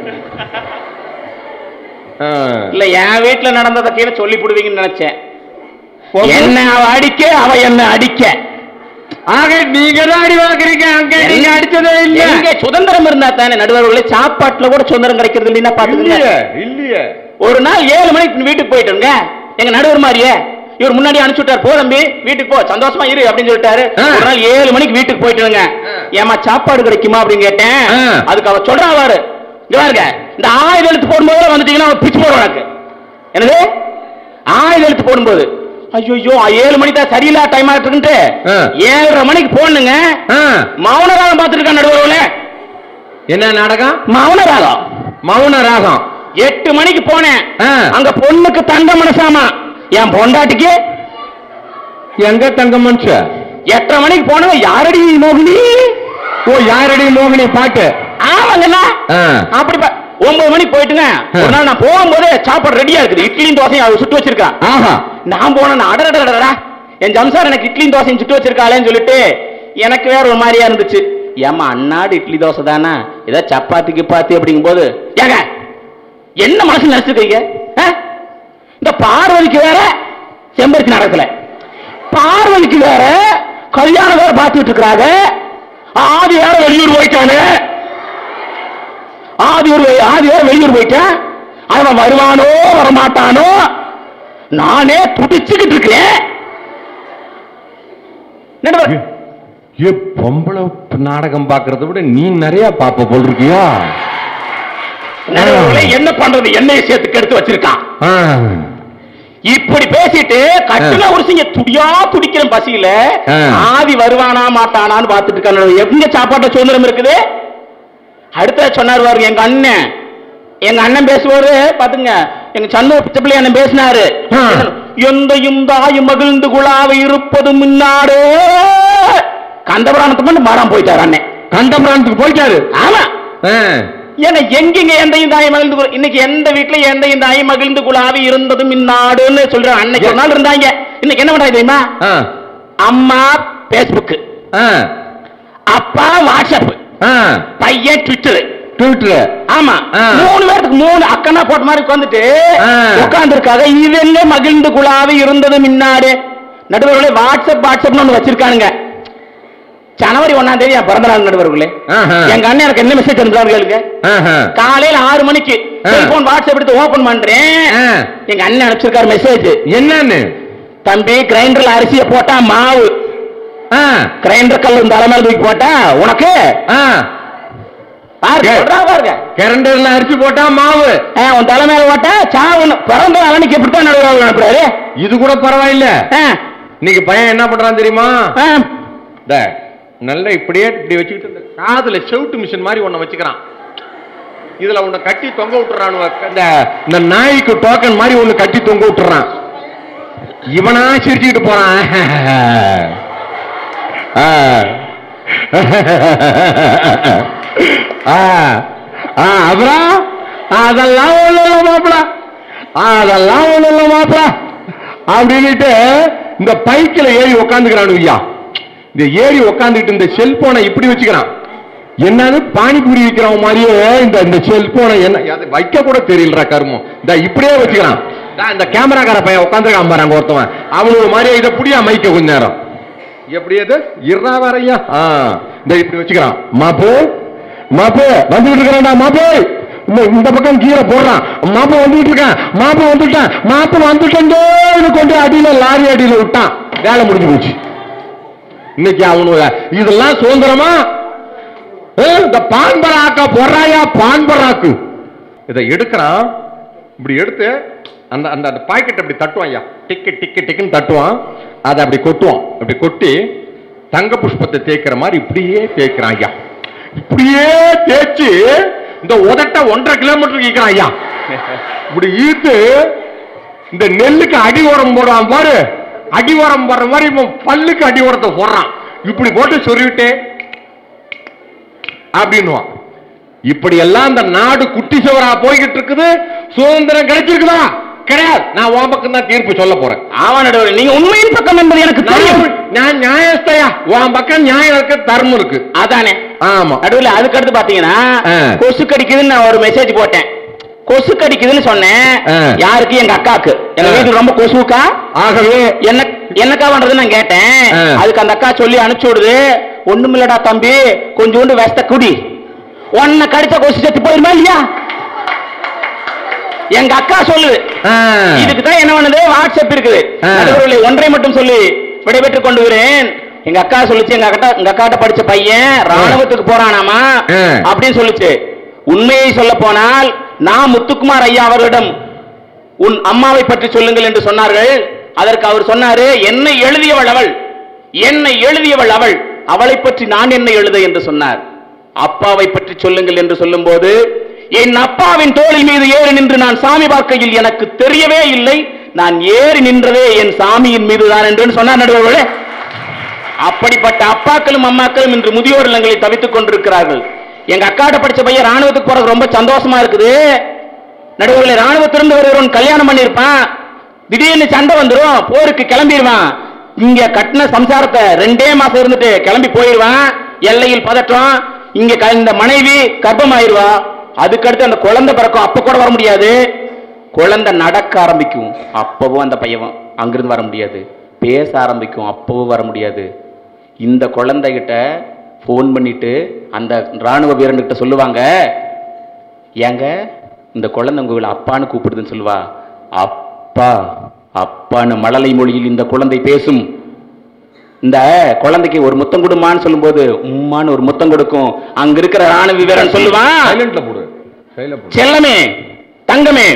இல்ல, என் வீட்டுல நடந்ததை கீழே சொல்லி போடுவீங்கன்னு நினைச்சேன். என்ன அவ அடிக்க, அவ என்ன அடிக்க. ஆக நீங்க தான் அடி வாங்குறீங்க, அங்க நீங்க அடிச்சதே இல்ல. இங்க சுதந்திரம் இருந்தா தானே நடுவர்களே, சாப்பாட்டுல கூட சுதந்திரம் கிடைக்கிறது இல்லைன்னா பாத்துக்கங்க. இல்லையே, ஒரு நாள் ஏழு மணிக்கு வீட்டுக்கு போயிட்டுங்க, எங்க நடுவர் மாதிரியே இவர் முன்னாடி அனுப்பிச்சு விட்டார், போ தம்பி வீட்டுக்கு போ, சந்தோஷமா இரு அப்படின்னு சொல்லிட்டாரு. ஒரு நாள் ஏழு மணிக்கு வீட்டுக்கு போயிட்டுங்க, ஏமா சாப்பாடு கிடைக்குமா அப்படின்னு கேட்டேன். அதுக்கு அவர் சொல்றாரு, இங்க பாருங்க, இந்த ஆயுத எழுத்து போடும்போது வந்துட்டீங்கன்னா பிச்சு போடுவோம் எனக்கு. என்னது ஆயுத எழுத்து போடும்போது? ஐயோ, ஏழு மணி தான் சரியில்லா டைம் ஆகிட்டு ஏழரை மணிக்கு போடணுங்க. மௌனராகம் பார்த்துட்டு இருக்க நடுவர்களே. என்ன நாடகம்? மௌனராகம். மௌனராகம். எட்டு மணிக்கு போனேன், அங்க பொண்ணுக்கு தங்க மனசாமா, என் பொண்டாட்டிக்கு எங்க தங்க மனுஷ. எட்டரை மணிக்கு போன யாரடி மோகினி. ஓ, யாரடி மோகினி பாட்டு. ஆமாங்கண்ணா, அப்படி ஒன்பது மணிக்கு போயிட்டுங்க. ஒரு நாள் நான் போகும்போது சாப்பாடு ரெடியா இருக்குது, இட்லியும் தோசையும் அவ சுட்டு வச்சிருக்கா. நான் போன அடடடா, என் ஜம்சார் எனக்கு இட்லியும் தோசையும் சுட்டு வச்சிருக்காளேன்னு சொல்லிட்டு எனக்கு வேற ஒரு மாதிரியா இருந்துச்சு. ஏமா அண்ணாடு இட்லி தோசை தானே, ஏதாவது சப்பாத்தி கிப்பாத்தி அப்படிங்கும் போது ஏங்க என்ன மனசு நினைச்சிருக்கீங்க? இந்த பார்வதிக்கு வேற செம்பருத்தி நடக்கல, பார்வதிக்கு வேற கல்யாணம் வேற பார்த்துட்டு இருக்கிறாங்க. ஆதி வேற வெளியூர் போயிட்டானு, ஆதி ஒரு ஆதி வேற வெளியூர் போயிட்டான். அவன் வருவானோ வரமாட்டானோ நானே துடிச்சுக்கிட்டு இருக்கிறேன். பொம்பளை நாடகம் பாக்குறத விட நீ நிறைய பாப்ப போல் இருக்கியா? என்ன பண்றது, என்னைய சேர்த்து கெடுத்து வச்சிருக்கான். இப்படி பேசிட்டு கட்டுல ஒரு சிங்க துடியா துடிக்கிற பசியில ஆதி வருவானா மாட்டானான்னு பாத்துட்டு இருக்காங்க. எங்க சாப்பாட்டு சுதந்திரம் இருக்குது? அடுத்த சொன்னார் பாருங்க, எங்க அண்ணன் எங்க அண்ணன் பேசுவாரு பாத்துங்க, எங்க சண்முக பிச்சப்பிள்ளை அண்ணன் பேசினாரு, எந்தையும் தாயும் மகிழ்ந்து குழாவை இருப்பது முன்னாடு. கண்டபுராணத்துக்கு மட்டும் மாறாம போயிட்டாரு அண்ணன். கண்டபுராணத்துக்கு போயிட்டாரு. ஆமா, ஏன்னா எங்கெங்க எந்தையும் தாயும் மகிழ்ந்து, இன்னைக்கு எந்த வீட்டுல எந்தையும் தாயும் மகிழ்ந்து குழாவி இருந்தது முன்னாடுன்னு சொல்ற அன்னைக்கு ஒரு நாள் இருந்தாங்க. இன்னைக்கு என்ன பண்றாங்க தெரியுமா? அம்மா பேஸ்புக், அப்பா வாட்ஸ்அப், பையன் ட்விட்டர். ட்விட்டர் ஆமா, மூணு பேருக்கு மூணு அக்கனா போட்ட மாதிரி உட்காந்துட்டு உட்கார்ந்து இருக்காங்க. இதுல மகிழ்ந்து குழாவி இருந்தது முன்னாடு. நடுவர்களே, வாட்ஸ்அப் வாட்ஸ்அப்னு ஒண்ணு வச்சிருக்கானுங்க. ஜனவரி ஒன்னாம் தேதி என் பிறந்த நாள் நடுவர்களே. எங்க அண்ணன் எனக்கு என்ன மெசேஜ் அனுப்புறாரு கேளுங்க. காலையில ஆறு மணிக்கு செல்போன் வாட்ஸ்அப் எடுத்து ஓபன் பண்றேன், எங்க அண்ணன் அனுப்பிச்சிருக்காரு மெசேஜ். என்னன்னு? தம்பி, கிரைண்டர்ல அரிசியை போட்டா மாவு, கிரைண்டர் கல் தலைமையில தூக்கி போட்டா உனக்கு கிரைண்டர்ல அரிசி போட்டா மாவு, உன் தலைமையில போட்டா சாவு. பிறந்த நாளைக்கு எப்படித்தான் நடுவாங்க அனுப்புறாரு. இது கூட பரவாயில்ல. இன்னைக்கு பையன் என்ன பண்றான் தெரியுமா? நல்லா இப்படியே இப்படி வச்சுக்கிட்டு இந்த காதுல செவுட்டு மிஷின் மாதிரி ஒண்ணு வச்சுக்கிறான். இதுல உன்னை கட்டி தொங்க விட்டுறான். இந்த நாய்க்கு டோக்கன் மாதிரி ஒண்ணு கட்டி தொங்க விட்டுறான். இவனா சிரிச்சுக்கிட்டு போறான். அப்புறம் அதெல்லாம் ஒண்ணு இல்ல மாப்பிள, அதெல்லாம் ஒண்ணு இல்ல மாப்பிள அப்படின்னுட்டு இந்த பைக்கில் ஏறி உக்காந்துக்கிறான். ஐயா, இந்த ஏறி உக்காந்துட்டு இந்த செல்போனை இப்படி வச்சுக்கிறான். என்னன்னு பானிபூரி வைக்கிறவன் மாதிரியே இந்த இந்த செல்போனை என்ன வைக்க கூட தெரியல கருமம். இந்த இப்படியே வச்சுக்கிறான். இந்த கேமராக்கார பையன் உட்காந்துருக்கான் பாரு, அங்க ஒருத்தவன், அவனுக்கு மாதிரியே இதை புடியா மைக்க கொஞ்ச நேரம் எப்படி அது இருறா வரையா இந்த இப்படி வச்சுக்கிறான். மாப்பு மாப்பு வந்துட்டு இருக்கிறான்டா, மாப்பு இந்த பக்கம் கீழே போடுறான். மாப்பு வந்துட்டு இருக்கேன், மாப்பு வந்துட்டேன், மாப்பு வந்துட்டேன் கொண்டு அடியில லாரி அடியில விட்டான். வேலை முடிஞ்சு போச்சு. இன்னைக்கு அவனு இதெல்லாம் சுதந்திரமா? இந்த பான்பராக்கா போடுறாயா, பான்பராக்கு இதை எடுக்கிறான். இப்படி எடுத்து அந்த அந்த பாக்கெட் அப்படி தட்டுவான். ஐயா, டிக்கு டிக்கு டிக்குன்னு தட்டுவான். அதை அப்படி கொட்டுவான். அப்படி கொட்டி தங்க புஷ்பத்தை தேய்க்கிற மாதிரி இப்படியே தேய்க்கிறான். ஐயா, இப்படியே தேய்ச்சி இந்த உதட்ட ஒன்றரை கிலோமீட்டர் ஈக்கிறான். ஐயா, இப்படி ஈத்து இந்த நெல்லுக்கு அடி ஓரம் போடுவான் பாரு, அடிவரம் வர்ற மாதிரி பல்லுக்கு அடிவரத்தை போடுறான். இப்படி போட்டு சொல்லிவிட்டே அப்படின்னுவான். இப்படி எல்லாம் இந்த நாடு குட்டி சுவரா போய்கிட்டு இருக்குது. சுதந்திரம் கிடைச்சிருக்குதா? கிடையாது. நான் உன் பக்கம் தான் தீர்ப்பு சொல்ல போறேன். ஆமா நடுவர், நீங்க உண்மையின் பக்கம் என்பது எனக்கு தெரியும். நான் நியாயஸ்தையா, உன் பக்கம் நியாயம் இருக்கு, தர்மம் இருக்கு. அதானே. ஆமா. நடுவில் அதுக்கு அடுத்து பாத்தீங்கன்னா கொசு கடிக்குதுன்னு நான் ஒரு மெசேஜ் போட்டேன். கொசு கடிக்குதுன்னு சொன்னேன். யாருக்கு? எங்க அக்காக்கு. எங்க வீட்டுல ரொம்ப கொசுக்கா. ஆகவே என்ன என்னக்கா பண்றது நான் கேட்டேன். அதுக்கு அந்த அக்கா சொல்லி அனுப்பிச்சு விடுது, ஒண்ணுமில்லடா தம்பி, கொஞ்சோண்டு வெஸ்த குடி, ஒன்ன கடிச்ச கொசு செத்து போயிருமா இல்லையா? எங்க அக்கா சொல்லு. இதுக்கு தான் என்ன பண்ணுது, வாட்ஸ்அப் இருக்குது. ஒன்றை மட்டும் சொல்லி விடைபெற்றுக் கொண்டு வரேன். எங்க அக்கா சொல்லுச்சு, எங்க அக்கா எங்க அக்காட்ட படிச்ச பையன் ராணுவத்துக்கு போறானாமா அப்படின்னு சொல்லுச்சு. உண்மையை சொல்ல போனால் நான் முத்துக்குமார் ஐயா அவர்களிடம் உன் அம்மாவை பற்றி சொல்லுங்கள் என்று சொன்னார்கள். அதற்கு அவர் சொன்னாரு, என்னை எழுதியவள் அவள், என்னை எழுதியவள் அவள், அவளை பற்றி நான் என்ன எழுத என்று சொன்னார். அப்பாவை பற்றி சொல்லுங்கள் என்று சொல்லும் போது, என் அப்பாவின் தோளின் மீது ஏறி நின்று நான் சாமி பார்க்கையில் எனக்கு தெரியவே இல்லை, நான் ஏறி நின்றதே என் சாமியின் மீதுதான் என்று சொன்னார். நடுவர்களே, அப்படிப்பட்ட அப்பாக்களும் அம்மாக்களும் இன்று முதியோர் இல்லங்களில் தவித்துக் கொண்டிருக்கிறார்கள். எங்க அக்காட்ட படிச்ச பையன் ராணுவத்துக்கு போறது ரொம்ப சந்தோஷமா இருக்குது. நடுவர்களே, ராணுவத்திலிருந்து ஒருவன் கல்யாணம் பண்ணிருப்பான், திடீர்னு சண்டை வந்துடும், போருக்கு கிளம்பிடுவான். இங்க கட்டின சம்சாரத்தை ரெண்டே மாசம் இருந்துட்டு கிளம்பி போயிடுவான். எல்லையில் பதற்றம், இங்க இந்த மனைவி கர்ப்பமாயிருவா. அதுக்கடுத்து அந்த குழந்தை பிறக்கும், அப்ப கூட வர முடியாது. குழந்தை நடக்க ஆரம்பிக்கும், அப்பவும் அந்த பையன் அங்கிருந்து வர முடியாது. பேச ஆரம்பிக்கும், அப்பவும் வர முடியாது. இந்த குழந்தைகிட்ட போன் பண்ணிட்டு அந்த ராணுவ வீரன்கிட்ட சொல்லுவாங்க, ஏங்க இந்த குழந்தை உங்களை அப்பான்னு கூப்பிடுதுன்னு சொல்லுவா. அப்பா அப்பான்னு மழலை மொழியில் இந்த குழந்தை பேசும். இந்த குழந்தைக்கு ஒரு முத்தம் கொடுமான்னு சொல்லும் போது உம்மான்னு ஒரு முத்தம் கொடுக்கும். அங்க இருக்கிற ராணுவ வீரன் சொல்லுவான், செல்லமே தங்கமே,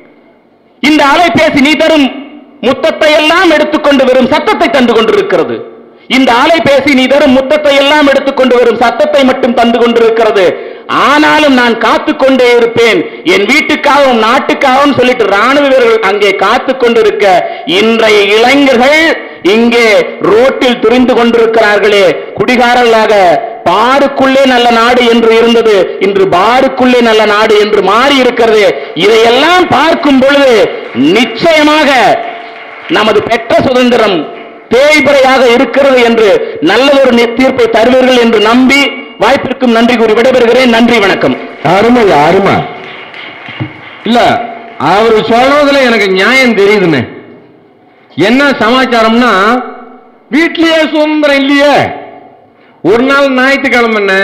இந்த அலைபேசி நீ தரும் முத்தத்தை எல்லாம் எடுத்துக்கொண்டு வரும் சத்தத்தை தந்து கொண்டிருக்கிறது. இந்த அலைபேசி நீ தரும் முத்தத்தை எல்லாம் எடுத்துக்கொண்டு வரும் சத்தத்தை மட்டும் தந்து கொண்டிருக்கிறது. ஆனாலும் நான் காத்து கொண்டே இருப்பேன், என் வீட்டுக்காகவும் நாட்டுக்காகவும் சொல்லிட்டு ராணுவ வீரர்கள் அங்கே காத்து கொண்டிருக்க, இன்றைய இளைஞர்கள் இங்கே ரோட்டில் துரிந்து கொண்டிருக்கிறார்களே, குடிகாரர்களாக. பாருக்குள்ளே நல்ல நாடு என்று இருந்தது, இன்று பாருக்குள்ளே நல்ல நாடு என்று மாறி இருக்கிறது. இதையெல்லாம் பார்க்கும் பொழுது நிச்சயமாக நமது பெற்ற சுதந்திரம் தேய்பிறையாக இருக்கிறது என்று நல்லதொரு தீர்ப்பை தருவீர்கள் என்று நம்பி வாய்ப்பிற்கும் நன்றி கூறி விடைபெறுகிறேன். நன்றி, வணக்கம். அருமை அருமை. இல்ல, அவர் சொல்றதுல எனக்கு நியாயம் தெரியுதுன்னு. என்ன சமாச்சாரம்னா, வீட்லயே சுதந்திரம் இல்லையே. ஒரு நாள் ஞாயிற்றுக்கிழமை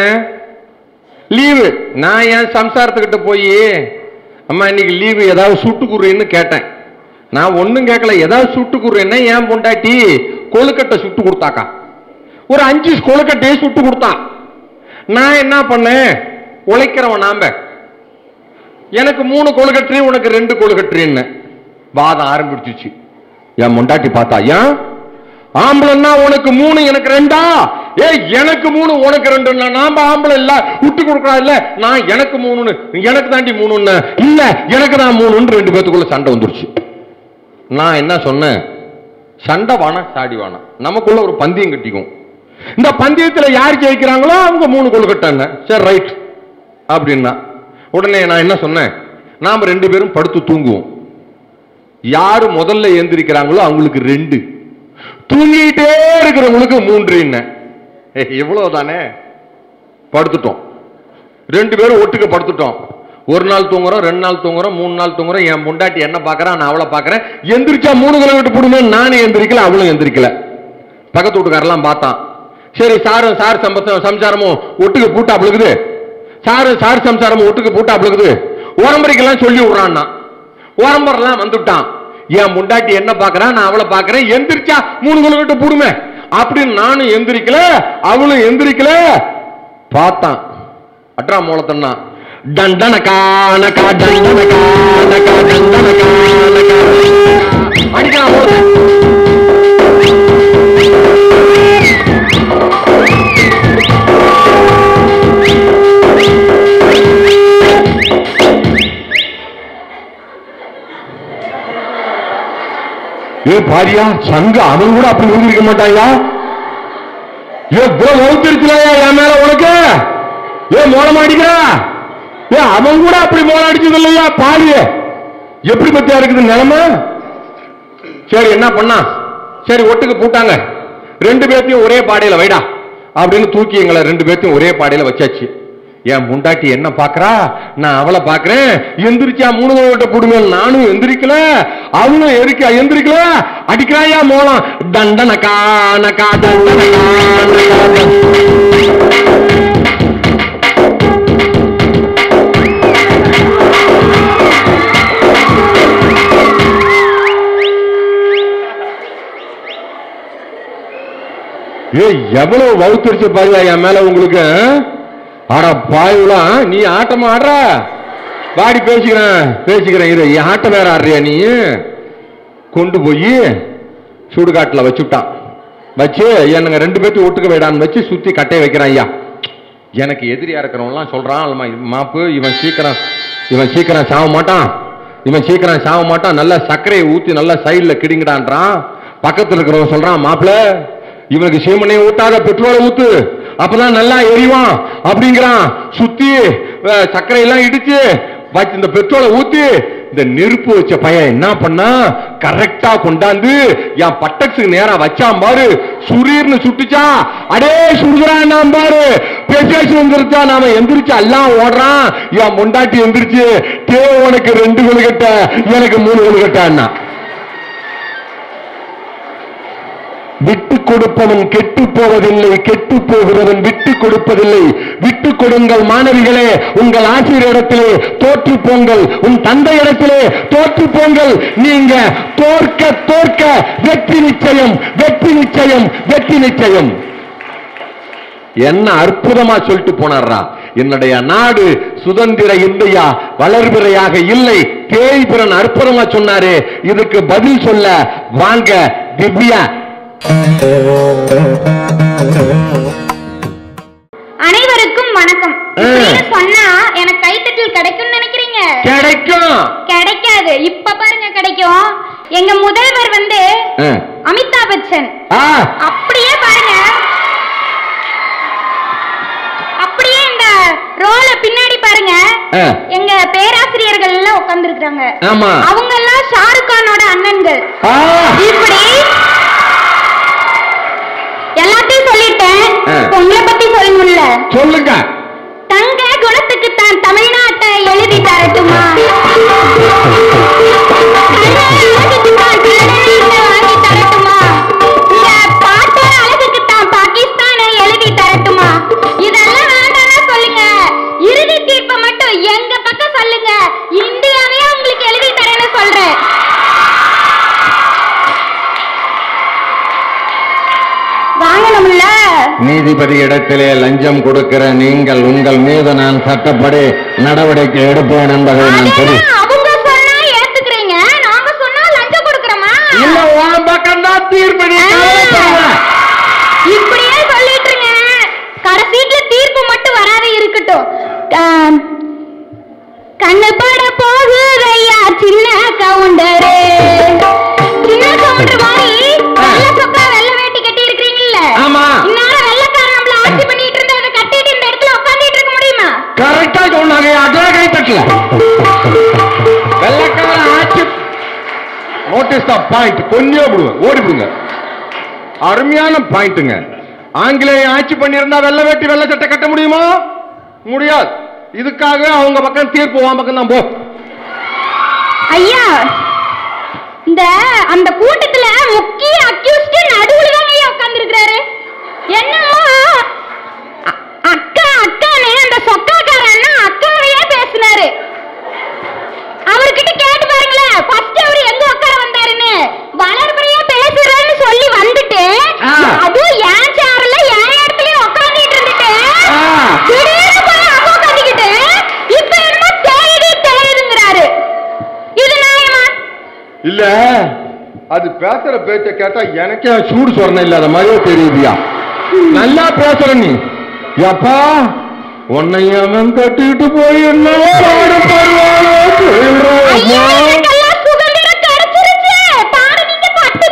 லீவு, நான் என் சம்சாரத்துக்கிட்ட போய், அம்மா இன்னைக்கு லீவு, ஏதாவது சுட்டுக்குறேன்னு கேட்டேன். நான் ஒன்னும் கேட்கல, ஏதாவது சுட்டுக்குறேன்னா ஏன் பொண்டாட்டி கொழுக்கட்டை சுட்டு கொடுத்தாக்கா, ஒரு அஞ்சு கொழுக்கட்டையை சுட்டு கொடுத்தான். நான் என்ன பண்ணேன், உழைக்கிறவன் நாம, எனக்கு மூணு கொழுக்கட்டை உனக்கு ரெண்டு கொழுக்கட்டுன்னு வாதம் ஆரம்பிச்சிச்சு. என் பொண்டாட்டி பார்த்தா, ஏன் ஆம்பளைன்னா உனக்கு மூணு எனக்கு ரெண்டா, ஏ எனக்கு மூணு உனக்கு ரெண்டு, நாம ஆம்பளை இல்ல விட்டு கொடுக்கறா இல்ல, நான் எனக்கு மூணுன்னு எனக்கு தாண்டி மூணுன்னு இல்ல எனக்கு தான் மூணுன்னு ரெண்டு பேத்துக்குள்ள சண்டை வந்துருச்சு. நான் என்ன சொன்னேன், சண்டை வானா சாடி வானா, நமக்குள்ள ஒரு பந்தயம் கட்டிக்கும். இந்த பந்தயத்தில் யார் ஜெயிக்கிறாங்களோ அவங்க மூணு கொழுக்கட்டாங்க. சரி ரைட் அப்படின்னா உடனே நான் என்ன சொன்னேன், நாம ரெண்டு பேரும் படுத்து தூங்குவோம். யாரு முதல்ல எந்திரிக்கிறாங்களோ அவங்களுக்கு ரெண்டு, தூங்கிட்டே இருக்கிறவங்களுக்கு மூன்று. என்ன இவ்வளவுதானே, படுத்துட்டோம். ரெண்டு பேரும் ஒட்டுக்க படுத்துட்டோம். ஒரு நாள் தூங்குறோம், ரெண்டு நாள் தூங்குறோம், மூணு நாள் தூங்குறோம். என் பொண்டாட்டி என்ன பாக்குறான், நான் அவளை பாக்குறேன். எந்திரிச்சா மூணு கிலோமீட்டர் போடுமே, நானும் எந்திரிக்கல, அவளும் எந்திரிக்கல. பக்கத்து வீட்டுக்காரெல்லாம் பார்த்தான். சரி, சாரு சார் சம்சாரமும் ஒட்டுக்கு பூட்டா பிழுகுது, சாரு சார் சம்சாரமும் ஒட்டுக்கு பூட்டா பிழுகுது, உரம்பரைக்கெல்லாம் சொல்லி விடுறான்னா. உரம்பரெல்லாம் வந்துட்டான். என் முண்டாட்டி என்ன பாக்குறான், நான் அவளை பாக்குறேன். எந்திரிச்சா மூணு கிலோமீட்டர் போடுமே அப்படின்னு நானும் எந்திரிக்கல, அவளும் எந்திரிக்கல. பார்த்தான், அட்ரா மூலத்தன்னா தண்டனக்கா நக்கா தண்டனக்கா நக்கா தண்டனக்கா நக்கா அடிக்கலாம் மூலத்தை. ஏ பாரியா சங்க அவன் கூட அப்படி ஊதிருக்க மாட்டாயா? ஏ வகுத்திருக்கலையா என் மேல உனக்கு? ஏ மோளம் அடிக்கிறா? ஏ அவன் கூட அப்படி மோளம் அடிச்சது இல்லையா? பாரிய எப்படி பத்தியா இருக்குது நிலைமை? சரி என்ன பண்ணா? சரி ஒட்டுக்கு போட்டாங்க. ரெண்டு பேர்த்தையும் ஒரே பாடையில வைடா அப்படின்னு தூக்கி எங்களை ரெண்டு பேர்த்தையும் ஒரே பாடையில வச்சாச்சு. என் முண்டாட்டி என்ன பாக்குறா, நான் அவளை பாக்குறேன். எந்திரிச்சா மூணு விட்ட போடுங்க. நானும் எந்திரிக்கல, அவனும் எரிக்க எந்திரிக்கல. அடிக்கிறாயா மோளம் தண்டனக்கா நக்கா தண்டனக்கா. ஏ எவ்வளவு வகுத்தரிச்சு பாருங்க என் மேல உங்களுக்கு. ஆட பாயுலாம் நீ ஆட்டமா ஆடுற? வாடி பேசிக்கிறேன் பேசிக்கிறேன் இரு. ஆட்டம் வேற ஆடுறியா நீ? கொண்டு போய் சுடுகாட்டுல வச்சுட்டான். வச்சு என்னங்க ரெண்டு பேர்த்து ஒட்டுக்க வேடான்னு வச்சு சுத்தி கட்டையை வைக்கிறான். ஐயா எனக்கு எதிரியா இருக்கிறவங்களாம் சொல்றான், மாப்பு இவன் சீக்கிரம் இவன் சீக்கிரம் சாவ மாட்டான், இவன் சீக்கிரம் சாவ மாட்டான், நல்லா சர்க்கரையை ஊத்தி நல்லா சைட்ல கிடிங்கடான்றான். பக்கத்துல இருக்கிறவன் சொல்றான், மாப்பிள்ள இவனுக்கு சீமனையை ஊத்தாத பெட்ரோலை ஊத்து, அப்பதான் நல்லா எரிவான் அப்படிங்கிறான். சுத்தி சர்க்கரை எல்லாம் இடிச்சு வச்சு இந்த பெட்ரோலை ஊத்தி இந்த நெருப்பு வச்ச பையன் என்ன பண்ணா, கரெக்டா கொண்டாந்து என் பட்டக்ஸுக்கு நேரா வச்சான் பாரு. சுரீர்னு சுட்டுச்சா, அடே சுடுறான் பாரு. பேசி வந்துருச்சா, நாம எந்திரிச்சு எல்லாம் ஓடுறான். என் முண்டாட்டி எந்திரிச்சு, தேவை உனக்கு ரெண்டு கொழுக்கட்ட எனக்கு மூணு கொழுக்கட்டான்னா. விட்டு கொடுப்பவன் கெட்டு போவதில்லை, கெட்டு போகிறவன் விட்டு கொடுப்பதில்லை. விட்டு கொடுங்கள் மாணவிகளே, உங்கள் ஆசிரியரிடத்திலே தோற்று போங்கள், உன் தந்தை இடத்திலே தோற்று போங்கள். நீங்க தோற்க தோற்க வெற்றி நிச்சயம், வெற்றி நிச்சயம், வெற்றி நிச்சயம். என்ன அற்புதமா சொல்லிட்டு போனாரா. என்னுடைய நாடு சுதந்திர இந்தியா, வளர்பிறையாக இல்லை, தேய்பிறன் அற்புதமா சொன்னாரு. இதுக்கு பதில் சொல்ல வாங்க திவ்யா. அனைவருக்கும் வணக்கம். சொன்னா எனக்கு கைத்தட்டல் கிடைக்கும் நினைக்கிறீங்க? கிடைக்கும். கிடைக்காது. இப்ப பாருங்க கிடைக்கும். எங்க முதல்வர் வந்து அமிதாப் பச்சன். அப்படியே பாருங்க, அப்படியே இந்த ரோல பின்னாடி பாருங்க, எங்க பேராசிரியர்கள் எல்லாம் உட்கார்ந்து இருக்காங்க. அவங்க எல்லாம் ஷாருக் கானோட அண்ணன்கள். இப்படி எல்லாத்தையும் சொல்லிட்டேன். உங்களை பத்தி சொல்லணும்ல, சொல்லுங்க. தங்க குணத்துக்கு தான் தமிழ்நாட்டை எழுதி தரட்டுமா? வாங்கி தரட்டுமா? இந்த பாட்டோட அழகுக்கு தான் பாகிஸ்தானை எழுதி தரட்டுமா? இதெல்லாம் வேண்டாம்னா சொல்லுங்க. இறுதி தீர்ப்பை மட்டும் எங்க பக்கம் சொல்லுங்க. இந்தியாவே உங்களுக்கு எழுதி தரேன்னு சொல்றேன். வாங்கணும்ல. நீதிபதி இடத்திலே லஞ்சம் கொடுக்கிற நீங்கள், உங்கள் மீது நான் சட்டப்படி நடவடிக்கை எடுப்பேன் என்பதை நான் தெரியும். அவங்க சொன்னா ஏத்துக்கிறீங்க, நாங்க சொன்னா லஞ்சம் கொடுக்கறோமா? இல்ல உன் பக்கம் தான் தீர்ப்பு. இப்படியே சொல்லிட்டுருங்க. கடைசில தீர்ப்பு மட்டும் வராத இருக்கட்டும். கண்ணு பட போகுதையா சின்ன கவுண்டரே. சின்ன கவுண்டர் மாதிரி வெள்ளை சொக்கா வெள்ளை வேட்டி கட்டி இருக்கீங்கல்ல. ஆமா. இன்னால வெள்ளக்காரன் நம்மள ஆட்சி பண்ணிட்டு இருந்தா அதை கட்டிட்டு இந்த இடத்துல உட்கார்ந்துட்டு இருக்க முடியுமா? கரெக்டா சொன்னாங்க. அதெல்லாம் கை தட்டல. வெள்ளக்காரன் ஆட்சி நோட்டீஸ் தான் பாயிண்ட். கொஞ்சம் விடுங்க, ஓடி விடுங்க. அருமையான பாயிண்ட்டுங்க. ஆங்கிலேய ஆட்சி பண்ணியிருந்தா வெள்ளை வேட்டி வெள்ளை சட்டை கட்ட முடியுமா? முடியாது. இதுக்காக அவங்க பக்கம் தீர்ப்பு வா பக்கம் தான் போ. ஐயா, இந்த அந்த கூட்டத்துல முக்கிய அக்யூஸ்ட் நடுவுல தான் ஐயா உட்கார்ந்து இருக்காரு. என்னமோ அக்கா அக்கானே அந்த சொக்காக்காரன்னா அக்காவையே பேசினாரு. அவர்கிட்ட கேட்டு பாருங்களேன், ஃபர்ஸ்ட் அவர் எங்க உட்கார வந்தாருன்னு. வளர்பிறையா பேசுறேன்னு சொல்லி வந்துட்டு அதுவும் ஏன் சேர்ல ஏன் இடத்துலயும் உட்கார்ந்துட்டு இருந்துட்டு திடீர்னு போய் அங்க உட்காந்துக்கிட்டு இப்ப என்னமோ தேடி தேடுங்கிறாரு. இது நியாயமா? இல்ல, அது பேசுற பேச்ச கேட்டா எனக்கே சூடு சொரணை இல்லாத மாதிரியே தெரியுதியா. நல்லா பேசுற நீ. எப்பா உன்னையவன் கட்டிட்டு போய் என்ன சுதந்திரம் கிடைச்சிருச்சு. பாரு, நீங்க பட்டு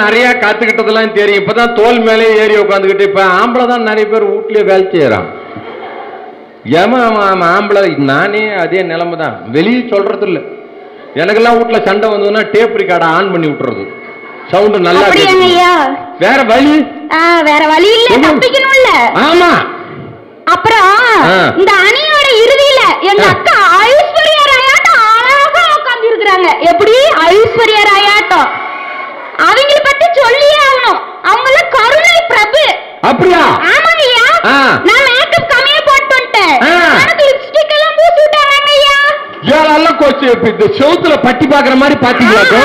நிறைய காத்துக்கிட்டதெல்லாம் தெரியும். இப்பதான் தோல் மேலே ஏறி உட்காந்துக்கிட்டு இப்ப ஆம்பளை தான் நிறைய பேர் வீட்லயே வேலை செய்யறான். ஏமா ஆம்பளை நானே அதே நிலைமை தான். வெளியே சொல்றது இல்லை. எனக்கெல்லாம் வீட்டுல சண்டை வந்ததுன்னா டேப் ரெக்கார்டை ஆன் பண்ணி விட்டுறது. சவுண்ட் நல்லா வேற வழி வேற வழி இல்ல, தப்பிக்கணும்ல. ஆமா. அப்புறம் இந்த அணியோட இறுதியில எங்க அக்கா ஐஸ்வர்யா ராயாட்டம் அழகா உட்கார்ந்து இருக்கிறாங்க. எப்படி ஐஸ்வர்யா ராயாட்டம்? அவங்கள பத்தி சொல்லியே ஆகணும். அவங்கள கருணை பிரபு. அப்படியா? ஆமாங்கய்யா. நான் மேக்கப் கம்மியா போட்டு வந்துட்டேன். எனக்கு லிப்ஸ்டிக் எல்லாம் பூசி விட்டாங்க ஐயா. ஏல கோச்சு இந்த செவுத்துல பட்டி பாக்குற மாதிரி பாத்தீங்களா?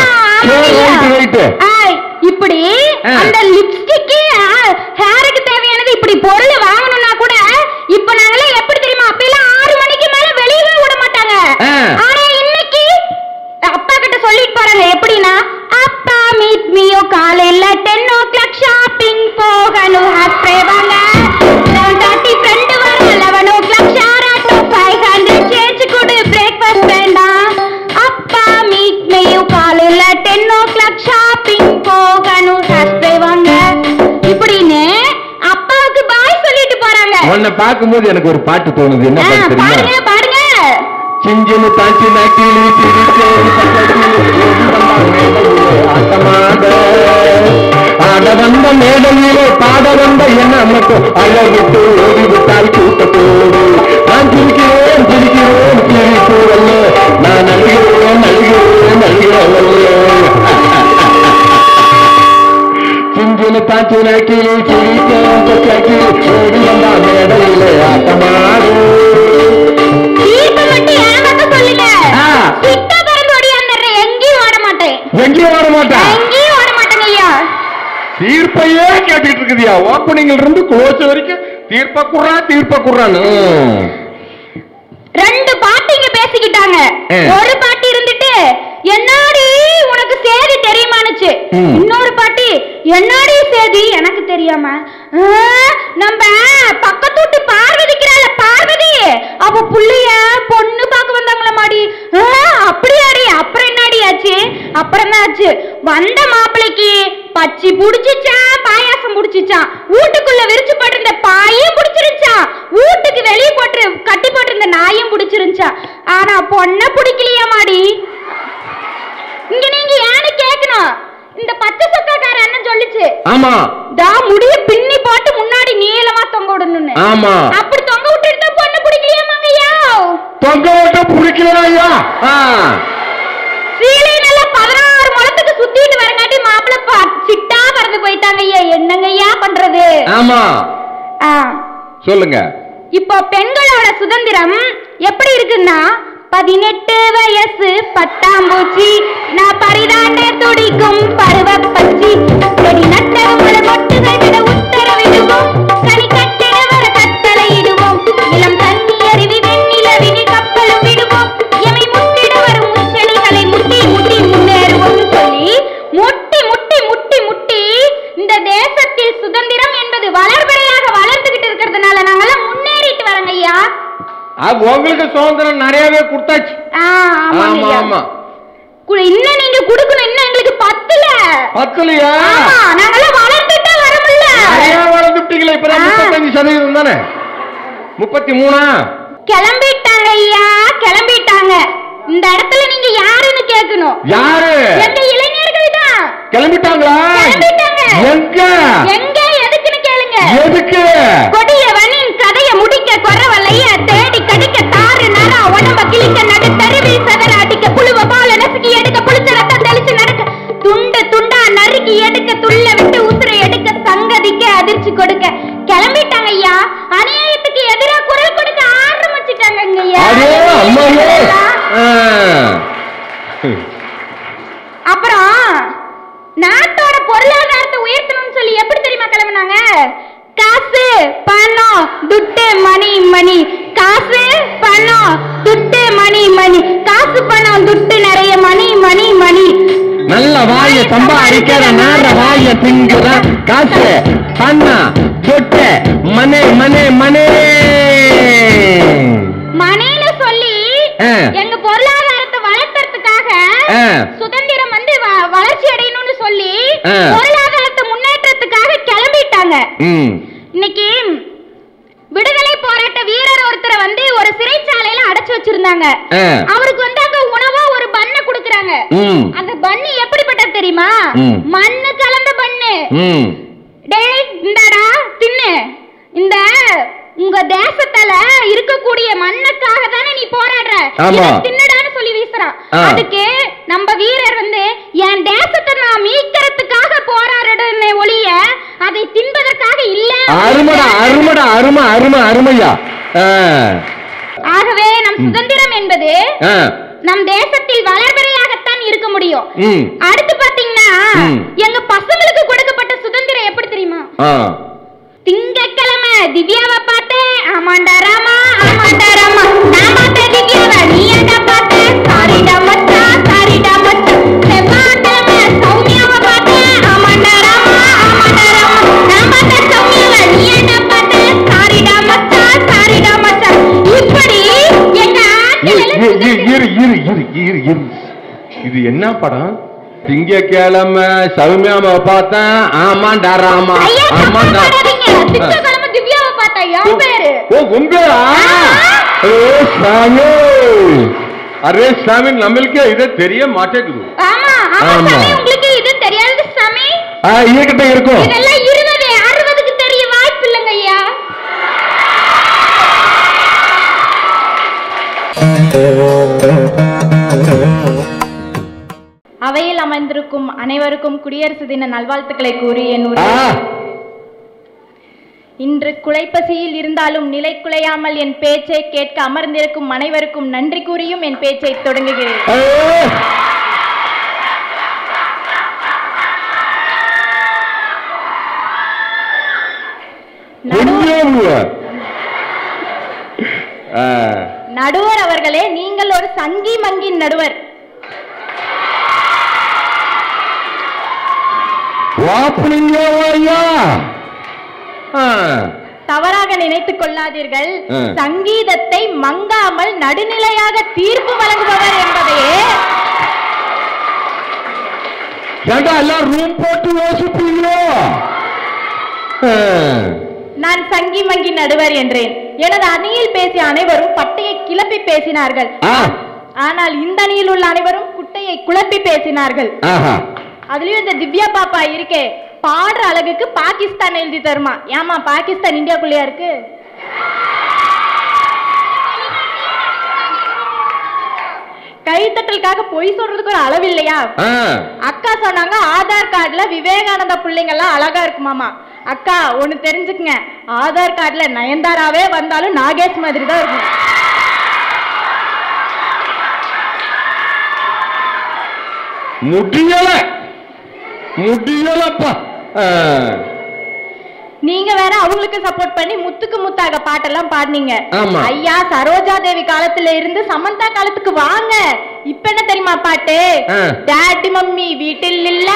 இப்படி அந்த லிப்ஸ்டிக் ஹேருக்கு தேவையானது இப்படி பொருள் வாங்கணும்னா கூட இப்ப நாங்களே எப்படி தெரியுமா, அப்பெல்லாம் ஆறு மணிக்கு மேல வெளியவே விட மாட்டாங்க. ஆனா இன்னைக்கு அப்பா கிட்ட சொல்லிட்டு போறாங்க. எப்படின்னா, அப்பா மீட் மீயோ காலையில டென் ஓ கிளாக் ஷாப்பிங் போகணும், ஹாஸ்பிரே வாங்க, லெவன் தேர்ட்டி ஃப்ரெண்டு வர, eleven o'clock share auto, five hundred change கொடு, பிரேக்ஃபாஸ்ட் வேண்டாம். அப்பா மீட் மீயோ காலையில டென் ஓ கிளாக் ஷாப்பிங் போகணும், ஹாஸ்பிரே வாங்க, இப்படின்னு அப்பாவுக்கு பாய் சொல்லிட்டு போறாங்க. உன்னை பார்க்கும்போது எனக்கு ஒரு பாட்டு தோணுது. என்ன பாட்டு தெரியுமா? பாருங்க பாருங்க. சிஞ்சினு தாச்சி நாக்கிலி ஆட வந்த மேடையிலே பாட வந்த என்ன மட்டும் அழகிட்டு ஓடிவிட்டால் கூட்டத்தோடு நான் சிரிக்கிறேன் சிரிக்கிறேன் சிரிக்கிறல்ல, நான் நல்கிறேன் நல்கிறேன் நல்கிறவல்ல. சிஞ்சினு தாச்சி நாக்கிலி சிரிக்கி ஓடி வந்த மேடையிலே ஆட்டமாடு. எங்கேயும் ஓட மாட்டேன், எங்கேயும் ஓட மாட்டேங்க ஐயா. தீர்ப்பையே கேட்டுட்டு இருக்குதியா. ஓப்பனிங்ல இருந்து க்ளோஸ் வரைக்கும் தீர்ப்ப குறா தீர்ப்ப குறான்னு ரெண்டு பாட்டிங்க பேசிக்கிட்டாங்க. ஒரு பாட்டி இருந்துட்டு என்னாடி உனக்கு சேதி தெரியுமானுச்சு. இன்னொரு பாட்டி என்னாடி சேதி எனக்கு தெரியாம, நம்ம பக்கத்து வீட்டு பார்வதிக்கிறாள் பார்வதி, அவ புள்ளைய பொண்ணு பார்க்க வந்தாங்களா மாடி. அப்படியாடி? அப்புறம் என்னடி ஆச்சு? அப்புறம் என்ன ஆச்சு? வந்த மாப்பிள்ளைக்கு பச்சி புடிச்சிச்சான், பாயாசம் புடிச்சிச்சான், வீட்டுக்குள்ள விரிச்சு போட்டிருந்த பாயும் புடிச்சிருச்சான், வீட்டுக்கு வெளியே போட்டு கட்டி போட்டிருந்த நாயும் புடிச்சிருந்துச்சா. ஆனா பொண்ண பிடிக்கலையா மாடி. இங்க நீங்க ஏன்னு கேட்கணும். இந்த பச்சை சொக்காக்கார அண்ணன் சொல்லுச்சு. ஆமா, தா முடிய பின்னி போட்டு முன்னாடி நீளமா தொங்க விடணும்னு. ஆமா, அப்படி தொங்க விட்டுட்டு பொண்ணு பிடிக்கலையாமாங்கய்யா. தொங்க விட்டு பிடிக்கலையா? சீலை நல்லா பதினாறு முழத்துக்கு சுத்திட்டு வரங்காட்டி மாப்பிள்ள சிட்டா பறந்து போயிட்டாங்க ஐயா. என்னங்கய்யா பண்றது? ஆமா, சொல்லுங்க. இப்போ பெண்களோட சுதந்திரம் எப்படி இருக்குன்னா, பதினெட்டு வயசு பட்டாம்பூச்சி, நான் பரிதாண்ட துடிக்கும் பருவ பச்சி, செடி நட்டவங்கள மொட்டுகள் விட உத்தரவிடுவோம், கனி கட்டிட வர கட்டளை இடுவோம், இளம் தண்ணி அருவி வெண்ணிலவினி கப்பலும் விடுவோம், எமை முட்டிட வரும் முச்செடிகளை முட்டி முட்டி முன்னேறுவோம் சொல்லி முட்டி முட்டி முட்டி முட்டி இந்த தேசத்தில் சுதந்திரம் என்பது வளர்பிறையாக வளர்ந்துகிட்டு இருக்கிறதுனால நாங்கெல்லாம் முன்னேறிட்டு வரோங்க ஐயா. உங்களுக்கு சுதந்திரம் நிறையவே கொடுத்தாச்சு. ஆமா ஆமா, இன்னும் நீங்க குடுக்கணும். இன்னும் எங்களுக்கு பத்தல பத்தலையா? நாங்கெல்லாம் வளர்ந்துட்டே வரமில்ல. நிறைய வளர்ந்துட்டீங்களா? இப்ப முப்பத்தஞ்சு சதவீதம் தானே? முப்பத்தி மூணா? கிளம்பிட்டாங்க ஐயா, கிளம்பிட்டாங்க. இந்த இடத்துல நீங்க யாருன்னு கேட்கணும். யாரு? எங்க இளைஞர்கள் தான். கிளம்பிட்டாங்களா? கிளம்பிட்டாங்க. எங்க எங்க எதுக்குன்னு கேளுங்க. எதுக்கு? கொடியவனின் கதையை முடிக்க குறவலைய தேடி கடிக்க தாறு நரா உடம்ப கிழிக்க நடு தருவில் சதற அடிக்க புழுவ பால நசுக்கி எடுக்க புளிச்ச ரத்தம் தெளிச்சு நடக்க துண்டு துண்டா நறுக்கி எடுக்க துள்ள விட்டு உசுரை எடுக்க சங்கதிக்க அதிர்ச்சி கொடுக்க கிளம்பிட்டாங்க ஐயா. அநியாயத்துக்கு எதிராக குரல் கொடுக்க ஆரம்பிச்சுட்டாங்க ஐயா. அப்புறம் நாட்டோட பொருளாதாரத்தை உயர்த்தணும்னு சொல்லி எப்படி தெரியுமா கிளம்பினாங்க? காசு பணம் துட்டு மணி மணி, காசு பணம் துட்டு மணி மணி, காசு பணம் துட்டு நிறைய மணி மணி மணி. நல்ல வாய சம்பாதிக்கிற நாட வாய திங்குற காசு பணம் துட்டு மனே மனே மனே மணின்னு சொல்லி எங்க பொருளாதாரத்தை வளர்த்துறதுக்காக சுதந்திரம் வந்து வளர்ச்சி அடையணும்னு சொல்லி பொருளாதாரத்து முன்னேற்றத்துக்காக கிளம்பிட்டாங்க. இன்னைக்கு விடுதலை போராட்ட வீரர் ஒருத்தரை வந்து ஒரு சிறைச்சாலையில அடைச்சு வச்சிருந்தாங்க. அவருக்கு வந்து அங்க உணவா ஒரு பண்ணை குடுக்குறாங்க. அந்த பண்ணு எப்படிப்பட்டது தெரியுமா? மண்ணு கலந்த பண்ணு. டேய் இந்தடா தின்னு. இந்த உங்க தேசத்துல இருக்கக்கூடிய மண்ணுக்காக தானே நீ போராடுற, தின்னுடான்னு சொல்லி வீசுறான். அதுக்கு நம்ம வீரர் வந்து என் தேசத்தை நான் மீட்கிறதுக்காக போராடுறேன்னு ஒழிய அதை தின்பதற்காக இல்ல. அருமடா அருமடா அருமை அருமை அருமையா. ஆகவே நம் சுதந்திரம் என்பது நம் தேசத்தில் வளர்பிறையாகத்தான் இருக்க முடியும். அடுத்து பாத்தீங்கன்னா எங்க பசங்களுக்கு கொடுக்கப்பட்ட சுதந்திரம் எப்படி தெரியுமா? திங்கக்கிழமை திவ்யாவை பார்த்தேன், ஆமாண்டா ராமா ஆமாண்டா ராமா. நான் பார்த்தேன் திவ்யாவை, நீ ஏன்டா பார்த்த? சாரிடா மச்சா சாரிடா மச்சா. செவ்வாய்க்கிழமை சௌமியாவை பார்த்தேன், ஆமாண்டா ராமா ஆமாண்டா ராமா. நான் பார்த்தேன் சௌமியாவை, நீ ஏன்டா பார்த்த? சாரிடா மச்சா சாரிடா மச்சா. இப்படி எங்க இது என்ன படம்? திங்கக்கிழமை சௌமியாவை பார்த்தேன், ஆமாண்டா ராமா ஆமாண்டா. திங்கக்கிழமை திவ்யாவை பார்த்தா என் பேரு. ஓ உங்களா? சாமி அரே சாமி, நம்மளுக்கு இது தெரிய மாட்டேங்குது. ஆமா ஆமா சாமி, உங்களுக்கு இது தெரியாது சாமி. ஆ இருக்கட்ட இருக்கும். இதெல்லாம் இருபது அறுபதுக்கு தெரிய வாய்ப்பு இல்லங்க ஐயா. அவையில் அமர்ந்திருக்கும் அனைவருக்கும் குடியரசு தின நல்வாழ்த்துக்களை கூறி என் உரை. இன்று குலைப்பசியில் இருந்தாலும் நிலை குலையாமல் என் பேச்சை கேட்க அமர்ந்திருக்கும் அனைவருக்கும் நன்றி கூறியும் என் பேச்சை தொடங்குகிறேன். நடுவர் அவர்களே, நீங்கள் ஒரு சங்கி மங்கின் நடுவர். தவறாக நினைத்துக் கொள்ளாதீர்கள். சங்கீதத்தை மங்காமல் நடுநிலையாக தீர்ப்பு வழங்குபவர் என்பதையே ரூம் போட்டு யோசிப்பீங்களோ? நான் சங்கி மங்கி நடுவர் என்றேன். எனது அணியில் பேசிய அனைவரும் பட்டையை கிளப்பி பேசினார்கள். ஆனால் இந்த அணியில் உள்ள அனைவரும் குட்டையை குழப்பி பேசினார்கள். அதுலயும் இந்த திவ்யா பாப்பா இருக்கே, பாடுற அழகுக்கு பாகிஸ்தான் எழுதி தருமா. ஏமா பாகிஸ்தான் இந்தியாக்குள்ளயா இருக்கு? கைத்தட்டலுக்காக பொய் சொல்றதுக்கு ஒரு அளவு இல்லையா? அக்கா சொன்னாங்க ஆதார் கார்டுல விவேகானந்தா பிள்ளைங்க எல்லாம் அழகா இருக்குமாமா. அக்கா ஒண்ணு தெரிஞ்சுக்குங்க, ஆதார் கார்டுல நயன்தாராவே வந்தாலும் நாகேஷ் மாதிரி தான் இருக்கும். முடியல முடியலப்பா. நீங்க வேற அவங்களுக்கு சப்போர்ட் பண்ணி முத்துக்கு முத்தாக பாட்டெல்லாம் பாடுனீங்க. ஐயா சரோஜா தேவி காலத்துல இருந்து சமந்தா காலத்துக்கு வாங்க. இப்ப என்ன தெரியுமா பாட்டு? டாடி மம்மி வீட்டில் இல்ல,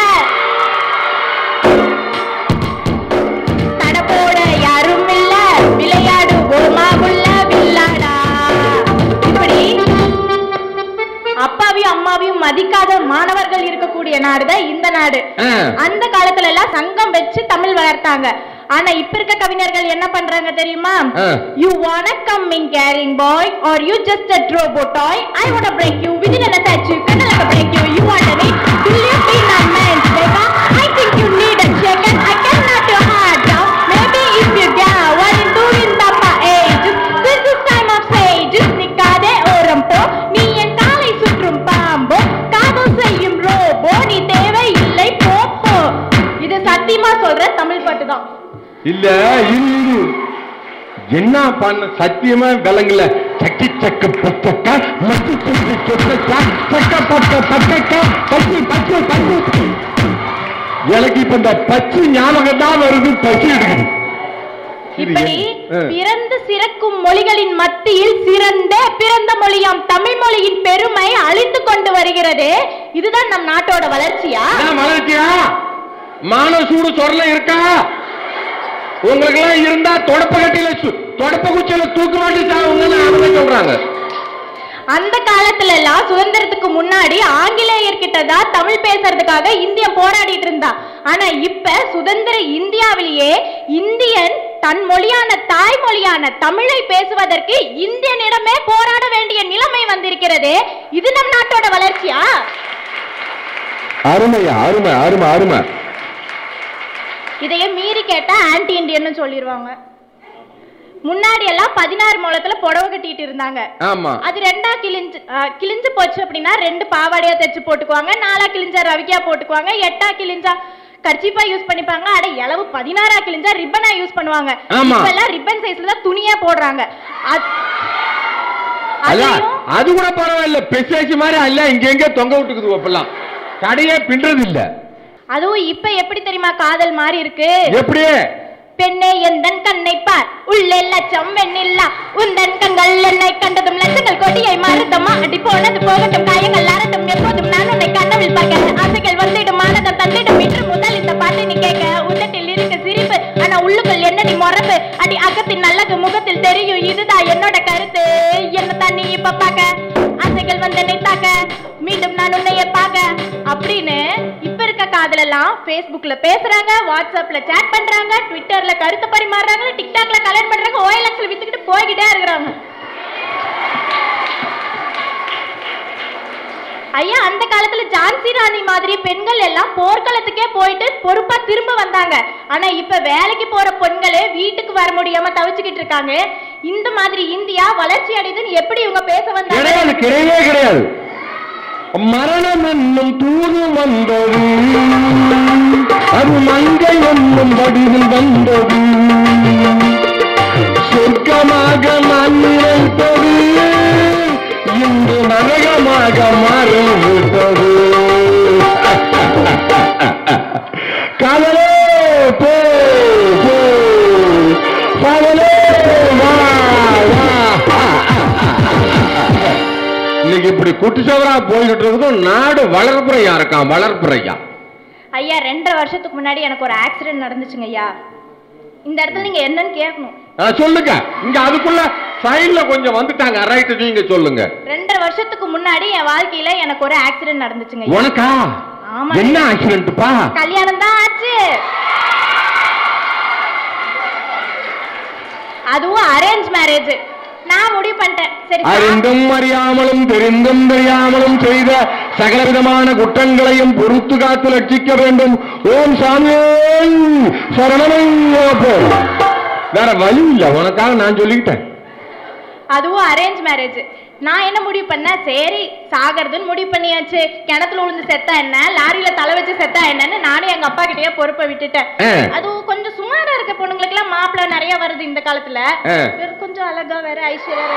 தடப்போட யாரும் இல்ல, விளையாடு ஓமாவுள்ள வில்லாடா. இப்படி அப்பாவையும் அம்மாவையும் மதிக்காத மாணவர்கள் இருக்கக்கூடிய நாடுதான் இந்த நாடு. அந்த காலத்துல எல்லாம் சங்கம் வச்சு தமிழ் வளர்த்தாங்க. ஆனா இப்ப இருக்க கவிஞர்கள் என்ன பண்றாங்க தெரியுமா? You wanna come in caring boy or you just a robot toy? I wanna break you within an attach you can like a break you. You want me? Will you be my man? Baby, I think you need a check and I cannot your heart down. Maybe if you get what you doing papa age. This is time of sage. Nikade orampo நீ என் காலை சுற்றும் பாம்போ காதல் செய்யும் robot நீ தேவை இல்லை போப்போ. இது சத்தியமா சொல்ற தமிழ் பாட்டு தான். இல்ல இது என்ன பண்ண சத்தியமா விளங்கல. சக்கி சக்க பச்சக்கா மத்தி சக்கி சொக்கக்கா சக்க பச்ச பச்சக்கா பச்சி பச்சை பச்சை. எனக்கு இப்ப இந்த பச்சை ஞாபகம் தான் வருது. பச்சை எடுக்குது. இப்படி பிறந்து சிறக்கும் மொழிகளின் மத்தியில் சிறந்த பிறந்த மொழியாம் தமிழ் மொழியின் பெருமை அழிந்து கொண்டு வருகிறது. இதுதான் நம் நாட்டோட வளர்ச்சியா? வளர்ச்சியா? மான சூடு சொரல இருக்கா? உங்களுக்கு எல்லாம் இருந்தா தொடப்ப கட்டியில தொடப்ப குச்சியில தூக்கு மாட்டி அவங்க சொல்றாங்க. அந்த காலத்துல எல்லாம் சுதந்திரத்துக்கு முன்னாடி ஆங்கிலேயர்கிட்ட தான் தமிழ் பேசுறதுக்காக இந்தியா போராடிட்டு இருந்தா. ஆனா இப்ப சுதந்திர இந்தியாவிலேயே இந்தியன் தன் மொழியான தாய்மொழியான தமிழை பேசுவதற்கு இந்தியனிடமே போராட வேண்டிய நிலைமை வந்திருக்கிறது. இது நம் நாட்டோட வளர்ச்சியா? அருமையா, அருமை அருமை அருமை. இதையே மீறி கேட்டா ஆன்டி இந்தியன் சொல்லிடுவாங்க. முன்னாடி எல்லாம் பதினாறு முழத்துல புடவை கட்டிட்டு இருந்தாங்க. ஆமா. அது ரெண்டா கிழிஞ்சு கிழிஞ்சு போச்சு அப்படின்னா ரெண்டு பாவாடையா தைச்சு போட்டுக்குவாங்க. நாலா கிழிஞ்சா ரவிக்கா போட்டுக்குவாங்க. எட்டா கிழிஞ்சா கர்ச்சிப்பா யூஸ் பண்ணிப்பாங்க. அட எளவு பதினாறா கிழிஞ்சா ரிப்பனா யூஸ் பண்ணுவாங்க. இப்ப எல்லாம் ரிப்பன் சைஸ்ல தான் துணியா போடுறாங்க. அது கூட பரவாயில்ல, பெசேஜ் மாதிரி அல்ல இங்க எங்க தொங்க விட்டுக்குது. அப்பெல்லாம் கடையே பின்றது இல்ல. அதுவும் இப்ப எப்படி தெரியுமா காதல் மாதிரி இருக்கு? எப்படி? பெண்ணே எந்தன் கண்ணை பார், உள்ளே லட்சம் வெண்ணில்லா உந்தன் கண்கள் என்னை கண்டதும் லட்சங்கள் கொடியை மறுத்தமா அடி போனது போகட்டும் காயங்கள் அறட்டும் எப்போதும் நான் உன்னை கண்ணவில் பார்க்க ஆசைகள் வந்துடும் மானதம் தந்திடும் இன்று முதல் இந்த பாட்டை நீ கேட்க உதட்டில் இருக்க சிரிப்பு ஆனா உள்ளுக்குள் என்னடி மொறப்பு அடி அகத்தின் நல்லது முகத்தில் தெரியும் இதுதான் என்னோட கருத்து என்ன தண்ணி இப்ப பார்க்க ஆசைகள் வந்து என்னை தாக்க மீண்டும் நான் உன்னைய பார்க்க அப்படின்னு இப்ப இருக்க காதல் எல்லாம் Facebookல பேசுறாங்க, வாட்ஸ்அப்ல சேட் பண்றாங்க, ட்விட்டர்ல கருத்து பரிமாறுறாங்க, டிக்டாக்ல கல்யாணம் பண்றாங்க, ஓஎல்எக்ஸ்ல வித்துக்கிட்டு போய்கிட்டே இருக்கிறாங்க. ஐயா அந்த காலத்துல ஜான்சி ராணி மாதிரி பெண்கள் எல்லாம் போர்க்களத்துக்கே போயிட்டு பொறுப்பா திரும்ப வந்தாங்க. ஆனா இப்ப வேலைக்கு போற பெண்களே வீட்டுக்கு வர முடியாம தவிச்சுக்கிட்டு இருக்காங்க. இந்த மாதிரி இந்தியா வளர்ச்சி அடையுதுன்னு எப்படி இவங்க பேச வந்தாங்க? கிடையவே கிடையாது. மரணம் என்னும் தூது வந்தது, அது மங்கை என்னும் வடிவில் வந்தது, சொர்க்கமாக நான் நினைத்தது இன்று நரகமாக மாறிவிட்டது. காதலே போ காதலே இன்னைக்கு இப்படி குட்டிச்சவரா போய்கிட்டு இருக்கதும் நாடு வளர்ப்புறையா இருக்கான். வளர்ப்புறையா ஐயா ரெண்டரை வருஷத்துக்கு முன்னாடி எனக்கு ஒரு ஆக்சிடென்ட் நடந்துச்சுங்க ஐயா. இந்த இடத்துல நீங்க என்னன்னு கேட்கணும். சொல்லுங்க. இங்க அதுக்குள்ள சைடுல கொஞ்சம் வந்துட்டாங்க. ரைட், நீங்க சொல்லுங்க. ரெண்டரை வருஷத்துக்கு முன்னாடி என் வாழ்க்கையில எனக்கு ஒரு ஆக்சிடென்ட் நடந்துச்சுங்க. உனக்கா? ஆமா. என்ன ஆக்சிடென்ட்ப்பா? கல்யாணம் தான் ஆச்சு. அதுவும் அரேஞ்ச் மேரேஜ். நான் முடிவு பண்ணிட்டேன். சரி, அறிந்தும் அறியாமலும் தெரிந்தும் தெரியாமலும் செய்த சகல விதமான குற்றங்களையும் பொறுத்து காத்து ரட்சிக்க வேண்டும். ஓம் சாமியே சரணமையப்போ. வேற வழி இல்ல, உனக்காக நான் சொல்லிக்கிட்டேன். அதுவும் அரேஞ்ச் மேரேஜ். நான் என்ன முடிவு பண்ண, சரி சாகிறதுன்னு முடிவு பண்ணியாச்சு. கிணத்துல விழுந்து செத்தா என்ன, லாரியில தலை வச்சு செத்தா என்னன்னு நானும் எங்க அப்பா கிட்டயே பொறுப்பை விட்டுட்டேன். அதுவும் கொஞ்சம் சுமாரா இருக்க பொண்ணுங்களுக்கு எல்லாம் மாப்பிள்ள நிறைய வருது இந்த காலத்துல. கொஞ்சம் அழகா வேற ஐஸ்வர்யா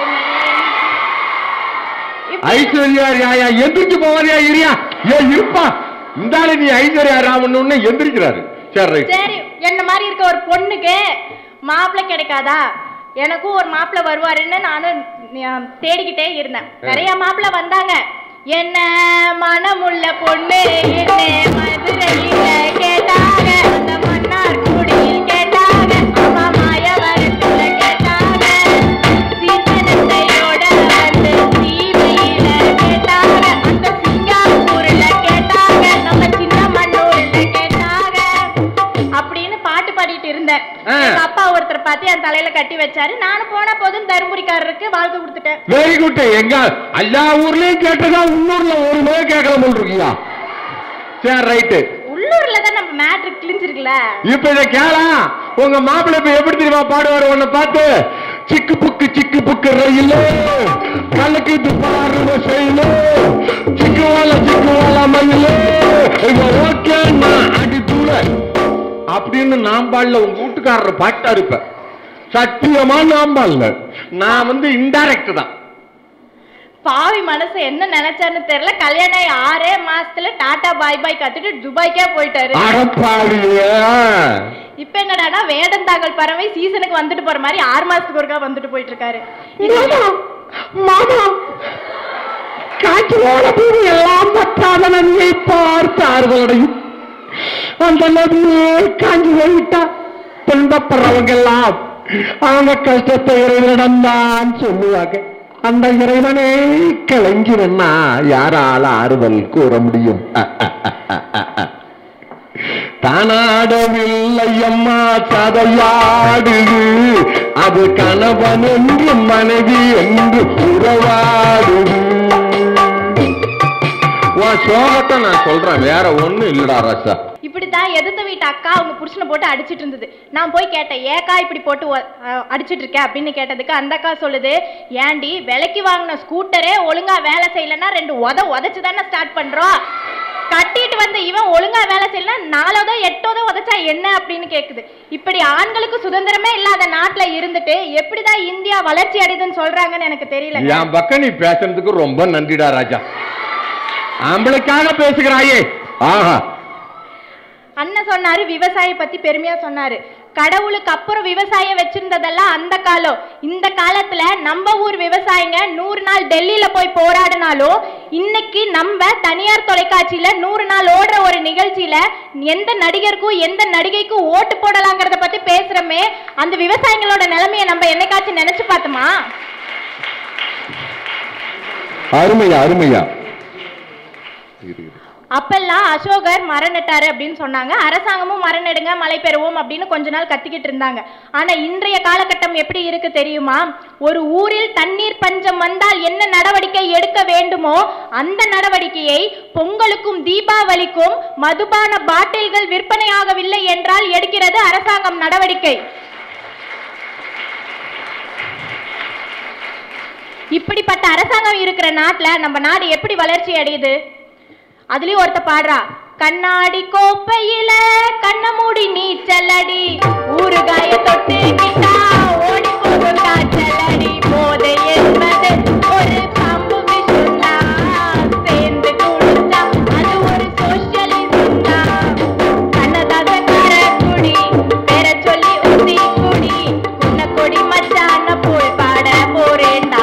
ஐஸ்வர்யா எந்திரிச்சு போவாரியா இரியா ஏன் இருப்பா. இந்தாலே நீ ஐஸ்வர்யா ராமன் எந்திரிக்கிறாரு. சரி சரி, என்ன மாதிரி இருக்க ஒரு பொண்ணுக்கு மாப்பிள்ள கிடைக்காதா? எனக்கும் ஒரு மாப்பிள்ள வருவாருன்னு நானும் தேடிக்கிட்டே இருந்தேன். நிறைய மாப்பிள்ள வந்தாங்க. என்ன மனமுள்ள பொண்ணு என்ன மதுரையில கேட்டாங்க, அந்த மன்னார் கூடியில் கேட்டாங்க, அம்மா மாயவரத்துல கேட்டாங்க, சீசனத்தையோட வந்து சீமையில கேட்டாங்க, அந்த சிங்காப்பூர்ல கேட்டாங்க, நம்ம சின்ன மண்ணூர்ல கேட்டாங்க அப்படின்னு பாட்டு பாடிட்டு இருந்தேன். எங்க அப்பா ஒருத்தர் பார்த்து என் தலையில கட்டி வச்சாரு. நானும் போன போதும் தருமபுரிக்காரருக்கு வாழ்க்கை கொடுத்துட்டேன். Very good. எங்க எல்லா ஊர்லயும் கேட்டதா உள்ளூர்ல ஒரு முறை கேட்கலாம் போல் இருக்கியா? சரி ரைட்டு. உள்ளூர்ல தான் நம்ம மேட்ரிக் கிழிஞ்சிருக்குல. இப்ப இத கேளா. உங்க மாப்பிள்ளை இப்ப எப்படி தெரியுமா பாடுவாரு? உன்னை பார்த்து சிக்கு புக்கு சிக்கு புக்கு ரயில கலக்கு துப்பாரு செய்யல சிக்கு வாழ சிக்கு வாழ மயில ஓகே அடி தூள அப்படின்னு நான் பாடல. உங்க வீட்டுக்காரர் பாட்டா இருப்ப. சத்தியமா நான் பாடல. நான் வந்து இன்டைரக்ட் தான். பாவி மனசு என்ன நினைச்சான்னு தெரியல. கல்யாணம் ஆறே மாசத்துல டாடா பாய் பாய் கத்துட்டு துபாய்க்கே போயிட்டாரு. இப்ப என்னடா வேடந்தாங்கல் பறவை சீசனுக்கு வந்துட்டு போற மாதிரி ஆறு மாசத்துக்கு ஒருக்கா வந்துட்டு போயிட்டு இருக்காரு. எல்லாம் பற்றாதனை பார்த்தார்களையும் அந்த நதியே காஞ்சி போய்விட்டா. துன்பப்படுறவங்க எல்லாம் அவங்க கஷ்டத்தை இறைவனிடம் தான் சொல்லுவாங்க. அந்த இறைவனே கலைஞனா யாரால ஆறுதல் கூற முடியும்? தானாடவில்லை அம்மா சதையாடுது, அது கணவன் என்று மனைவி என்று உறவாடுது. சோகத்தை நான் சொல்றேன், வேற ஒண்ணு இல்லடா ராசா. இப்படித்தான் எதிர்த்த வீட்டு அக்கா அவங்க புருஷனை போட்டு அடிச்சிட்டு இருந்தது. நான் போய் கேட்டேன், ஏக்கா இப்படி போட்டு அடிச்சிட்டு இருக்க அப்படின்னு கேட்டதுக்கு அந்த அக்கா சொல்லுது, ஏண்டி விலைக்கு வாங்கின ஸ்கூட்டரே ஒழுங்கா வேலை செய்யலன்னா ரெண்டு உத உதச்சு தானே ஸ்டார்ட் பண்றோம், கட்டிட்டு வந்து இவன் ஒழுங்கா வேலை செய்யலாம் நாலோதோ எட்டோதோ உதச்சா என்ன அப்படின்னு கேக்குது. இப்படி ஆண்களுக்கு சுதந்திரமே இல்லாத நாட்டுல இருந்துட்டு எப்படிதான் இந்தியா வளர்ச்சி அடையுதுன்னு சொல்றாங்கன்னு எனக்கு தெரியல. என் பக்கம் நீ பேசுறதுக்கு ரொம்ப நன்றிடா ராஜா. ஆம்பளைக்காக பேசுகிறாயே. ஆஹா. அண்ணன் சொன்னாரு விவசாய பத்தி பெருமையா சொன்னாரு. கடவுளுக்கு அப்புறம் விவசாயம் வச்சிருந்ததெல்லாம் அந்த காலம். இந்த காலத்துல நம்ம ஊர் விவசாயிங்க நூறு நாள் டெல்லியில போய் போராடினாலும் இன்னைக்கு நம்ம தனியார் தொலைக்காட்சியில நூறு நாள் ஓடுற ஒரு நிகழ்ச்சியில எந்த நடிகருக்கும் எந்த நடிகைக்கும் ஓட்டு போடலாங்கிறத பத்தி பேசுறமே, அந்த விவசாயிகளோட நிலைமையை நம்ம என்னைக்காச்சும் நினைச்சு பார்த்தோமா? அருமையா அருமையா. அப்பெல்லாம் அசோகர் மரம் நட்டாரு அப்படின்னு சொன்னாங்க. அரசாங்கமும் மரம் நடுங்க மழை பெறுவோம் அப்படின்னு கொஞ்ச நாள் கத்திக்கிட்டு இருந்தாங்க. ஆனா இன்றைய காலகட்டம் எப்படி இருக்கு தெரியுமா? ஒரு ஊரில் தண்ணீர் பஞ்சம் வந்தால் என்ன நடவடிக்கை எடுக்க வேண்டுமோ அந்த நடவடிக்கையை பொங்கலுக்கும் தீபாவளிக்கும் மதுபான பாட்டில்கள் விற்பனையாகவில்லை என்றால் எடுக்கிறது அரசாங்கம் நடவடிக்கை. இப்படிப்பட்ட அரசாங்கம் இருக்கிற நாட்டுல நம்ம நாடு எப்படி வளர்ச்சி அடையுது? அதுலயும் ஒருத்த பாடுறா, கண்ணாடி கோப்பையில கண்ண மூடி நீச்சலடி, ஊறுகாய தொட்டு கிட்டா ஓடி போகும் காய்ச்சலடி, போதை என்பது ஒரு பாம்பு விஷுந்தா, சேர்ந்து குடிச்சா அது ஒரு சோசியலிசம் தான், கண்ணதாசக்கார குடி பெற சொல்லி ஊசி குடி, உன்ன கொடி மச்சான போல் பாட போறேண்டா.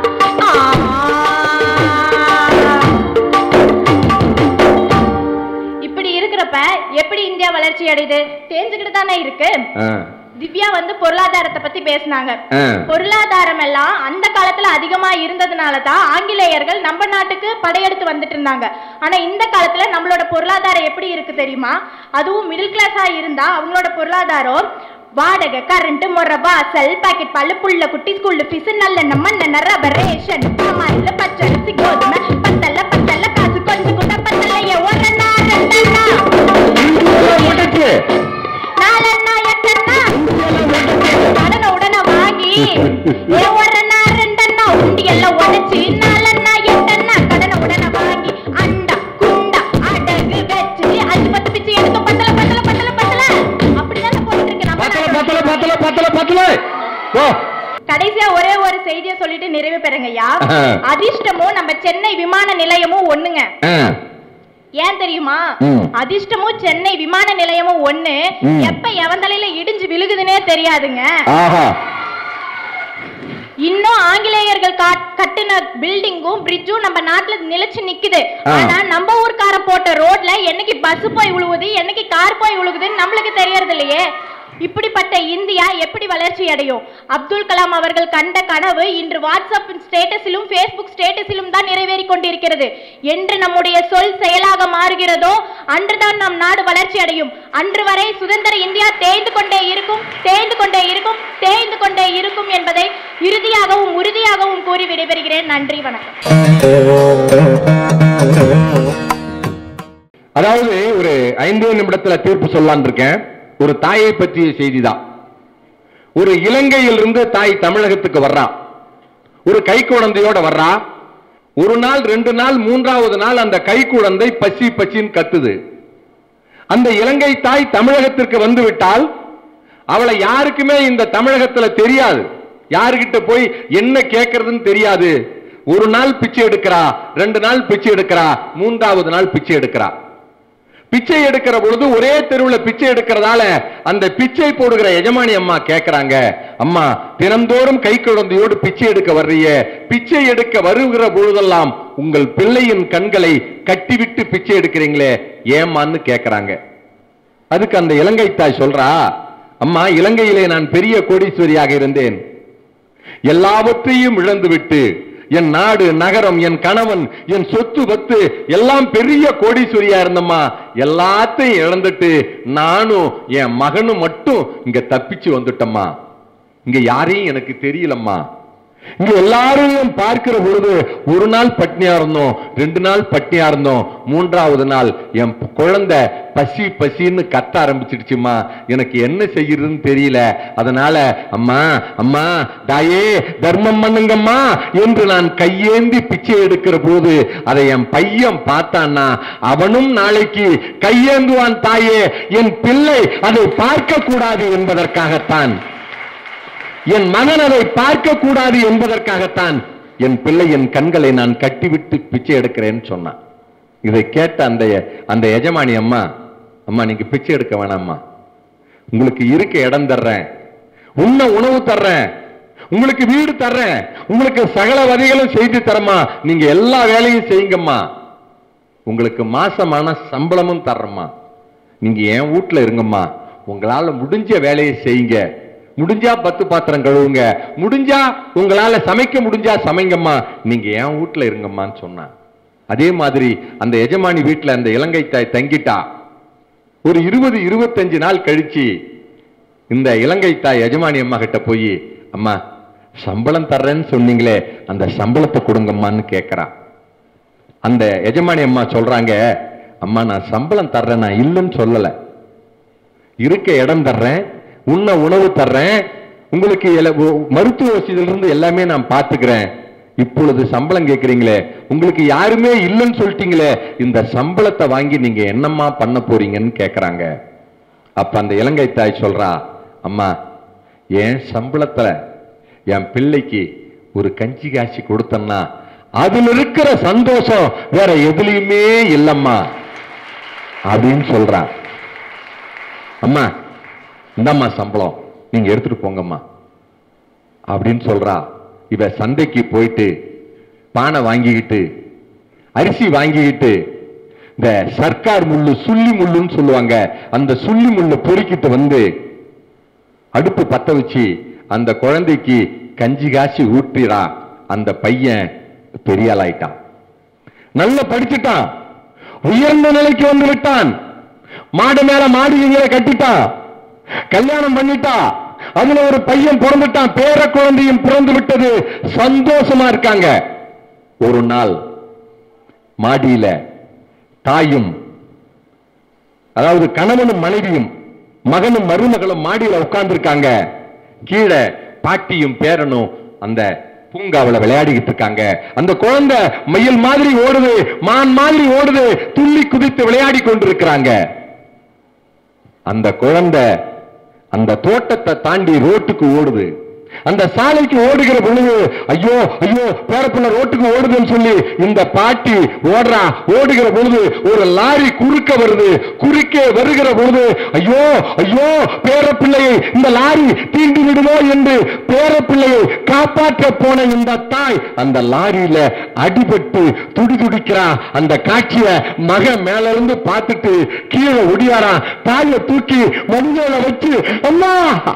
எப்படி இந்தியா வளர்ச்சி அடையுது? தெரிஞ்சுக்கிட்டு தானே இருக்கு. திவ்யா வந்து பொருளாதாரத்தை பத்தி பேசினாங்க. பொருளாதாரம் எல்லாம் அந்த காலத்துல அதிகமா இருந்ததுனாலதான் ஆங்கிலேயர்கள் நம்ம நாட்டுக்கு படையெடுத்து வந்துட்டு இருந்தாங்க. ஆனா இந்த காலத்துல நம்மளோட பொருளாதாரம் எப்படி இருக்கு தெரியுமா? அதுவும் மிடில் கிளாஸா இருந்தா அவங்களோட பொருளாதாரம் வாடகை, கரண்ட், முறை, வாசல், பாக்கெட் பால், புள்ள குட்டி, ஸ்கூல் ஃபீஸ், நல்ல மண்ணெண்ண, ரப்பர், ரேஷன், சாமான்ல பச்சரிசி, கோதுமை, பத்தல்ல பத்தல்ல காசு கொஞ்சம் கூட பத்தலையே ஒரு கடனை உடனே வாங்கி ஒரு ரெண்டண்ணா உண்டி எல்லாம் உடைச்சு நாலண்ணா எட்டண்ணா கடனை உடனே வாங்கி அண்டா குண்டா அடகு வச்சு அஞ்சு பத்து பிச்சு எடுத்து பத்தல பத்தல பத்தல பத்தல அப்படிதான் போயிட்டு இருக்கு. கடைசியா ஒரே ஒரு செய்தியை சொல்லிட்டு நிறைவு பெறுங்கய்யா. அதிர்ஷ்டமும் நம்ம சென்னை விமான நிலையமும் ஒண்ணுங்க. ஏன் தெரியுமா? அதிர்ஷ்டமும் சென்னை விமான நிலையமும் ஒண்ணு. எப்ப எவன் தலையில இடிஞ்சு விழுகுதுன்னே தெரியாதுங்க. இன்னும் ஆங்கிலேயர்கள் கட்டின பில்டிங்கும் பிரிட்ஜும் நம்ம நாட்டுல நிலைச்சு நிக்குது. ஆனா நம்ம ஊர்க்கார போட்ட ரோட்ல என்னைக்கு பஸ் போய் விழுவுது, என்னைக்கு கார் போய் விழுகுதுன்னு நம்மளுக்கு தெரியறது இல்லையே. இப்படிப்பட்ட இந்தியா எப்படி வளர்ச்சி அடையும்? அப்துல் கலாம் அவர்கள் கண்ட கனவு இன்று வாட்ஸ்அப் ஸ்டேட்டஸிலும் ஃபேஸ்புக் ஸ்டேட்டஸிலும் தான் நிறைவேறி கொண்டிருக்கிறது. என்று நம்முடைய சொல் செயலாக மாறுகிறதோ அன்றுதான் நம் நாடு வளர்ச்சி அடையும். அன்று வரை சுதந்திர இந்தியா தேய்ந்து கொண்டே இருக்கும், தேய்ந்து கொண்டே இருக்கும், தேய்ந்து கொண்டே இருக்கும் என்பதை இறுதியாகவும் உறுதியாகவும் கூறி விடைபெறுகிறேன். நன்றி, வணக்கம். அதாவது ஒரு ஐந்து நிமிடத்துல தீர்ப்பு சொல்லலான் இருக்கேன். ஒரு தாயை பற்றிய செய்திதான். ஒரு இலங்கையிலிருந்து தாய் தமிழகத்துக்கு வர்றா, ஒரு கை குழந்தையோட வர்றா. ஒரு நாள், ரெண்டு நாள், மூன்றாவது நாள் அந்த கை குழந்தை பசி பசின்னு கத்துது. அந்த இலங்கை தாய் தமிழகத்திற்கு வந்து விட்டால் அவளை யாருக்குமே இந்த தமிழகத்துல தெரியாது, யாருகிட்ட போய் என்ன கேட்கறதுன்னு தெரியாது. ஒரு நாள் பிச்சை எடுக்கிறா, ரெண்டு நாள் பிச்சை எடுக்கிறா, மூன்றாவது நாள் பிச்சை எடுக்கிறா. பிச்சை எடுக்கிற பொழுது ஒரே தெருவில் பிச்சை எடுக்கிறதால அந்த பிச்சை போடுகிற எஜமானி அம்மா கேட்கிறாங்க, அம்மா தினந்தோறும் கை குழந்தையோடு பிச்சை எடுக்க வர்றிய, பிச்சை எடுக்க வருகிற பொழுதெல்லாம் உங்கள் பிள்ளையின் கண்களை கட்டிவிட்டு பிச்சை எடுக்கிறீங்களே ஏமான்னு கேட்கிறாங்க. அதுக்கு அந்த இலங்கை தாய் சொல்றா, அம்மா இலங்கையிலே நான் பெரிய கோடீஸ்வரியாக இருந்தேன், எல்லாவற்றையும் இழந்துவிட்டு என் நாடு நகரம் என் கணவன் என் சொத்து பத்து எல்லாம் பெரிய கோடீஸ்வரியா இருந்தம்மா. எல்லாத்தையும் இழந்துட்டு நானும் என் மகனும் மட்டும் இங்க தப்பிச்சு வந்துட்டம்மா. இங்க யாரையும் எனக்கு தெரியலம்மா. இங்க எல்லாரையும் பார்க்கிற பொழுது ஒரு நாள் பட்னியா இருந்தோம், ரெண்டு நாள் பட்னியா இருந்தோம், மூன்றாவது நாள் என் குழந்தை பசி பசின்னு கத்த ஆரம்பிச்சிடுச்சுமா. எனக்கு என்ன செய்யறதுன்னு தெரியல. அதனால அம்மா அம்மா தாயே தர்மம் பண்ணுங்கம்மா என்று நான் கையேந்தி பிச்சை எடுக்கிற போது அதை என் பையன் பார்த்தான்னா அவனும் நாளைக்கு கையேந்துவான். தாயே, என் பிள்ளை அதை பார்க்க கூடாது என்பதற்காகத்தான், என் மகன் அதை பார்க்க கூடாது என்பதற்காகத்தான் என் பிள்ளை என் கண்களை நான் கட்டிவிட்டு பிச்சை எடுக்கிறேன்னு சொன்னான். இதை கேட்ட அந்த அந்த எஜமானி அம்மா, அம்மா நீங்க பிச்சை எடுக்க வேணாம்மா, உங்களுக்கு இருக்க இடம் தர்றேன், உண்ண உணவு தர்றேன், உங்களுக்கு வீடு தர்றேன், உங்களுக்கு சகல வகைகளும் செய்து தரமா, நீங்க எல்லா வேலையும் செய்யுங்கம்மா, உங்களுக்கு மாசமான சம்பளமும் தர்றம்மா, நீங்க என் வீட்டுல இருங்கம்மா, உங்களால முடிஞ்ச வேலையை செய்யுங்க, முடிஞ்சா பத்து பாத்திரம் கழுவுங்க, முடிஞ்சா உங்களால சமைக்க முடிஞ்சா சமைங்கம்மா, நீங்க என் வீட்டுல இருங்கம்மான்னு சொன்னா. அதே மாதிரி அந்த எஜமானி வீட்டுல அந்த இலங்கை தாய் தங்கிட்டா. ஒரு இருபது இருபத்தஞ்சு நாள் கழிச்சு இந்த இலங்கை தாய் எஜமானி அம்மா கிட்ட போய், அம்மா சம்பளம் தர்றேன்னு சொன்னீங்களே அந்த சம்பளத்தை கொடுங்கம்மான்னு கேட்கிறா. அந்த எஜமானி அம்மா சொல்றாங்க, அம்மா நான் சம்பளம் தர்றேன், நான் இல்லைன்னு சொல்லல, இருக்க இடம் தர்றேன், உண்ண உணவு தர்றேன், உங்களுக்கு மருத்துவ வசதியிலிருந்து எல்லாமே நான் பார்த்துக்கிறேன், இப்பொழுது சம்பளம் கேட்கிறீங்களே, உங்களுக்கு யாருமே இல்லைன்னு சொல்லிட்டீங்களே, இந்த சம்பளத்தை வாங்கி நீங்க என்னம்மா பண்ண போறீங்கன்னு கேட்கிறாங்க. அப்ப அந்த இலங்கை தாய் சொல்றா, அம்மா என் சம்பளத்துல என் பிள்ளைக்கு ஒரு கஞ்சி காய்ச்சி கொடுத்தன்னா அதுல இருக்கிற சந்தோஷம் வேற எதுலையுமே இல்லம்மா அப்படின்னு சொல்றா. அம்மா இந்தம்மா சம்பளம், நீங்க எடுத்துட்டு போங்கம்மா அப்படின்னு சொல்றா. இவ சந்தைக்கு போயிட்டு பானை வாங்கிக்கிட்டு அரிசி வாங்கிக்கிட்டு இந்த சர்க்கார் முள்ளு சுள்ளி முள்ளுன்னு சொல்லுவாங்க, அந்த சுள்ளி முள்ளு பொறுக்கிட்டு வந்து அடுப்பு பத்த வச்சு அந்த குழந்தைக்கு கஞ்சி காய்ச்சி ஊற்றிடா. அந்த பையன் பெரிய ஆளாயிட்டான், நல்லா படிச்சுட்டான், உயர்ந்த நிலைக்கு வந்து விட்டான், மாடு மேல மாடு கட்டிட்டான், கல்யாணம் பண்ணிட்டா, அதுல ஒரு பையன் பிறந்துட்டான், பேர குழந்தையும் பிறந்து விட்டது, சந்தோஷமா இருக்காங்க. ஒரு நாள் மாடியில தாயும், அதாவது கணவனும் மனைவியும் மகனும் மருமகளும் மாடியில உட்கார்ந்து இருக்காங்க. கீழே பாட்டியும் பேரனும் அந்த பூங்காவில் விளையாடிக்கிட்டு இருக்காங்க. அந்த குழந்தை மயில் மாதிரி ஓடுது, மான் மாதிரி ஓடுது, துள்ளி குதித்து விளையாடி கொண்டிருக்கிறாங்க. அந்த குழந்தை அந்த தோட்டத்தை தாண்டி ரோட்டுக்கு ஓடுது. அந்த சாலைக்கு ஓடுகிற பொழுது ஐயோ ஐயோ பேரப்புள்ள ரோட்டுக்கு ஓடுதுன்னு சொல்லி இந்த பாட்டி ஓடுறா. ஓடுகிற பொழுது ஒரு லாரி குறுக்க வருது. குறுக்கே வருகிற பொழுது ஐயோ ஐயோ பேரப்பிள்ளையை இந்த லாரி தீண்டி விடுமோ என்று பேரப்பிள்ளையை காப்பாற்ற போன இந்த தாய் அந்த லாரியில அடிபட்டு துடி துடிக்கிறா. அந்த காட்சியை மக மேல இருந்து பார்த்துட்டு கீழே ஒடியாரா. தாயை தூக்கி மஞ்சள வச்சு அம்மா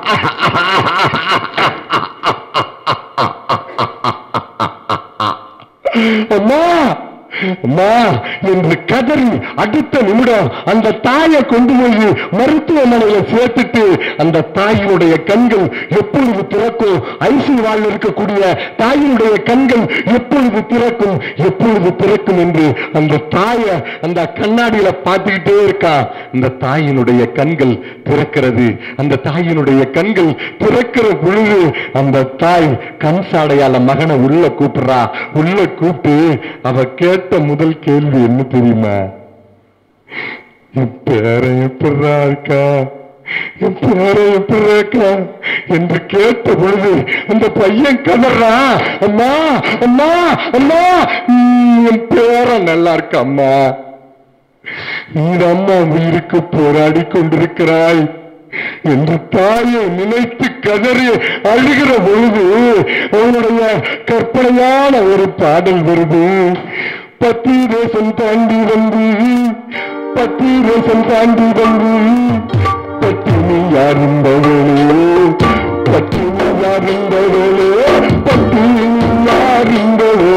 அம்மா அம்மா என்று கதறி அடுத்த நிமிடம் அந்த தாயை கொண்டு போய் மருத்துவமனையில சேர்த்துட்டு அந்த தாயினுடைய கண்கள் எப்பொழுது திறக்கும்? ஐசி வாழ் இருக்கக்கூடிய தாயினுடைய கண்கள் எப்பொழுது திறக்கும் எப்பொழுது திறக்கும் என்று அந்த தாயை அந்த கண்ணாடியில பார்த்துக்கிட்டே இருக்கா. இந்த தாயினுடைய கண்கள் திறக்கிறது. அந்த தாயினுடைய கண்கள் திறக்கிற பொழுது அந்த தாய் கண் சாடையால மகனை உள்ள கூப்பிடுறா. உள்ள கூப்பிட்டு அவ கேட்ட முதல் கேள்வி என்ன தெரியுமா? என் பேரன் எப்படா இருக்கா, என் பேரன் எப்படா இருக்கா என்று கேட்ட பொழுது அந்த பையன் கதறா. அம்மா அம்மா அம்மா என் பேரன் நல்லா இருக்க அம்மா, இந்த அம்மா உயிருக்கு போராடி கொண்டிருக்கிறாய் என்று தாயை நினைத்து கதறி அழுகிற பொழுது அவனுடைய கற்பனையான ஒரு பாடல் வருது. பத்தி தேசம் தாண்டி வந்து பத்தி தேசம் தாண்டி வந்து பட்டினி யாருந்தவளே பட்டினி யாருந்தவளே பட்டினி யாருந்தவளே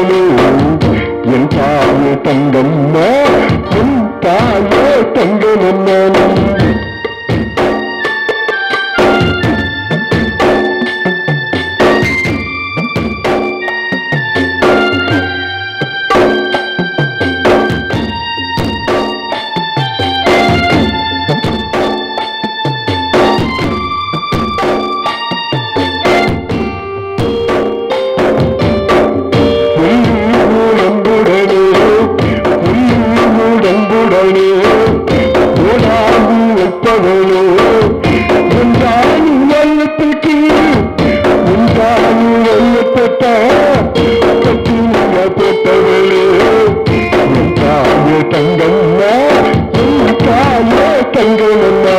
கட்டில போட்டவளே என் தாயே தங்கம்மா என் தாயே தங்கம்மா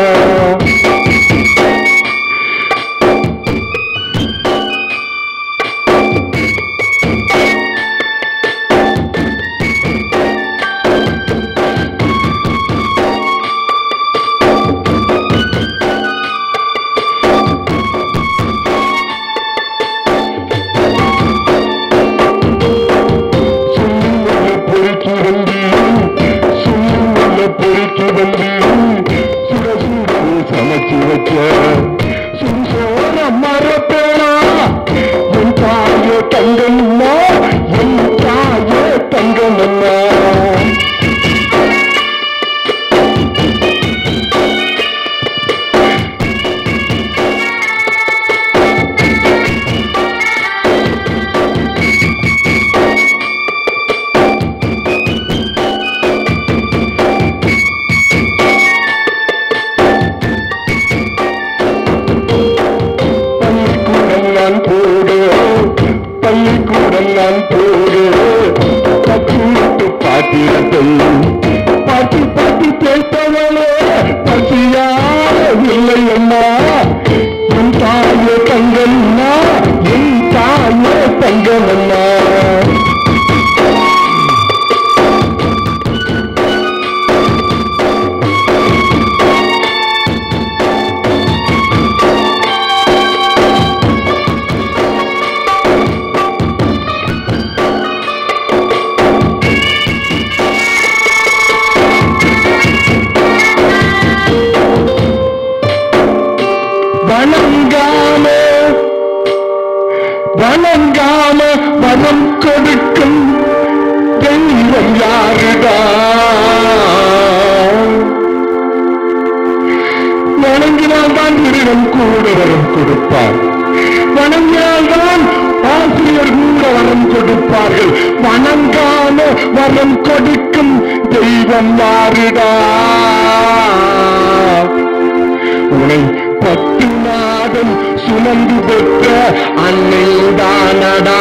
சமைச்சு வச்ச சுசோர மரப்பேனா என் தாயே தங்கம்மா என் தாயே தங்கம்மா பள்ளிக்கூடம் நான் போடு பச்சூட்டு பாத்திரத்தை பாட்டி பாட்டி கேட்டவளே பசியாக இல்லை அம்மா என் தாயே தங்கம்மா என் தாயே தங்கமம்மா வணங்காம வணங்காம வனம் கொடுக்கும் தெய்வம் யாருடா வணங்கினால்தான் இறைவன் கூட வரம் கொடுப்பார் வணங்கினால்தான் ஆசிரியர் கூட வரம் கொடுப்பார்கள் வணங்காம வரம் கொடுக்கும் தெய்வம் யாருடா உனை பத்து மாதம் சுமந்து பெற்ற அன்னை தானடா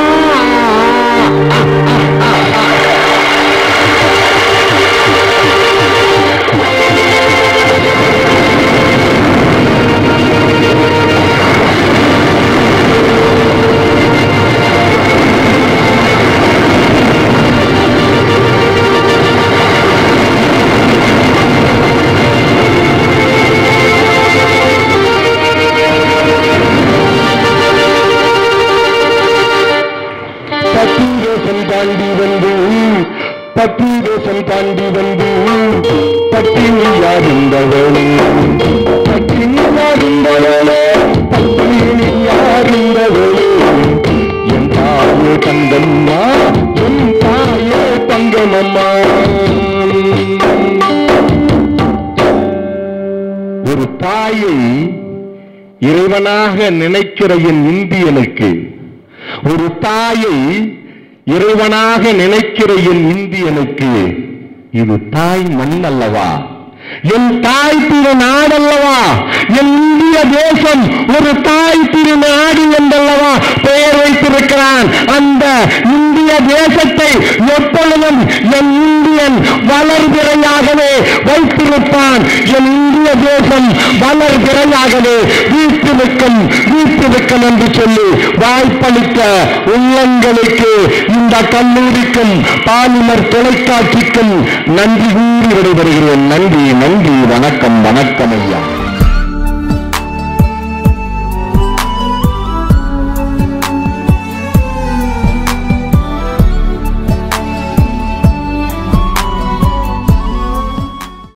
தாண்டி வந்து பட்டி தேசம் தாண்டி வந்து பட்டினி யாருந்தவளே பட்டினி யாருந்தவளே பட்டினி யாருந்தவளே என் தாயே தங்கம்மா என் தாயே தங்கமம்மா ஒரு தாயை இறைவனாக நினைக்கிற என் இந்தியனுக்கு ஒரு தாயை இறைவனாக நினைக்கிற என் இந்தியனுக்கு இது தாய் மண் அல்லவா என் தாய் திரு நாடல்லவா என் இந்திய தேசம் ஒரு தாய் திரு நாடு என்றல்லவா பெயர் வைத்திருக்கிறான் அந்த இந்திய தேசத்தை எப்பொழுதும் என் இந்தியன் வளர்பிறையாகவே வைத்திருப்பான் என் இந்திய தேசம் வளர்பிறையாகவே வீட்டிருக்கும் வீட்டிருக்கும் என்று சொல்லி வாய்ப்பளித்த உள்ளங்களுக்கு இந்த கல்லூரிக்கும் பாலிமர் தொலைக்காட்சிக்கும் நன்றி கூறி விடைபெறுகிறேன் நன்றி நன்றி வணக்கம் வணக்கம் ஐயா.